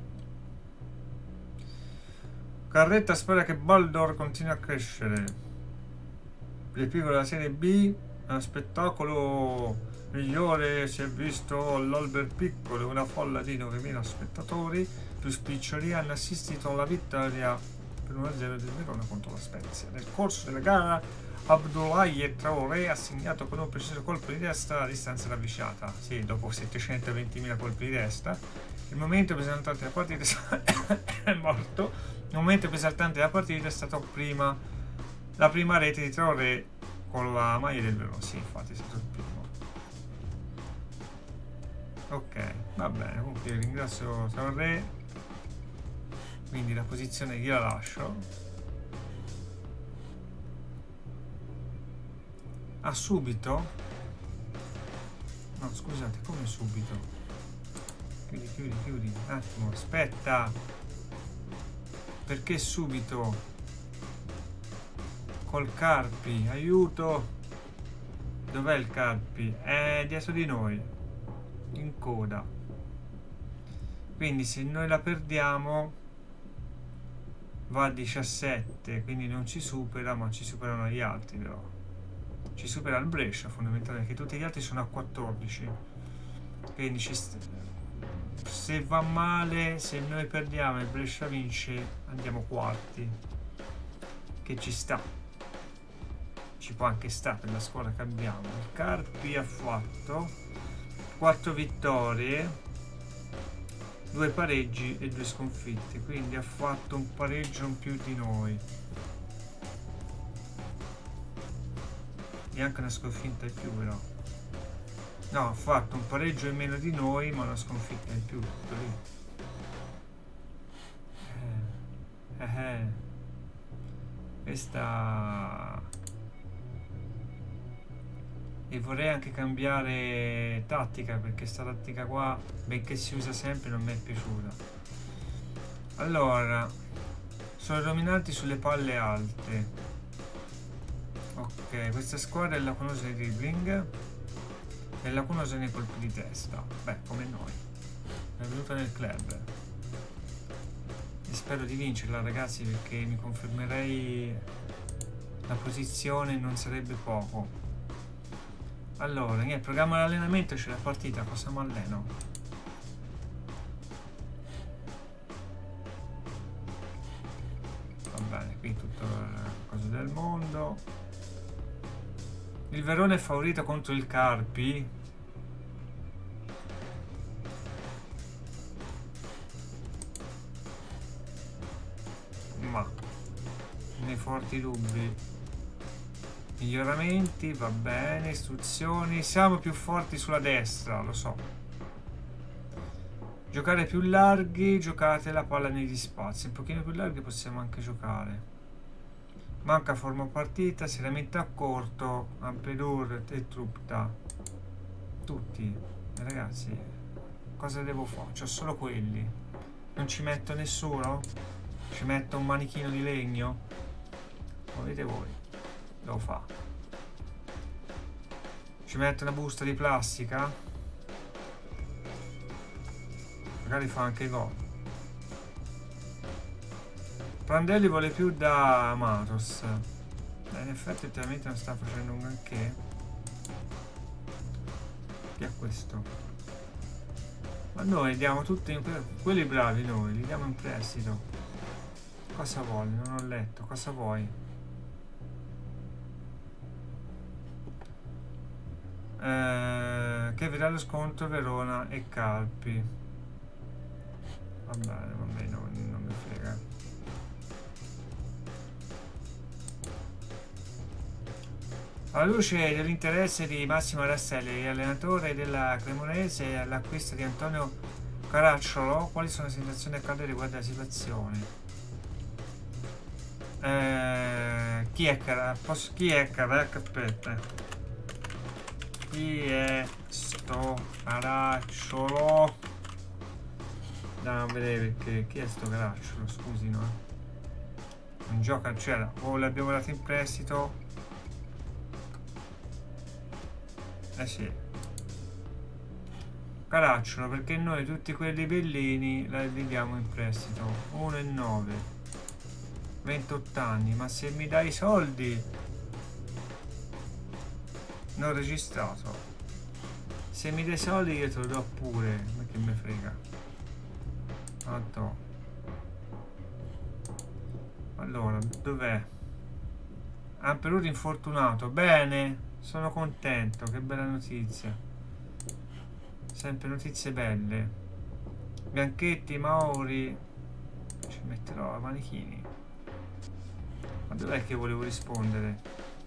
S1: Carretta spera che Baldor continui a crescere. Le piccole della Serie B, uno spettacolo migliore si è visto all'Alber Piccolo, una folla di 9.000 spettatori più spiccioli hanno assistito alla vittoria per 1-0 del Verona contro la Spezia. Nel corso della gara Abdoulaye Traoré ha segnato con un preciso colpo di testa la distanza ravvicinata. Sì, dopo 720.000 colpi di testa. Il momento più esaltante della partita è morto. Il momento più esaltante della partita è stato prima la prima rete di Traoré con la maglia del Verona. Sì, infatti è stato il primo. Ok, va bene. Comunque ringrazio Traoré. Quindi la posizione gliela lascio. Ah, subito? No, scusate, come subito? Chiudi. Un attimo, aspetta. Perché subito? Col Carpi, aiuto. Dov'è il Carpi? È dietro di noi, in coda. Quindi se noi la perdiamo va a 17, quindi non ci supera, ma ci superano gli altri però. Ci supera il Brescia fondamentalmente, che tutti gli altri sono a 14. Quindi se va male, se noi perdiamo e il Brescia vince, andiamo quarti. Che ci sta. Ci può anche stare per la squadra che abbiamo. Il Carpi ha fatto 4 vittorie, 2 pareggi e 2 sconfitte. Quindi ha fatto un pareggio in più di noi. Neanche una sconfitta in più però. No, ha fatto un pareggio in meno di noi, ma una sconfitta in più, tutto lì. Questa... E vorrei anche cambiare tattica, perché sta tattica qua, benché si usa sempre, non mi è piaciuta. Allora, sono dominanti sulle palle alte. Ok, questa squadra è lacunosa nei dribbling e lacunosa nei colpi di testa. Beh, come noi. È venuta nel club. spero di vincerla, ragazzi, perché mi confermerei la posizione, non sarebbe poco. Allora, niente, programma l'allenamento, c'è la partita, cosa mi alleno? Va bene, qui tutto il coso del mondo. Il Verona è favorito contro il Carpi. Ma nei forti dubbi. Miglioramenti, va bene, istruzioni. Siamo più forti sulla destra, lo so. Giocare più larghi, giocate la palla negli spazi. Un pochino più larghi possiamo anche giocare. Manca forma partita, si lamenta a corto, Ampedur e Trupta. Tutti, ragazzi, cosa devo fare? C'ho solo quelli. Non ci metto nessuno? Ci metto un manichino di legno? Volete voi? Lo fa. Ci metto una busta di plastica? Magari fa anche gol. Prandelli vuole più da Matos. In effetti ultimamente non sta facendo un granché. Chi è questo? Ma noi diamo tutti in quelli bravi, noi li diamo in prestito. Cosa vuoi? Non ho letto. Cosa vuoi? Che vedrà lo scontro Verona e Carpi. Va bene, non mi frega. Alla luce dell'interesse di Massimo Rasselli, allenatore della Cremonese, all'acquisto di Antonio Caracciolo, quali sono le sensazioni a caldo riguardo alla situazione? Chi è Caracciolo? Chi è sto Caracciolo? Andiamo a vedere perché chi è sto Caracciolo, scusi, no? Non gioca, c'era, o l'abbiamo dato in prestito. Sì, Caracciolo, perché noi tutti quelli bellini li diamo in prestito. 1,9, 28 anni, ma se mi dai i soldi non registrato, se mi dai soldi io te lo do pure, ma che me frega. Allora, dov'è? Amperud infortunato, bene, sono contento, che bella notizia. Sempre notizie belle. Bianchetti, Mauri. Ci metterò a manichini. Ma dov'è che volevo rispondere?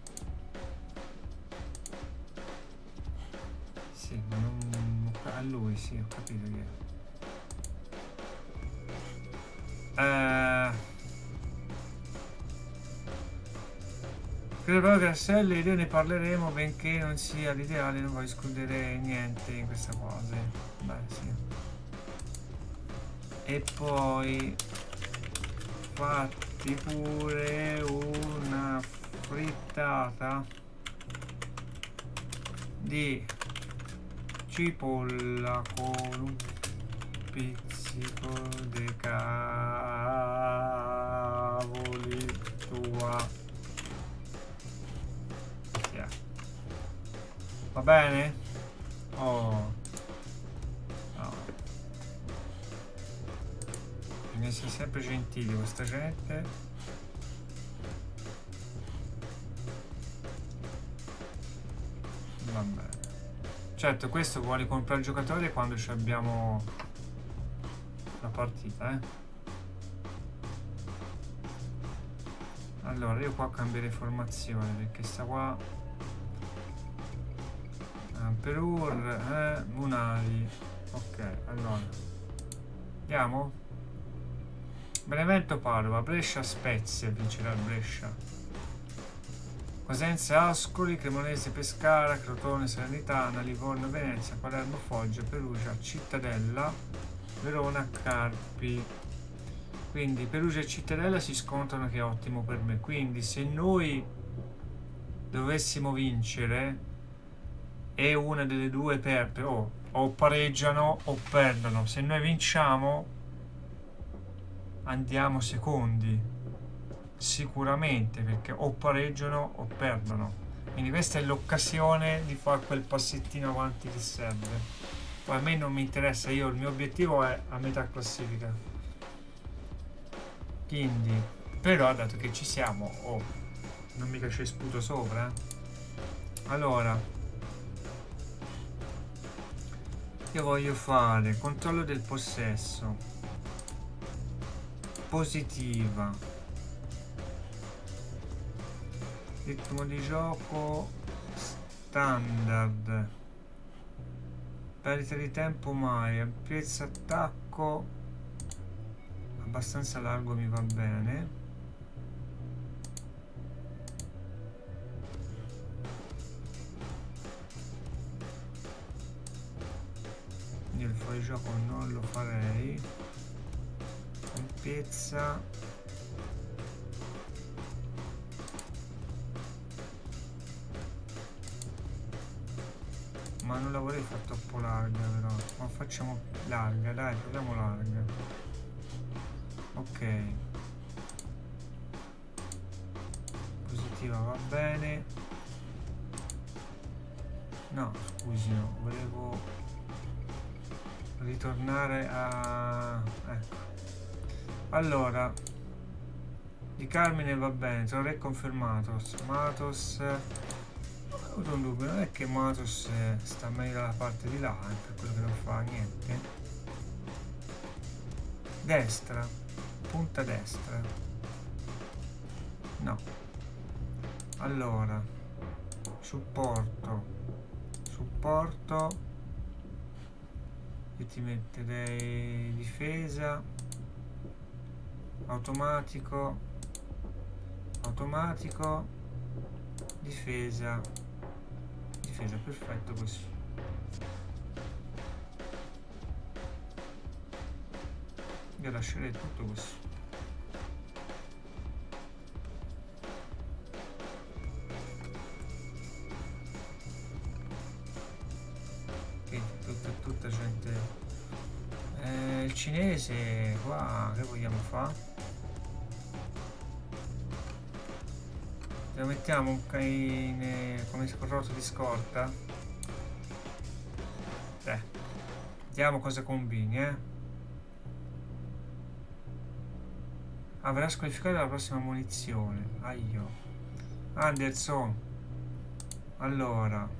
S1: Sì, ma non... a lui, sì, ho capito che... Credo però che Rasselli e io ne parleremo, benché non sia l'ideale, non voglio escludere niente in questa fase. Beh, sì. E poi fatti pure una frittata di cipolla con un pizzico di cavoli tua. Va bene? Oh. No. Bisogna essere sempre gentili questa gente. Va bene. Certo, questo vuole comprare il giocatore quando ci abbiamo la partita, eh. Allora, io qua cambierei formazione perché sta qua... Perur, Munari. Ok, allora andiamo. Benevento, Padova, Brescia, Spezia, vincerà il Brescia. Cosenza, Ascoli, Cremonese, Pescara, Crotone, Salernitana, Livorno, Venezia, Palermo, Foggia, Perugia, Cittadella, Verona, Carpi. Quindi Perugia e Cittadella si scontrano, che è ottimo per me. Quindi se noi dovessimo vincere e una delle due perde, o pareggiano o perdono. Se noi vinciamo andiamo secondi sicuramente, perché o pareggiano o perdono, quindi questa è l'occasione di fare quel passettino avanti che serve. Poi a me non mi interessa, io il mio obiettivo è a metà classifica, quindi però dato che ci siamo, non mica c'è sputo sopra, allora io voglio fare controllo del possesso, positiva, ritmo di gioco standard, perdita di tempo mai, ampiezza attacco abbastanza largo, mi va bene. Io il fuorigioco non lo farei. Ampiezza, ma non la vorrei fare troppo larga, però ma facciamo larga, dai, proviamo larga. Ok, positiva va bene. No, scusi, no, volevo ritornare a... ecco. Allora, di Carmine va bene, Torre confermato. Matos, ho avuto un dubbio, non è che Matos sta meglio dalla parte di là, per quello che non fa niente. Destra, punta destra, no. Allora, supporto, io ti metterei difesa, automatico, difesa, perfetto così. Io lascerei tutto così. Tutta gente, il cinese qua che vogliamo fare? Lo mettiamo un come corroto di scorta, vediamo cosa combini, avrà squalificato la prossima munizione. Aio. Anderson, allora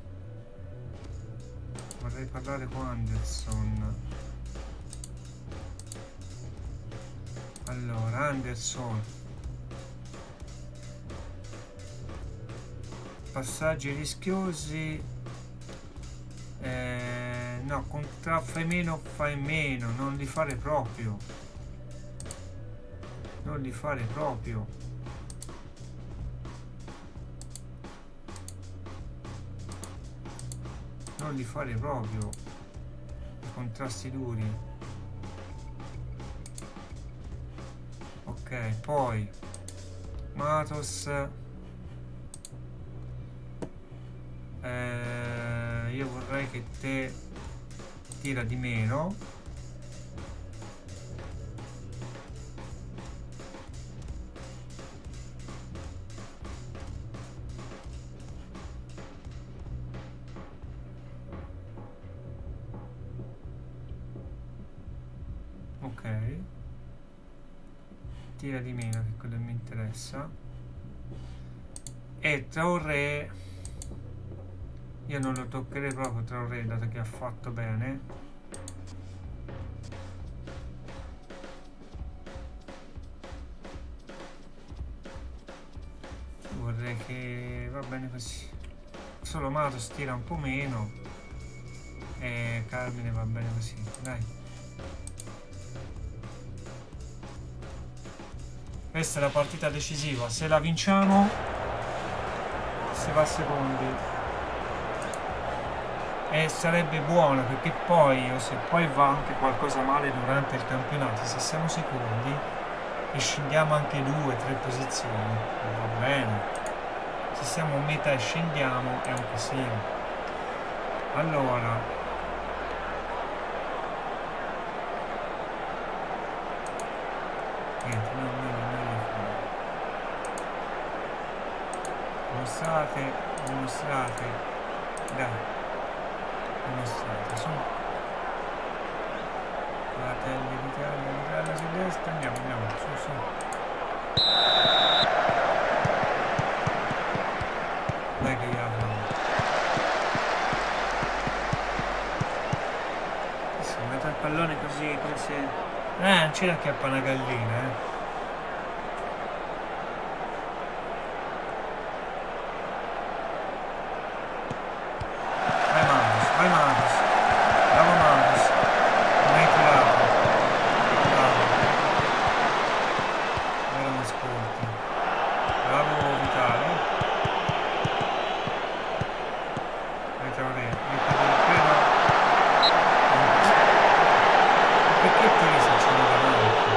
S1: vorrei parlare con Anderson. Allora, Anderson, passaggi rischiosi, no, fai meno, non li fare proprio, non li fare proprio. Non li fare proprio i contrasti duri. Ok, poi Matos, io vorrei che te tira di meno. Tira di meno, che quello mi interessa. E Traoré io non lo toccherei proprio, Traoré, dato che ha fatto bene. Vorrei che va bene così. Solo Matos tira un po' meno e Carmine va bene così, dai. Questa è la partita decisiva, se la vinciamo si va secondi, e sarebbe buono, perché poi, o se poi va anche qualcosa male durante il campionato, se siamo secondi e scendiamo anche 2-3 posizioni, va bene. Se siamo a metà e scendiamo è un casino. Allora, Dimostrate, dimostrate, dai, dimostrate, su. Fratelli d'Italia su destra, andiamo, su, su. Dai che io apro. Si mette il pallone così, come se... non c'era che appa una gallina, Vai Marcos, bravo Marcos, non hai tirato, bravo, ora mi ascolti, bravo Vitale, credo, perché tiri se ce n'è davanti?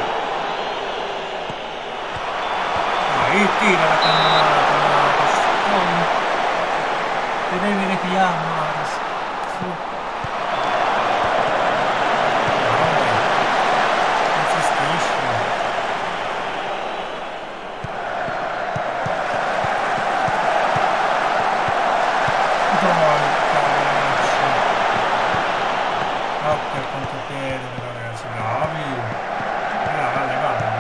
S1: Io tiro la cannonata, Marcos, ti devi ripigliare Marcos. Non si stisce. Occhio al contropiede però ragazzi, bravi. Vale.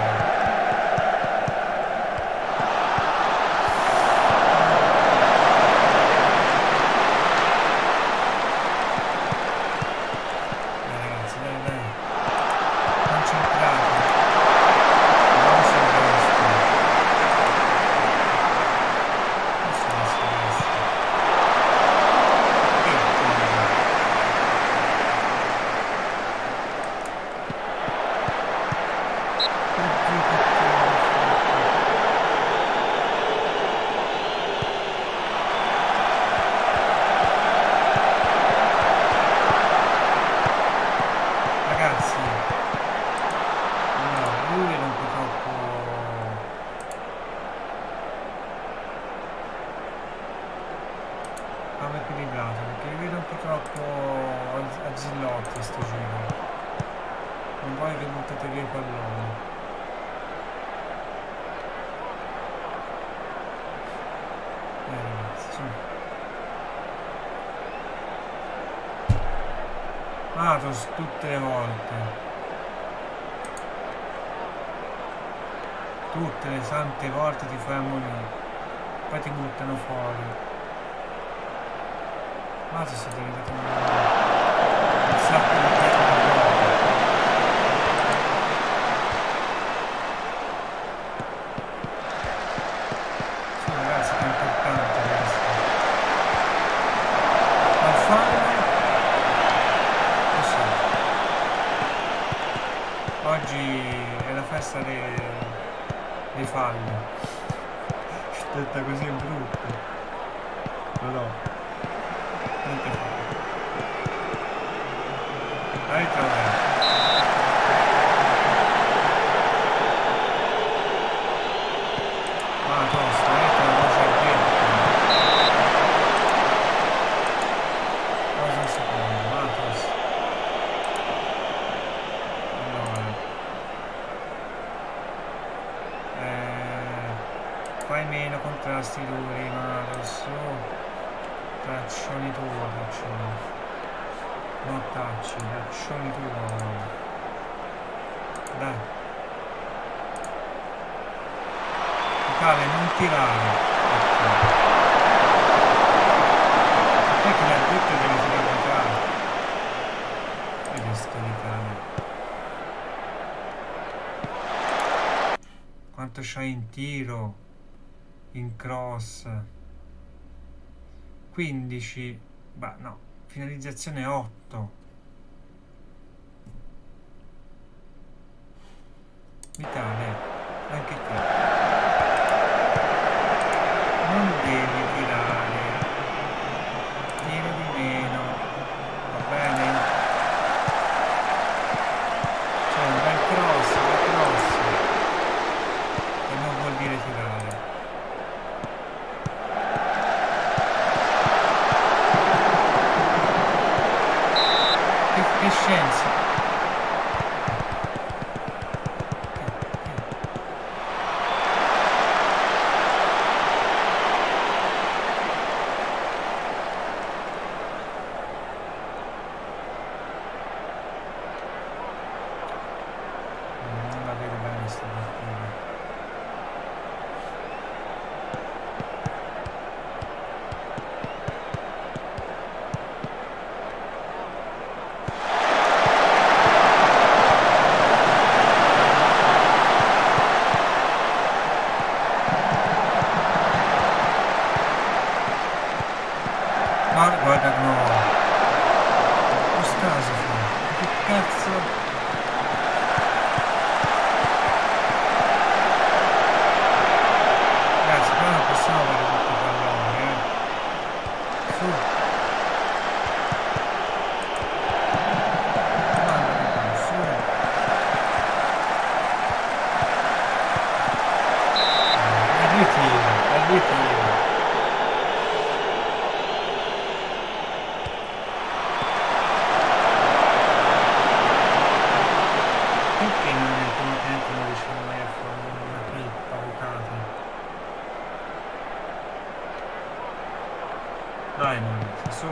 S1: Equilibrato perché li vedo un po' troppo azzillotti sto giro, non voglio che buttate via i palloni. Ragazzi, su. Matos tutte le volte, tutte le sante volte ti fai ammonire, poi ti buttano fuori. Ma se siete diventato un sacco di tempo. Sì ragazzi, che è importante questo. Al fallo così. Oggi è la festa dei falli. Detta così è brutto. No. Dai tosta, cosa secondo, Matos. Allora. Fai meno contrasti duri, Matos. Traccioni tuoi, traccioni. Mortacci, traccioni tuoi. Dai. Vitale, non tirare. Perché mi ha detto che devi tirare Vitale. Vedi sto Vitale. Quanto c'hai in tiro? In cross? 15, bah no, finalizzazione 8. Vitale, anche te. Non devi tirare, tira di meno, va bene? C'è un bel cross, che non vuol dire tirare. Che scienza! Guarda no. Costaso fa. Che cazzo? Ragazzi, qua non possiamo avere tutti i palloni, Su. Mandali qua, su. E ritiro. Perché nel primo tempo non riusciamo mai a fare una pippa, Bucati? Dai, non su.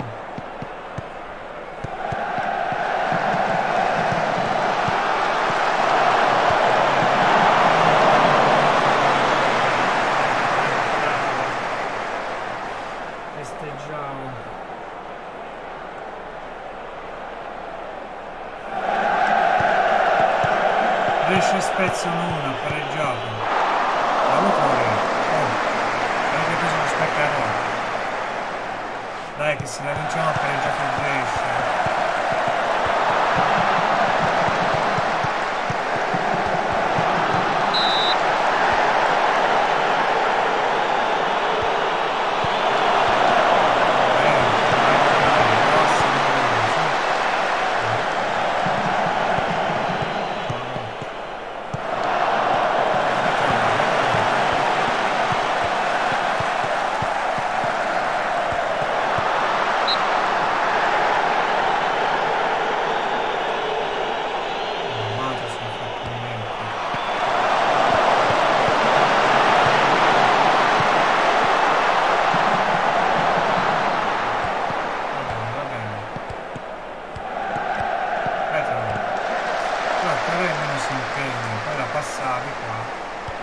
S1: Festeggiamo. Brescia Spezia 1-1, pareggiato. L'autore. Avete preso lo specchiatore. Dai che se la vinciamo ha pareggiato il Brescia. Passavi qua.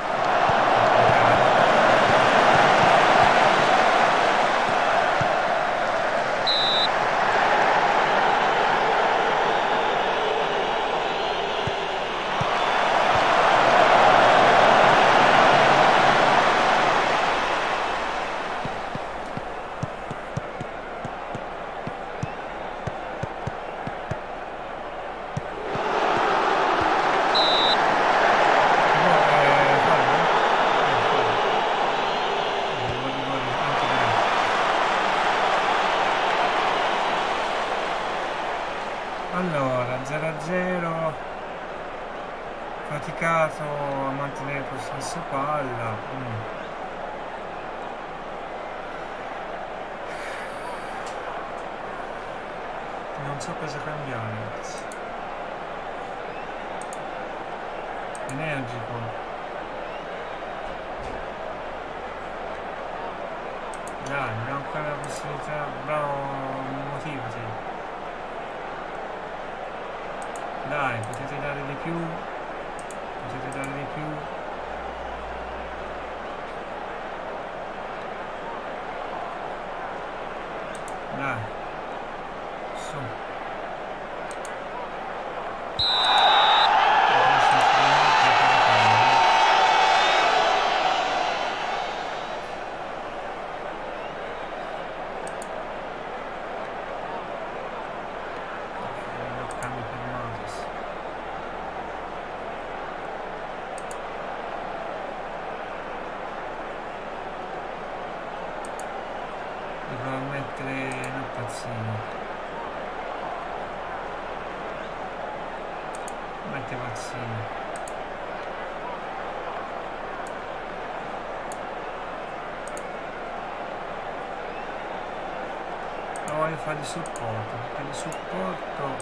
S1: Allora, 0-0, faticato a mantenere il possesso palla. Non so cosa cambiare, ragazzi. Energico. Dai, abbiamo ancora la possibilità. Bravo, motivati. Dai, potete dare di più. Potete dare di più. Dai. Su. Devo mettere un pazzino. Mette pazzino. Lo voglio fare di supporto, perché di supporto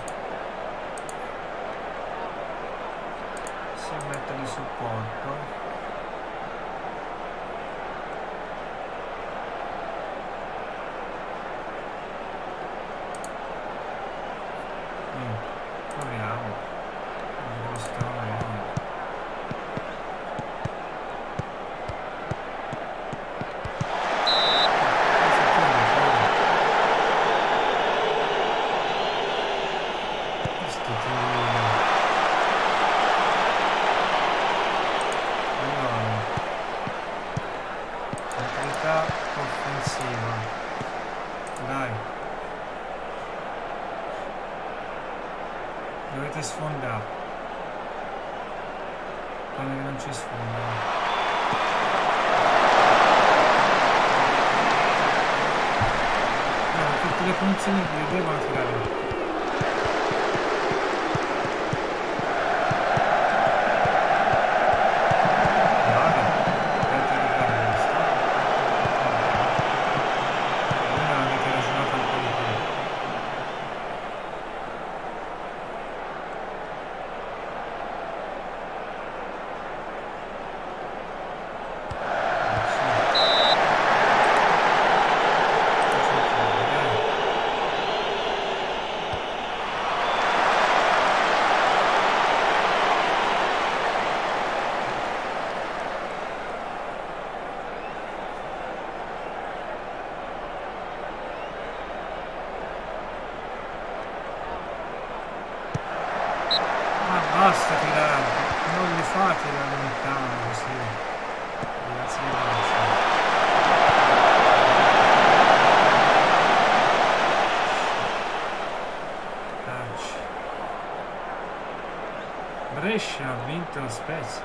S1: si mette di supporto. Proviamo. Lo stiamo vedendo. Questo allora, mentalità offensiva. Dai. Dovete sfondare. Quando non ci sfondano. No, tutte le punizioni che devono tirare. Basta tirare, non li fate da lontano così. Grazie, grazie. Brescia ha vinto lo Spezia.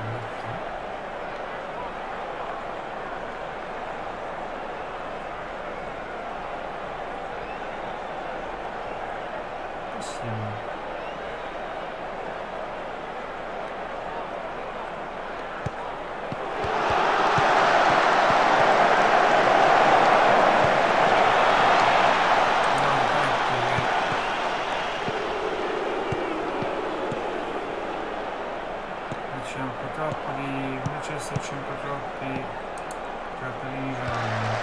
S1: Possibile. C'è un po' troppo di... Manchester c'è un po' troppi cartellini gialli.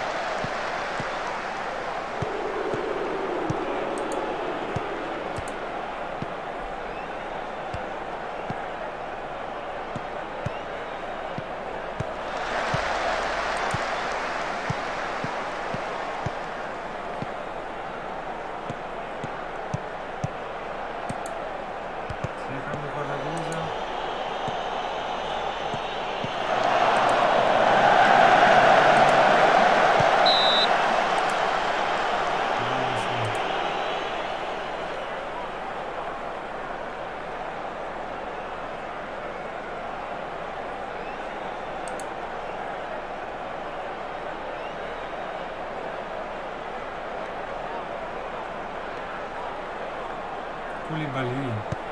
S1: Koulibaly.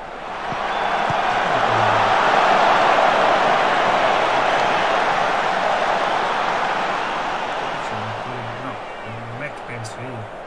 S1: No, non è che penso io.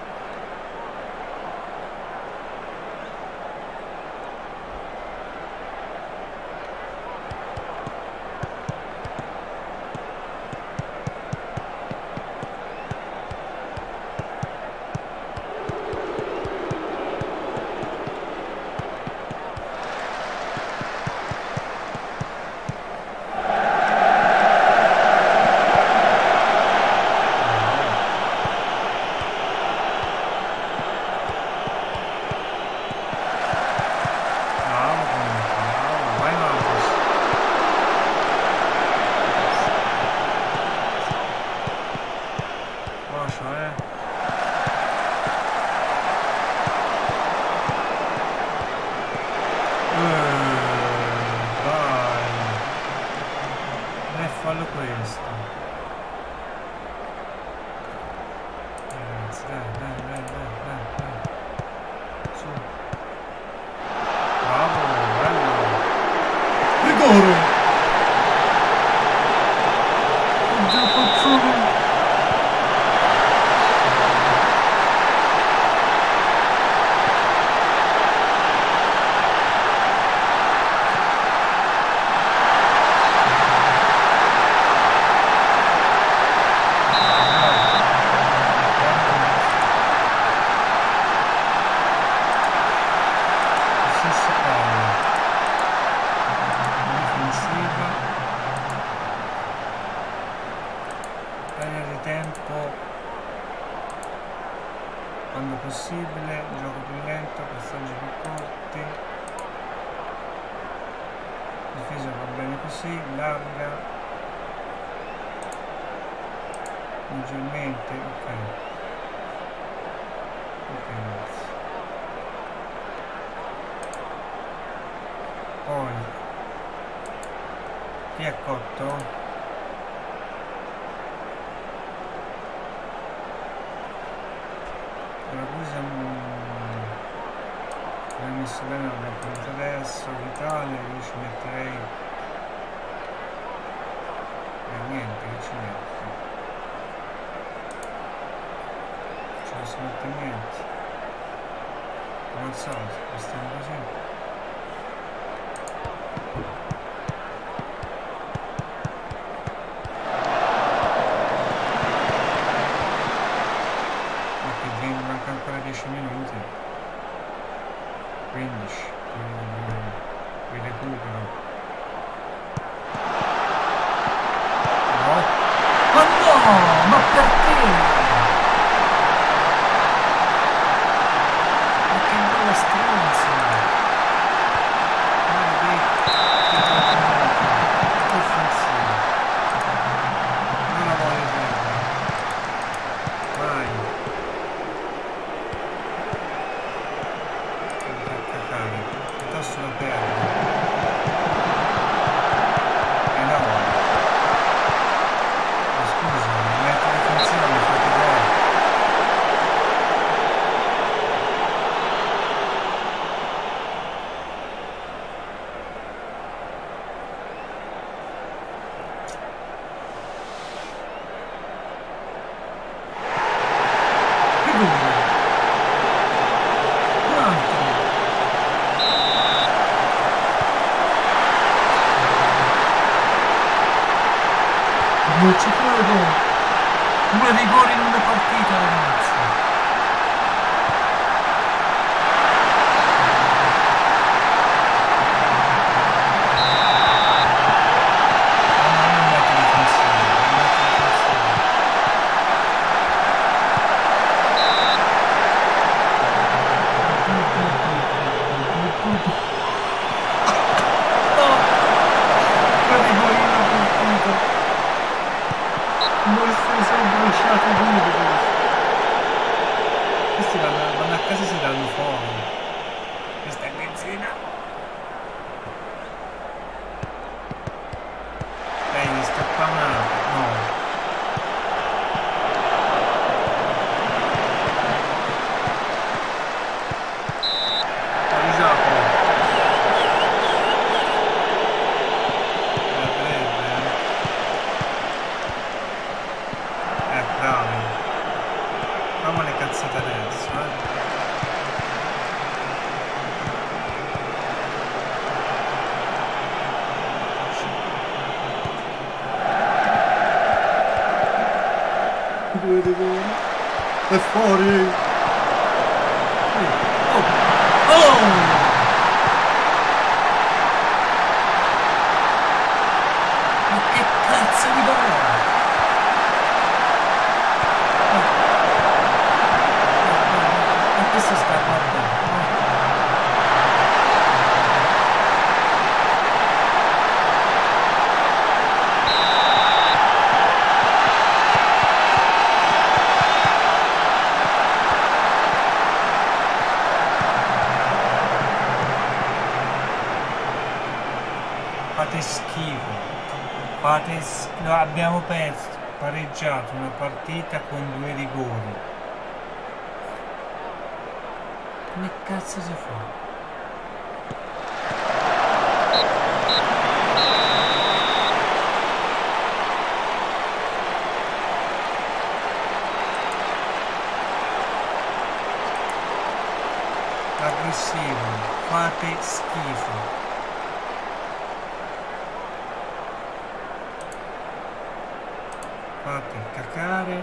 S1: Fallo questo. Ragazzi, dai. Su. Bravo, bello. Rigore! Gioco. Quando possibile, gioco più lento, passaggi più corti, difesa va bene così, larga, leggermente, ok, grazie. Poi chi è cotto? Ragusa l'ha messo bene, l'abbiamo pronto adesso. Vitale, io ci metterei niente, che ci metto? Ci non si mette niente, come al solito, stiamo così. Manca ancora 10 minuti, 15, poi recupero. No, ma no, ma perché? Ma che bella stronza! Offensiva, non la voglio perdere, vai. Piuttosto lo perdo. No. Ma scusa, mi metto difensiva e mi fate gol. Che dove? Non ci credo! 2 rigori in una partita, ragazzi! Non metto difensivo, non metto difensivo. No! 2 rigori in una partita! Non si sono bruciati vivi questi vanno a casa e si danno fuoco. Questa è benzina. Gli scappa una. No. Fuori gioco. Bravo. Facciamo le cazzate adesso, Due rigori. È fuori. Oh! Ma che cazzo di parola? Questo sta guardando. Fate schifo. No, abbiamo pareggiato una partita con 2 rigori. Come cazzo si fa? Aggressivo, fate schifo. Fate cacare,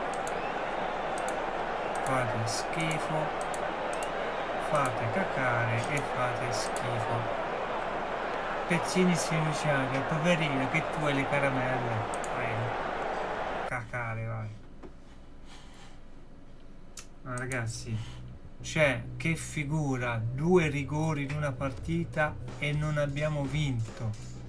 S1: fate schifo. Fate cacare e fate schifo. Pezzini sinusiali, poverino, che tu hai le caramelle. Vai. Cacare, vai. Ma ragazzi, cioè, che figura, 2 rigori in una partita e non abbiamo vinto.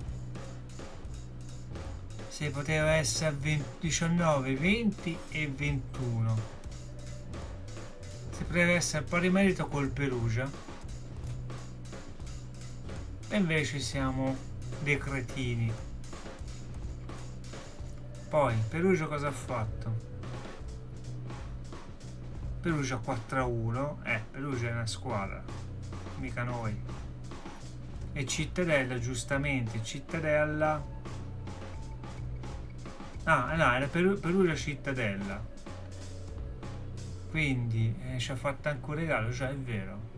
S1: Se poteva essere 19, 20 e 21. Si poteva essere pari merito col Perugia. e invece siamo dei cretini. Poi Perugia cosa ha fatto? Perugia 4-1, Perugia è una squadra, mica noi. E Cittadella, giustamente, Cittadella... Ah, no, era Perugia Cittadella. Quindi ci ha fatto anche un regalo, già è vero.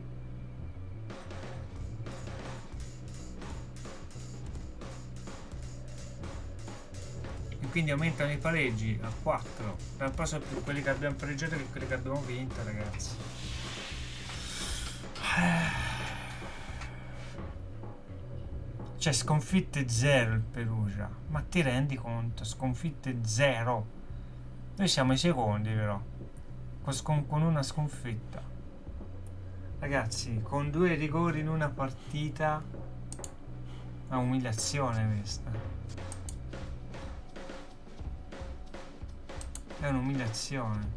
S1: E quindi aumentano i pareggi a 4. L'anno prossimo più quelli che abbiamo pareggiato che quelli che abbiamo vinto, ragazzi. Cioè, sconfitte 0 il Perugia. Ma ti rendi conto? Sconfitte 0. Noi siamo i secondi, però. Con una sconfitta. Ragazzi, con 2 rigori in una partita. È umiliazione questa. È un'umiliazione.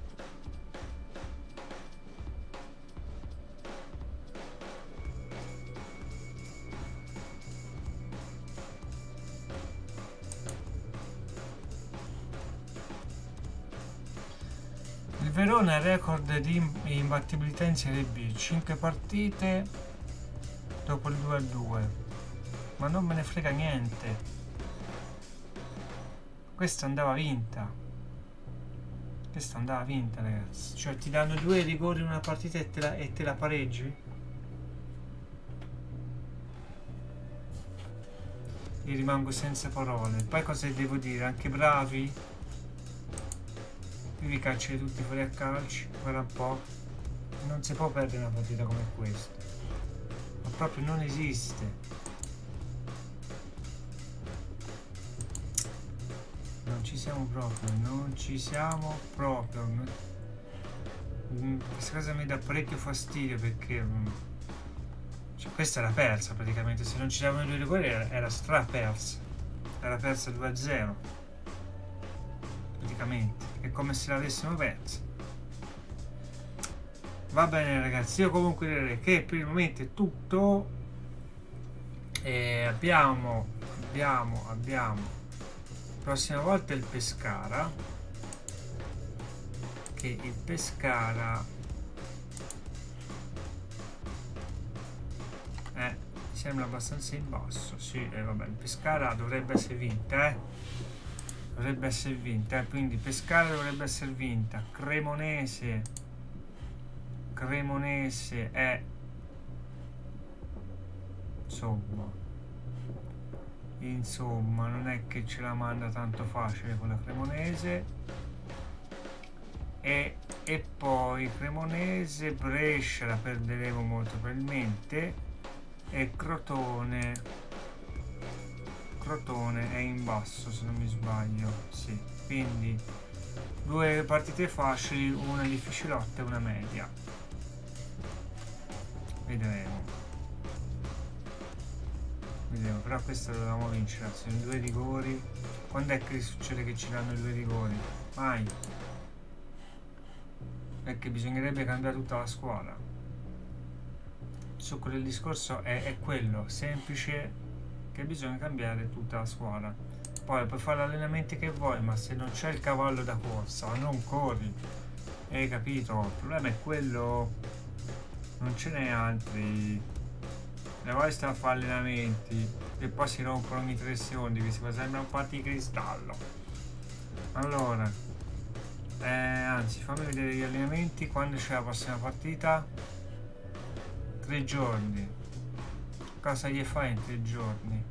S1: Il Verona ha record di imbattibilità in Serie B, 5 partite dopo il 2-2, ma non me ne frega niente, questa andava vinta, ragazzi. Cioè ti danno 2 rigori in una partita e te la pareggi? Io rimango senza parole. Poi cosa devo dire? Anche bravi? Vi cacciate tutti fuori a calci, guarda un po'. Non si può perdere una partita come questa, ma proprio non esiste. Non ci siamo proprio. Questa cosa mi dà parecchio fastidio perché cioè, questa era persa praticamente. Se non ci davano 2 rigori era strapersa, era persa 2-0 praticamente. È come se l'avessimo persa. Va bene ragazzi, io comunque direi che per il momento è tutto. Abbiamo prossima volta il Pescara, che il Pescara mi sembra abbastanza in basso. Sì, vabbè, il Pescara dovrebbe essere vinta, quindi Pescara dovrebbe essere vinta. Cremonese è insomma non è che ce la manda tanto facile con la Cremonese. E poi Cremonese, Brescia la perderemo molto probabilmente, e Crotone è in basso se non mi sbaglio, sì, quindi 2 partite facili, una difficilotta e una media. Vedremo, però questa dovevamo vincere, sono 2 rigori. Quando è che succede che ci danno 2 rigori? Mai. Perché bisognerebbe cambiare tutta la squadra. Il succo del discorso è quello semplice, che bisogna cambiare tutta la squadra. Poi puoi fare allenamenti che vuoi, ma se non c'è il cavallo da corsa non corri, hai capito? Il problema è quello, non ce n'è altri. Le volte sta a fare allenamenti e poi si rompono ogni 3 secondi, che si sembrano fatti di cristallo. Allora anzi, fammi vedere gli allenamenti. Quando c'è la prossima partita? 3 giorni. Cosa gli fai in 3 giorni?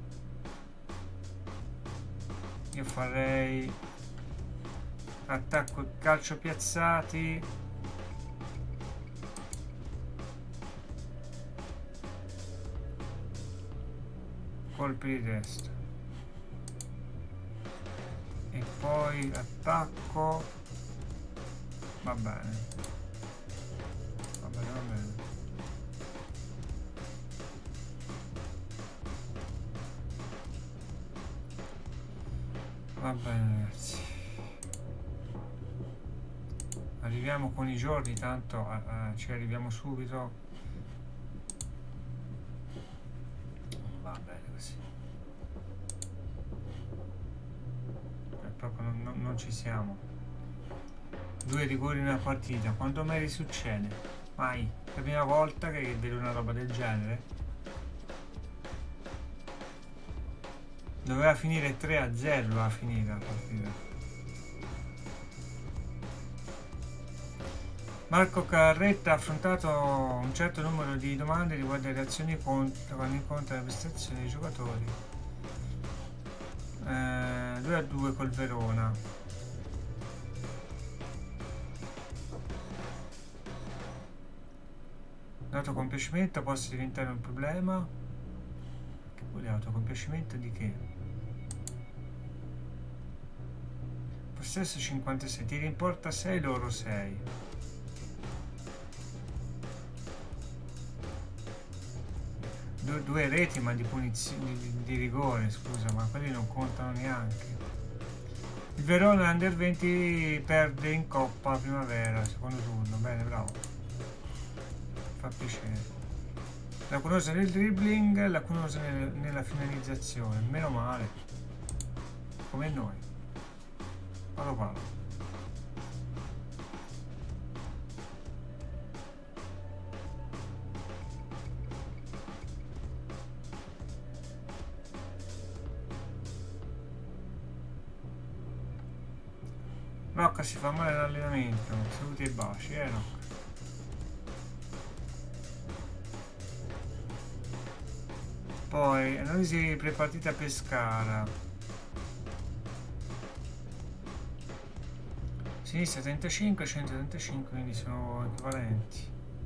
S1: Io farei attacco, calcio piazzati, colpi di testa, e poi attacco. Va bene. Va bene ragazzi, arriviamo con i giorni, tanto ci arriviamo subito. quasi. Proprio non ci siamo. 2 rigori in una partita, quando mai succede? Mai. È la prima volta che vedo una roba del genere. Doveva finire 3-0, doveva finire la partita. Marco Carretta ha affrontato un certo numero di domande riguardo alle reazioni quando incontra le prestazioni dei giocatori. 2-2 col Verona. L'autocompiacimento possa diventare un problema. Che vuole autocompiacimento di che? Possesso 56, ti rimporta 6, loro 6. Due reti ma di punizione di rigore, scusa, ma quelli non contano neanche. Il Verona Under 20 perde in Coppa Primavera, secondo turno, bene, bravo. Fa piacere. Lacunosa nel dribbling, lacunosa nella finalizzazione, meno male. Come noi. Palo. Rocca si fa male all'allenamento, saluti e baci, Rocca. Poi, analisi prepartita Pescara. Sinistra 35, 135, quindi sono equivalenti.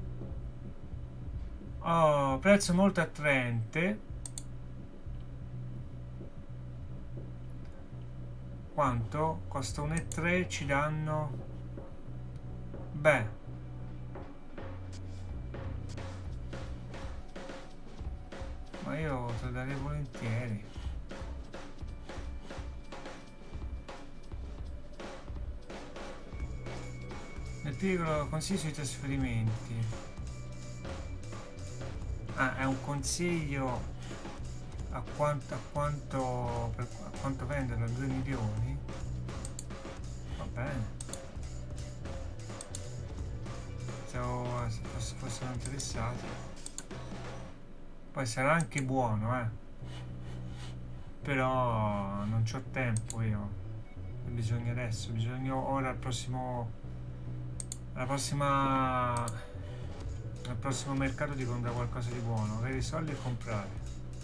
S1: Oh, prezzo molto attraente. Quanto? Costa 1,3, ci danno... Beh. Ma io te lo darei volentieri. Nel piccolo consiglio sui trasferimenti. Ah, è un consiglio a quanto venderlo a 2 milioni. Va bene. Se fossero interessati. Poi sarà anche buono, però non c'ho tempo io. Bisogna adesso, bisogna ora al prossimo mercato di comprare qualcosa di buono, avere i soldi e comprare.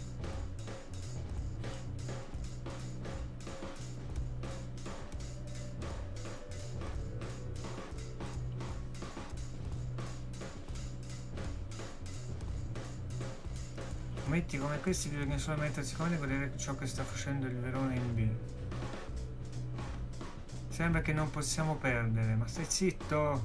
S1: Metti come questi bisogna solo mettersi con e vedere ciò che sta facendo il Verona in B. Sembra che non possiamo perdere, ma stai zitto!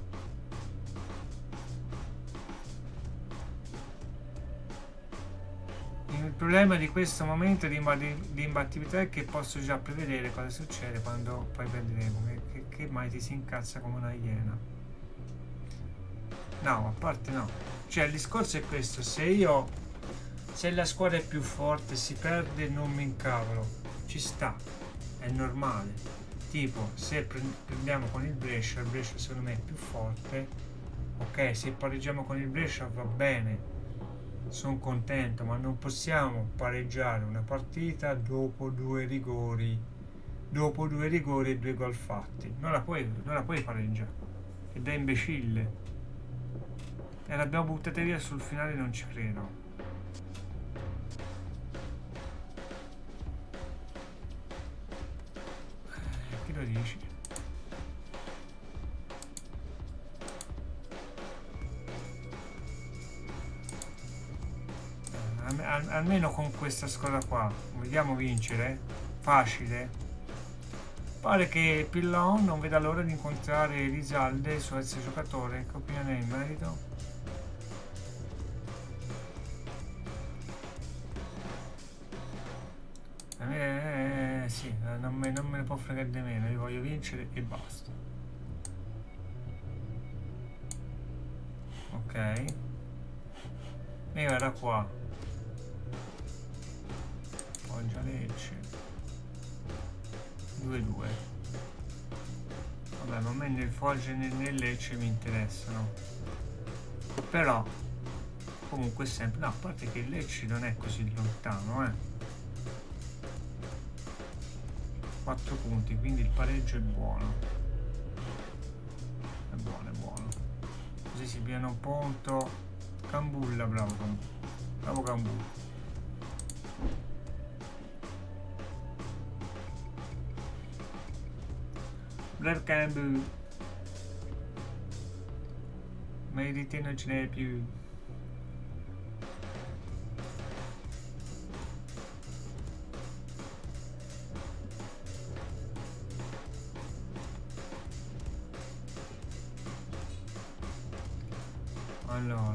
S1: Il problema di questo momento di imbattibilità è che posso già prevedere cosa succede quando poi perderemo, che mai ti si incazza come una iena. No, a parte no. Cioè il discorso è questo, se la squadra è più forte si perde non mi incavolo, ci sta, è normale. Tipo se prendiamo con il Brescia secondo me è più forte, ok, se pareggiamo con il Brescia va bene, sono contento, ma non possiamo pareggiare una partita dopo 2 rigori e 2 gol fatti, non la puoi pareggiare, è da imbecille, e l'abbiamo buttata via sul finale, non ci credo. Chi lo dici? Almeno con questa squadra qua vogliamo vincere facile. Pare che Pillon non veda l'ora di incontrare Rizalde, il suo ex giocatore. Che opinione hai in merito? Sì, non me ne può fregare di meno, io voglio vincere e basta. Ok, io era qua. Foggia Lecce 2-2. Vabbè, ma a me nel Foggia e nel Lecce mi interessano, però comunque sempre, no, a parte che il Lecce non è così lontano, 4 punti, quindi il pareggio è buono, è buono, è buono, così si piena un punto. Cambulla, bravo Cambulla. Bravo Cambulla, ma di te non ce n'è più. Allora,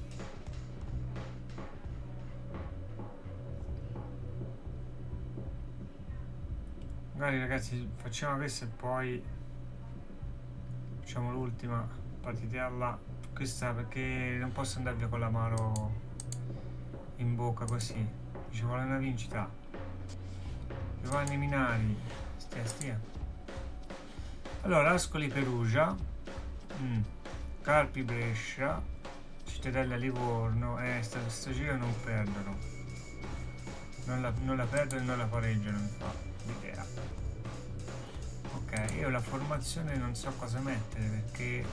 S1: magari ragazzi facciamo questo e poi facciamo l'ultima partitella, questa perché non posso andare via con l'amaro in bocca così, ci vuole una vincita. Giovanni Minari, stia. Allora, Ascoli Perugia, Carpi Brescia, Cittadella Livorno, sto giro non perdono, non la perdono e non la pareggiano, mi fa l'idea. Ok, io la formazione non so cosa mettere perché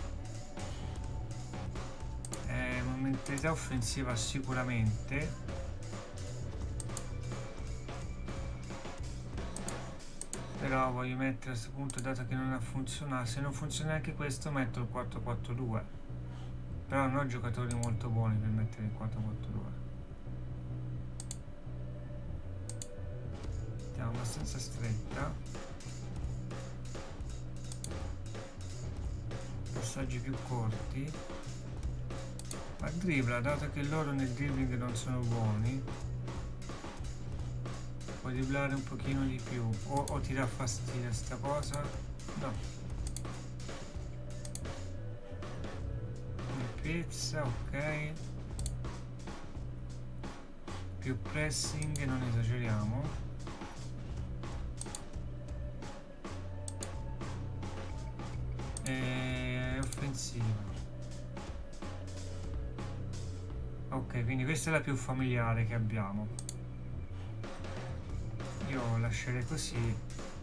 S1: una mentalità offensiva sicuramente, però voglio mettere a questo punto, dato che non ha funzionato, se non funziona anche questo metto il 4-4-2, però non ho giocatori molto buoni per mettere il 4-4-2. Andiamo abbastanza stretta, passaggi più corti, ma dribbla, dato che loro nel dribbling non sono buoni, puoi dribblare un pochino di più, o ti dà fastidio sta cosa? No. Pizza, ok, più pressing, non esageriamo, e offensiva, ok, quindi questa è la più familiare che abbiamo. Io lascerei così,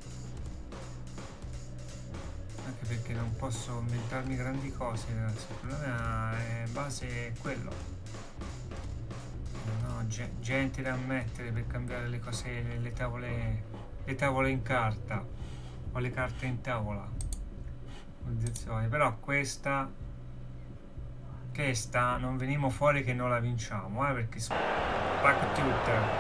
S1: anche perché non posso inventarmi grandi cose, ragazzi. Il problema è base è quello, no, gente da mettere per cambiare le cose, le tavole in carta o le carte in tavola, però questa non veniamo fuori che non la vinciamo, perché spacca tutto.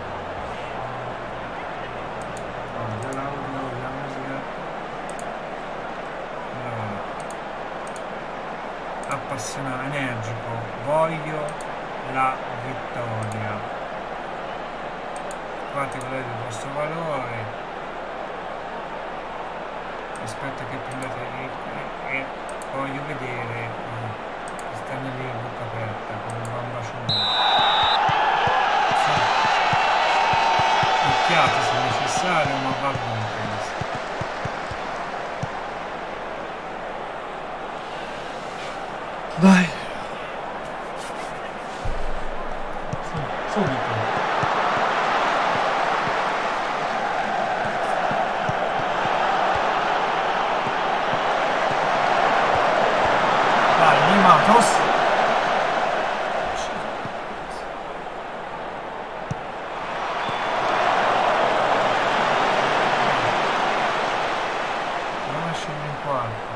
S1: Appassionato, energico, voglio la vittoria, fate qual è il vostro valore, aspetta che prendete e voglio vedere, stanno lì a bocca aperta con un bambacione, picchiate se necessario, ma va bene questo. Vai! Subito! Vai, Di Matos! Non scende in quarto.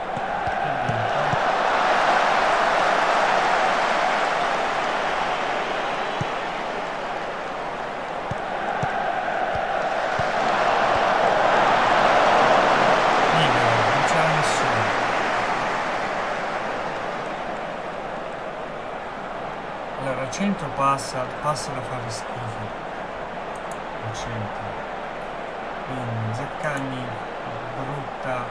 S1: Allora, al centro passa da fare schifo. Al centro. Quindi Zaccagni, brutta,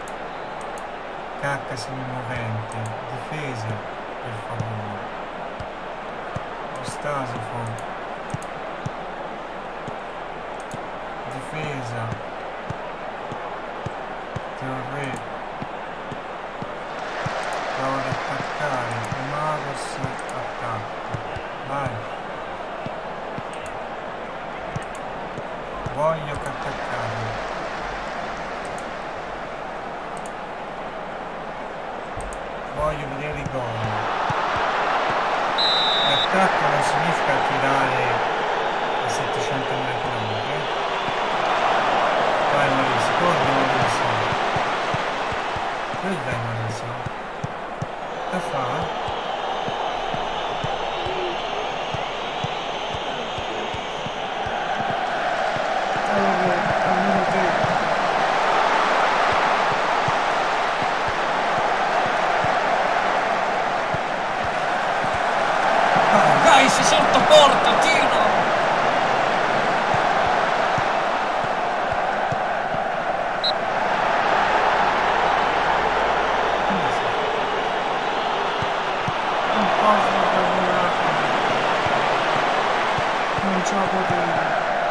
S1: cacca semimovente, difese, per favore. Ostasifo. difesa. Teorre prova ad attaccare. Magos attacca. Vai. Voglio che attaccare. Voglio vedere i gol. L'attacco non significa tirare a 700.000 km. Vai Maurizio, corri Maurizio. Dove vai Maurizio? Da fa?
S2: Si sottoporta, tiro!
S3: Non posso camminare. Non ce la potevo.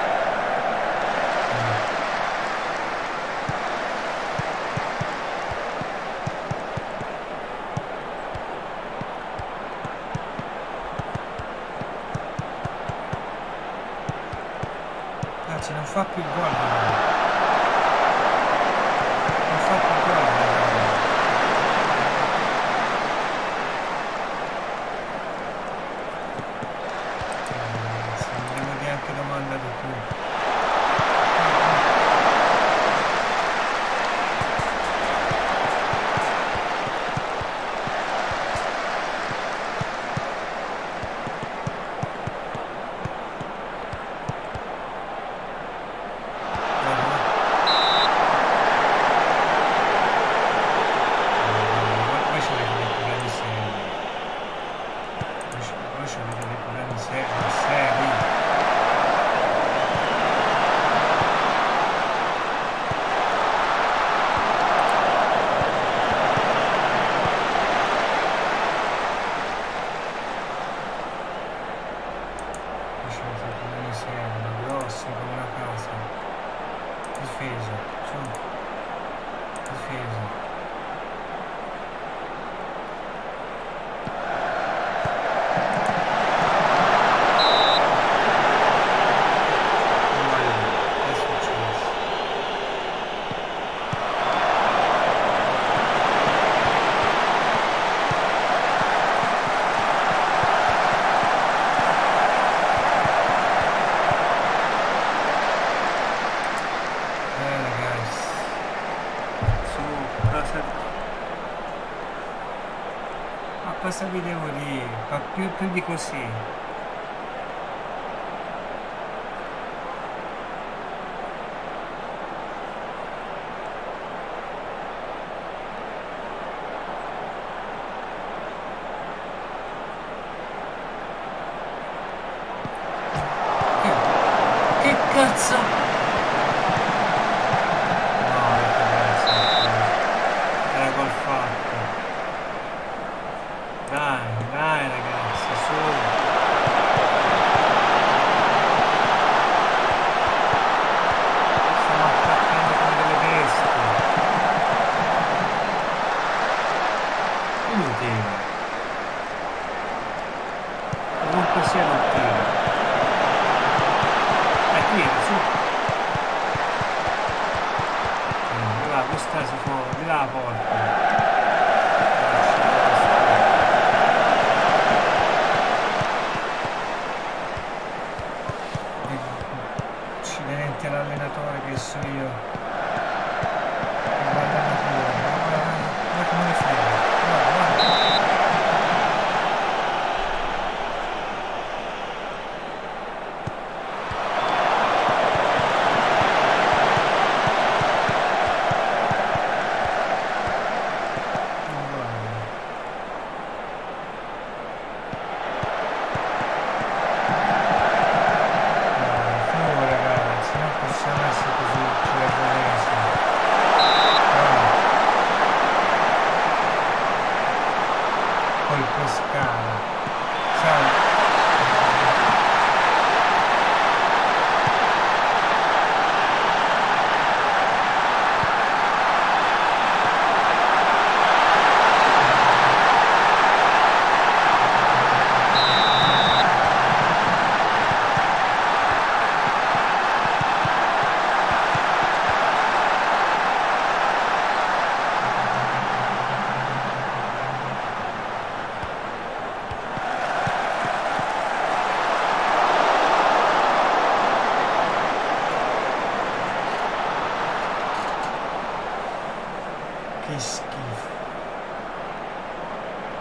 S1: Non fa più il gol, non fa più il gol. Non devo neanche domanda di più. Cosa vi devo dire? Ma più di così.
S2: Che cazzo?
S1: No, era gol fatto. Dai ragazzi, su. Stiamo attaccando come delle bestie. Inutile. Comunque sia inutile. Tira, su. Di là, questa si può, di là la porta. Accidenti all'allenatore che so io. Che guarda la pure. Guarda come le frega. Guarda.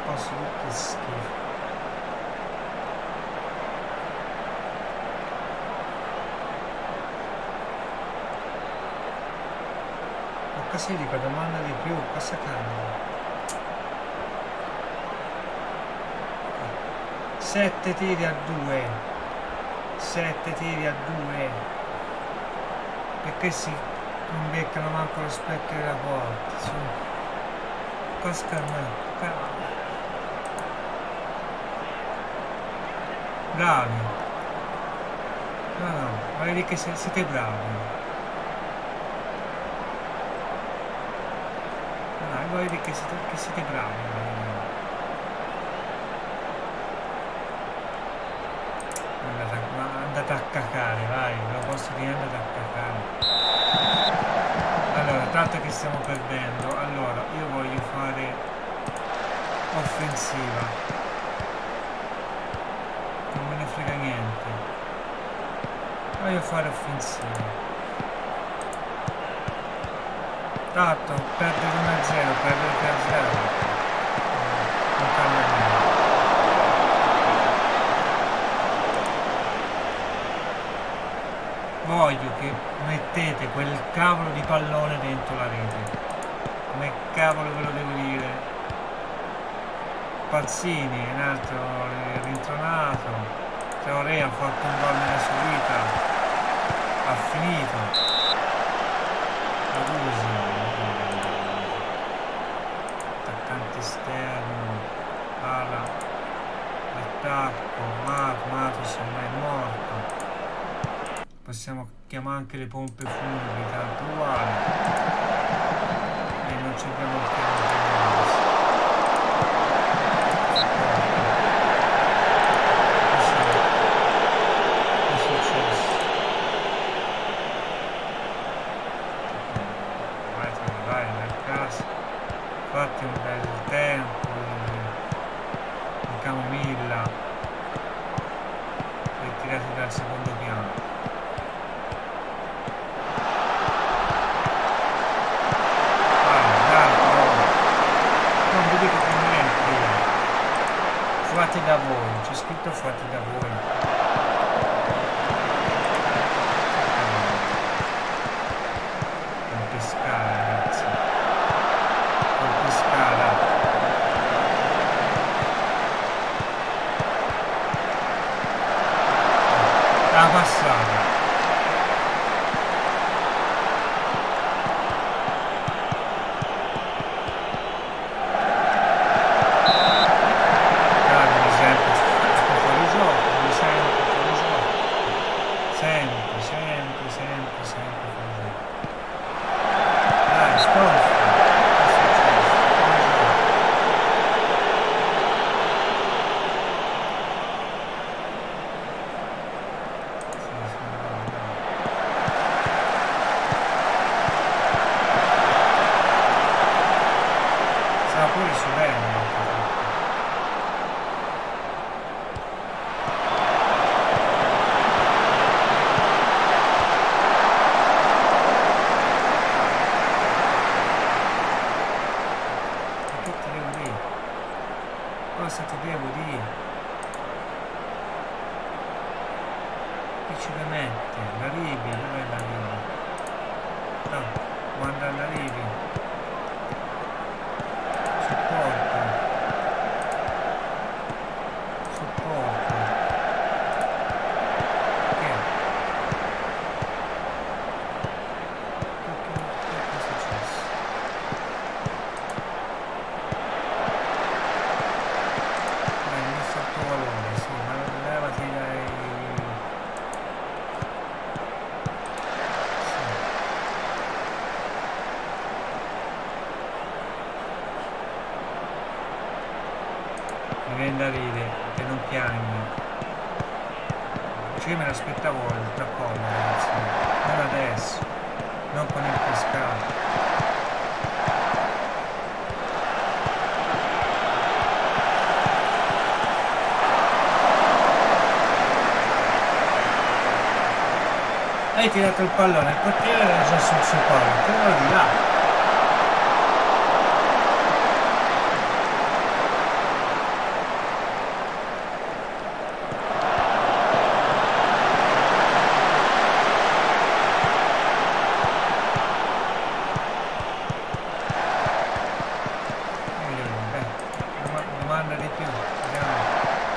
S1: posso dire che schifo. Cosa dico, domanda di più, cosa cambia? 7 tiri a 2, 7 tiri a 2, perché si non beccano manco lo specchio della porta, su. Casca a me, bravi, no, vorrei dire che siete bravi. Voglio dire che siete bravi. Andate a cacare, vai, ve lo posso dire, andate a cacare. Allora, tanto che stiamo perdendo, allora io voglio fare offensiva. Non me ne frega niente. Voglio fare offensiva. Tanto, perdere 1-0, perdere 3-0 non cambia niente. Voglio che mettete quel cavolo di pallone dentro la rete. Come cavolo ve lo devo dire? Pazzini è un altro rintronato. Traoré ha fatto un gol nella sua vita, ha finito. Attaccante esterno, ala, attacco, Matos ormai è morto. Possiamo chiamare anche le pompe funebri, tanto uguale. E non ci abbiamo il piano. Fatti un bel tempo di camomilla e tirati dal secondo piano. Non vi dico che niente. Fatti da voi, c'è scritto fatti da voi. Non pescare, ragazzi. La passata. Mi sento fuori gioco, mi sento fuori gioco. Sempre fuori gioco. Dai, stop. Pure su bene. Che ti devo dire? Cosa ti devo dire? Che ci vuoi mettere? La Rivi, dov'è la Rivi? No, guarda la Rivi. Mi viene da ridere, che non piangi. Cioè io me l'aspettavo il tracollo, ragazzi. Non adesso, non con il pescato. Hai tirato il pallone, il portiere era già sul suo palo, però di là. manda di più. Vediamo.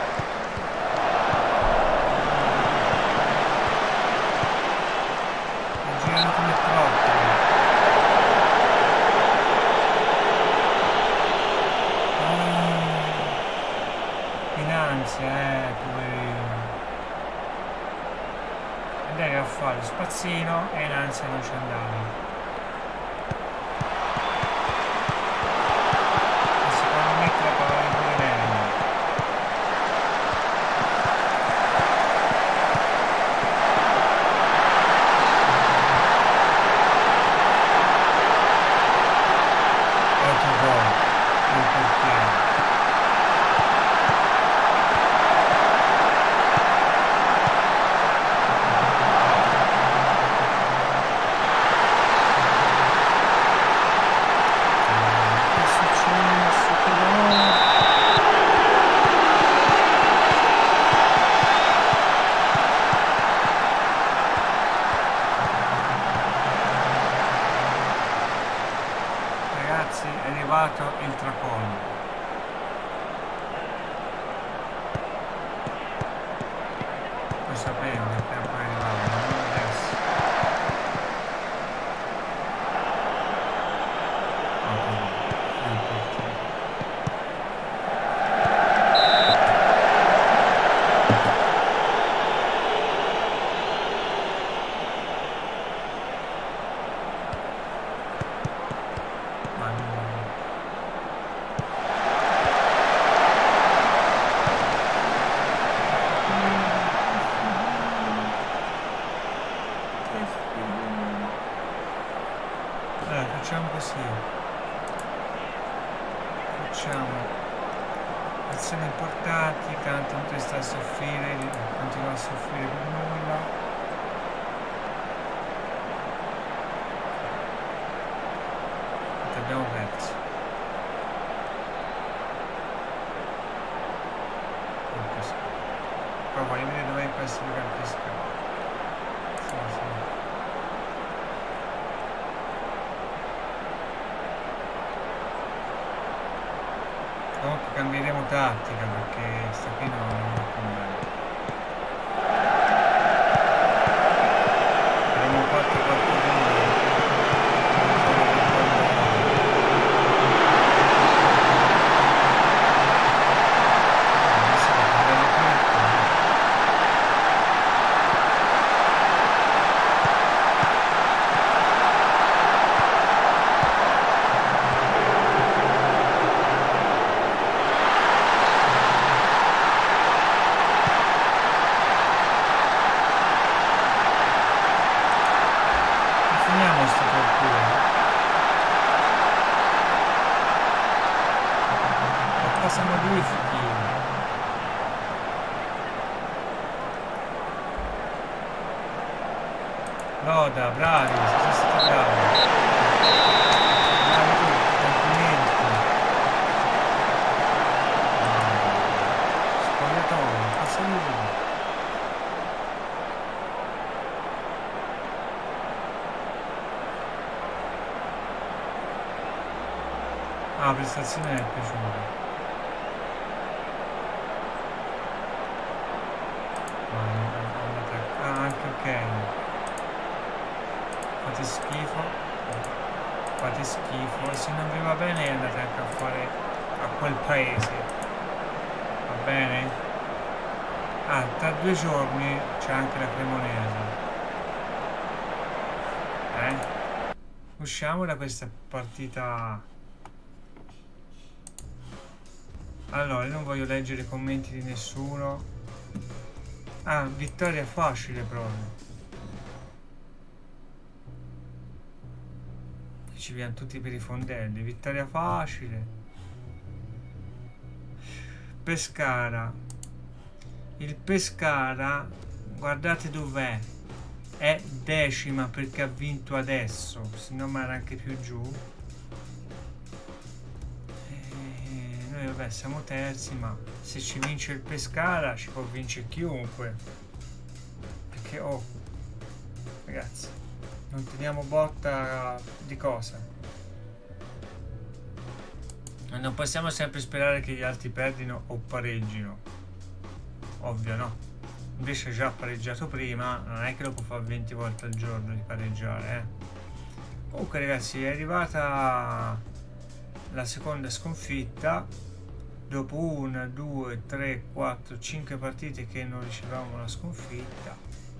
S1: Girano come troppo. In ansia, poverino. E deve a fare lo spazzino e in ansia non ci andava. È arrivato il tracollo. Lo sapevo che poi arrivava, non adesso. Facciamo così, facciamo azioni importanti, tanto non ti sta a soffrire, continua a soffrire per nulla. Ti abbiamo perso. Poi voglio vedere dove è questo pescato. Sì, sì. Comunque cambieremo tattica perché sta qui non è più bene. Faremo 4-4-2. Passano due fuochini. Loda, bravi, siete stati bravi. Bravi tutti, complimenti. Spogliatoio, passa lui. Ah, la prestazione è piaciuta. Anche ok. Fate schifo e se non vi va bene andate anche a fare a quel paese, va bene? Ah, tra 2 giorni c'è anche la Cremonese, usciamo da questa partita. Allora, io non voglio leggere i commenti di nessuno. Ah, vittoria facile proprio. Ci viene tutti per i fondelli. Vittoria facile. Pescara. Il Pescara, guardate dov'è. È 10ª perché ha vinto adesso. Se no ma era anche più giù. Noi vabbè siamo terzi, ma se ci vince il Pescara ci può vincere chiunque. Perché ragazzi, non teniamo botta di cosa. Non possiamo sempre sperare che gli altri perdino o pareggino, ovvio, no? Invece ha già pareggiato prima, non è che lo può fare 20 volte al giorno di pareggiare, Comunque ragazzi, è arrivata la seconda sconfitta dopo 1, 2, 3, 4, 5 partite che non ricevevamo la sconfitta.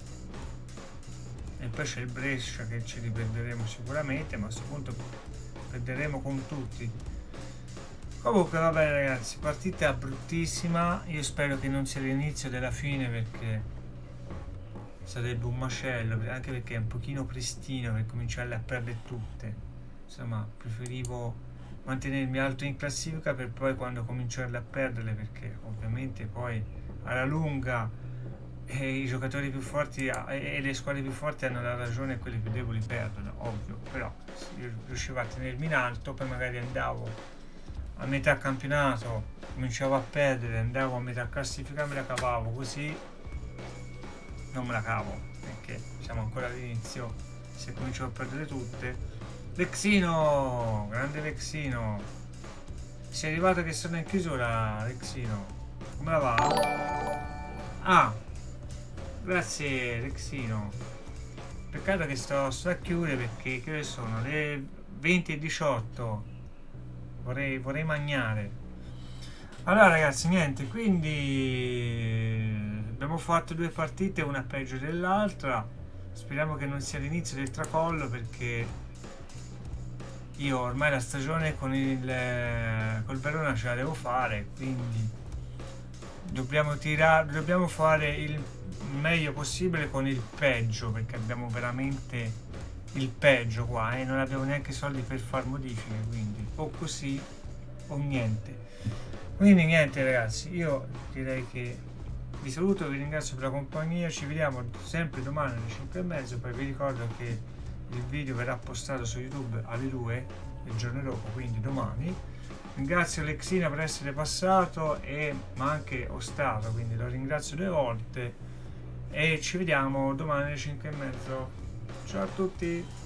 S1: E poi c'è il Brescia che ci riprenderemo sicuramente, ma a questo punto perderemo con tutti. Comunque va bene ragazzi, partita bruttissima, io spero che non sia l'inizio della fine perché sarebbe un macello, anche perché è un pochino prestino per cominciarle a perdere tutte. Insomma, preferivo mantenermi alto in classifica per poi quando cominciarle a perderle, perché ovviamente poi alla lunga i giocatori più forti e le squadre più forti hanno la ragione e quelle più deboli perdono, ovvio. Però se io riuscivo a tenermi in alto, poi magari andavo a metà campionato, cominciavo a perdere, andavo a metà classifica, me la cavavo, così non me la cavo perché siamo ancora all'inizio. Se comincio a perdere tutte. Lexino, grande Lexino, sei arrivato che sono in chiusura. Lexino, come la va? Ah, grazie Lexino. Peccato che sto a chiudere perché che ore sono? Le 20:18. Vorrei mangiare. Allora ragazzi, niente, quindi abbiamo fatto 2 partite, una peggio dell'altra. Speriamo che non sia l'inizio del tracollo, perché io ormai la stagione col Verona ce la devo fare, quindi dobbiamo fare il meglio possibile con il peggio, perché abbiamo veramente il peggio qua e non abbiamo neanche soldi per far modifiche, quindi o così o niente. Quindi niente ragazzi, io direi che vi saluto, vi ringrazio per la compagnia, ci vediamo sempre domani alle 5:30, poi vi ricordo che il video verrà postato su YouTube alle 2 il giorno dopo, quindi domani. Ringrazio Lexina per essere passato ma anche Ostato, quindi lo ringrazio 2 volte e ci vediamo domani alle 5:30. Ciao a tutti!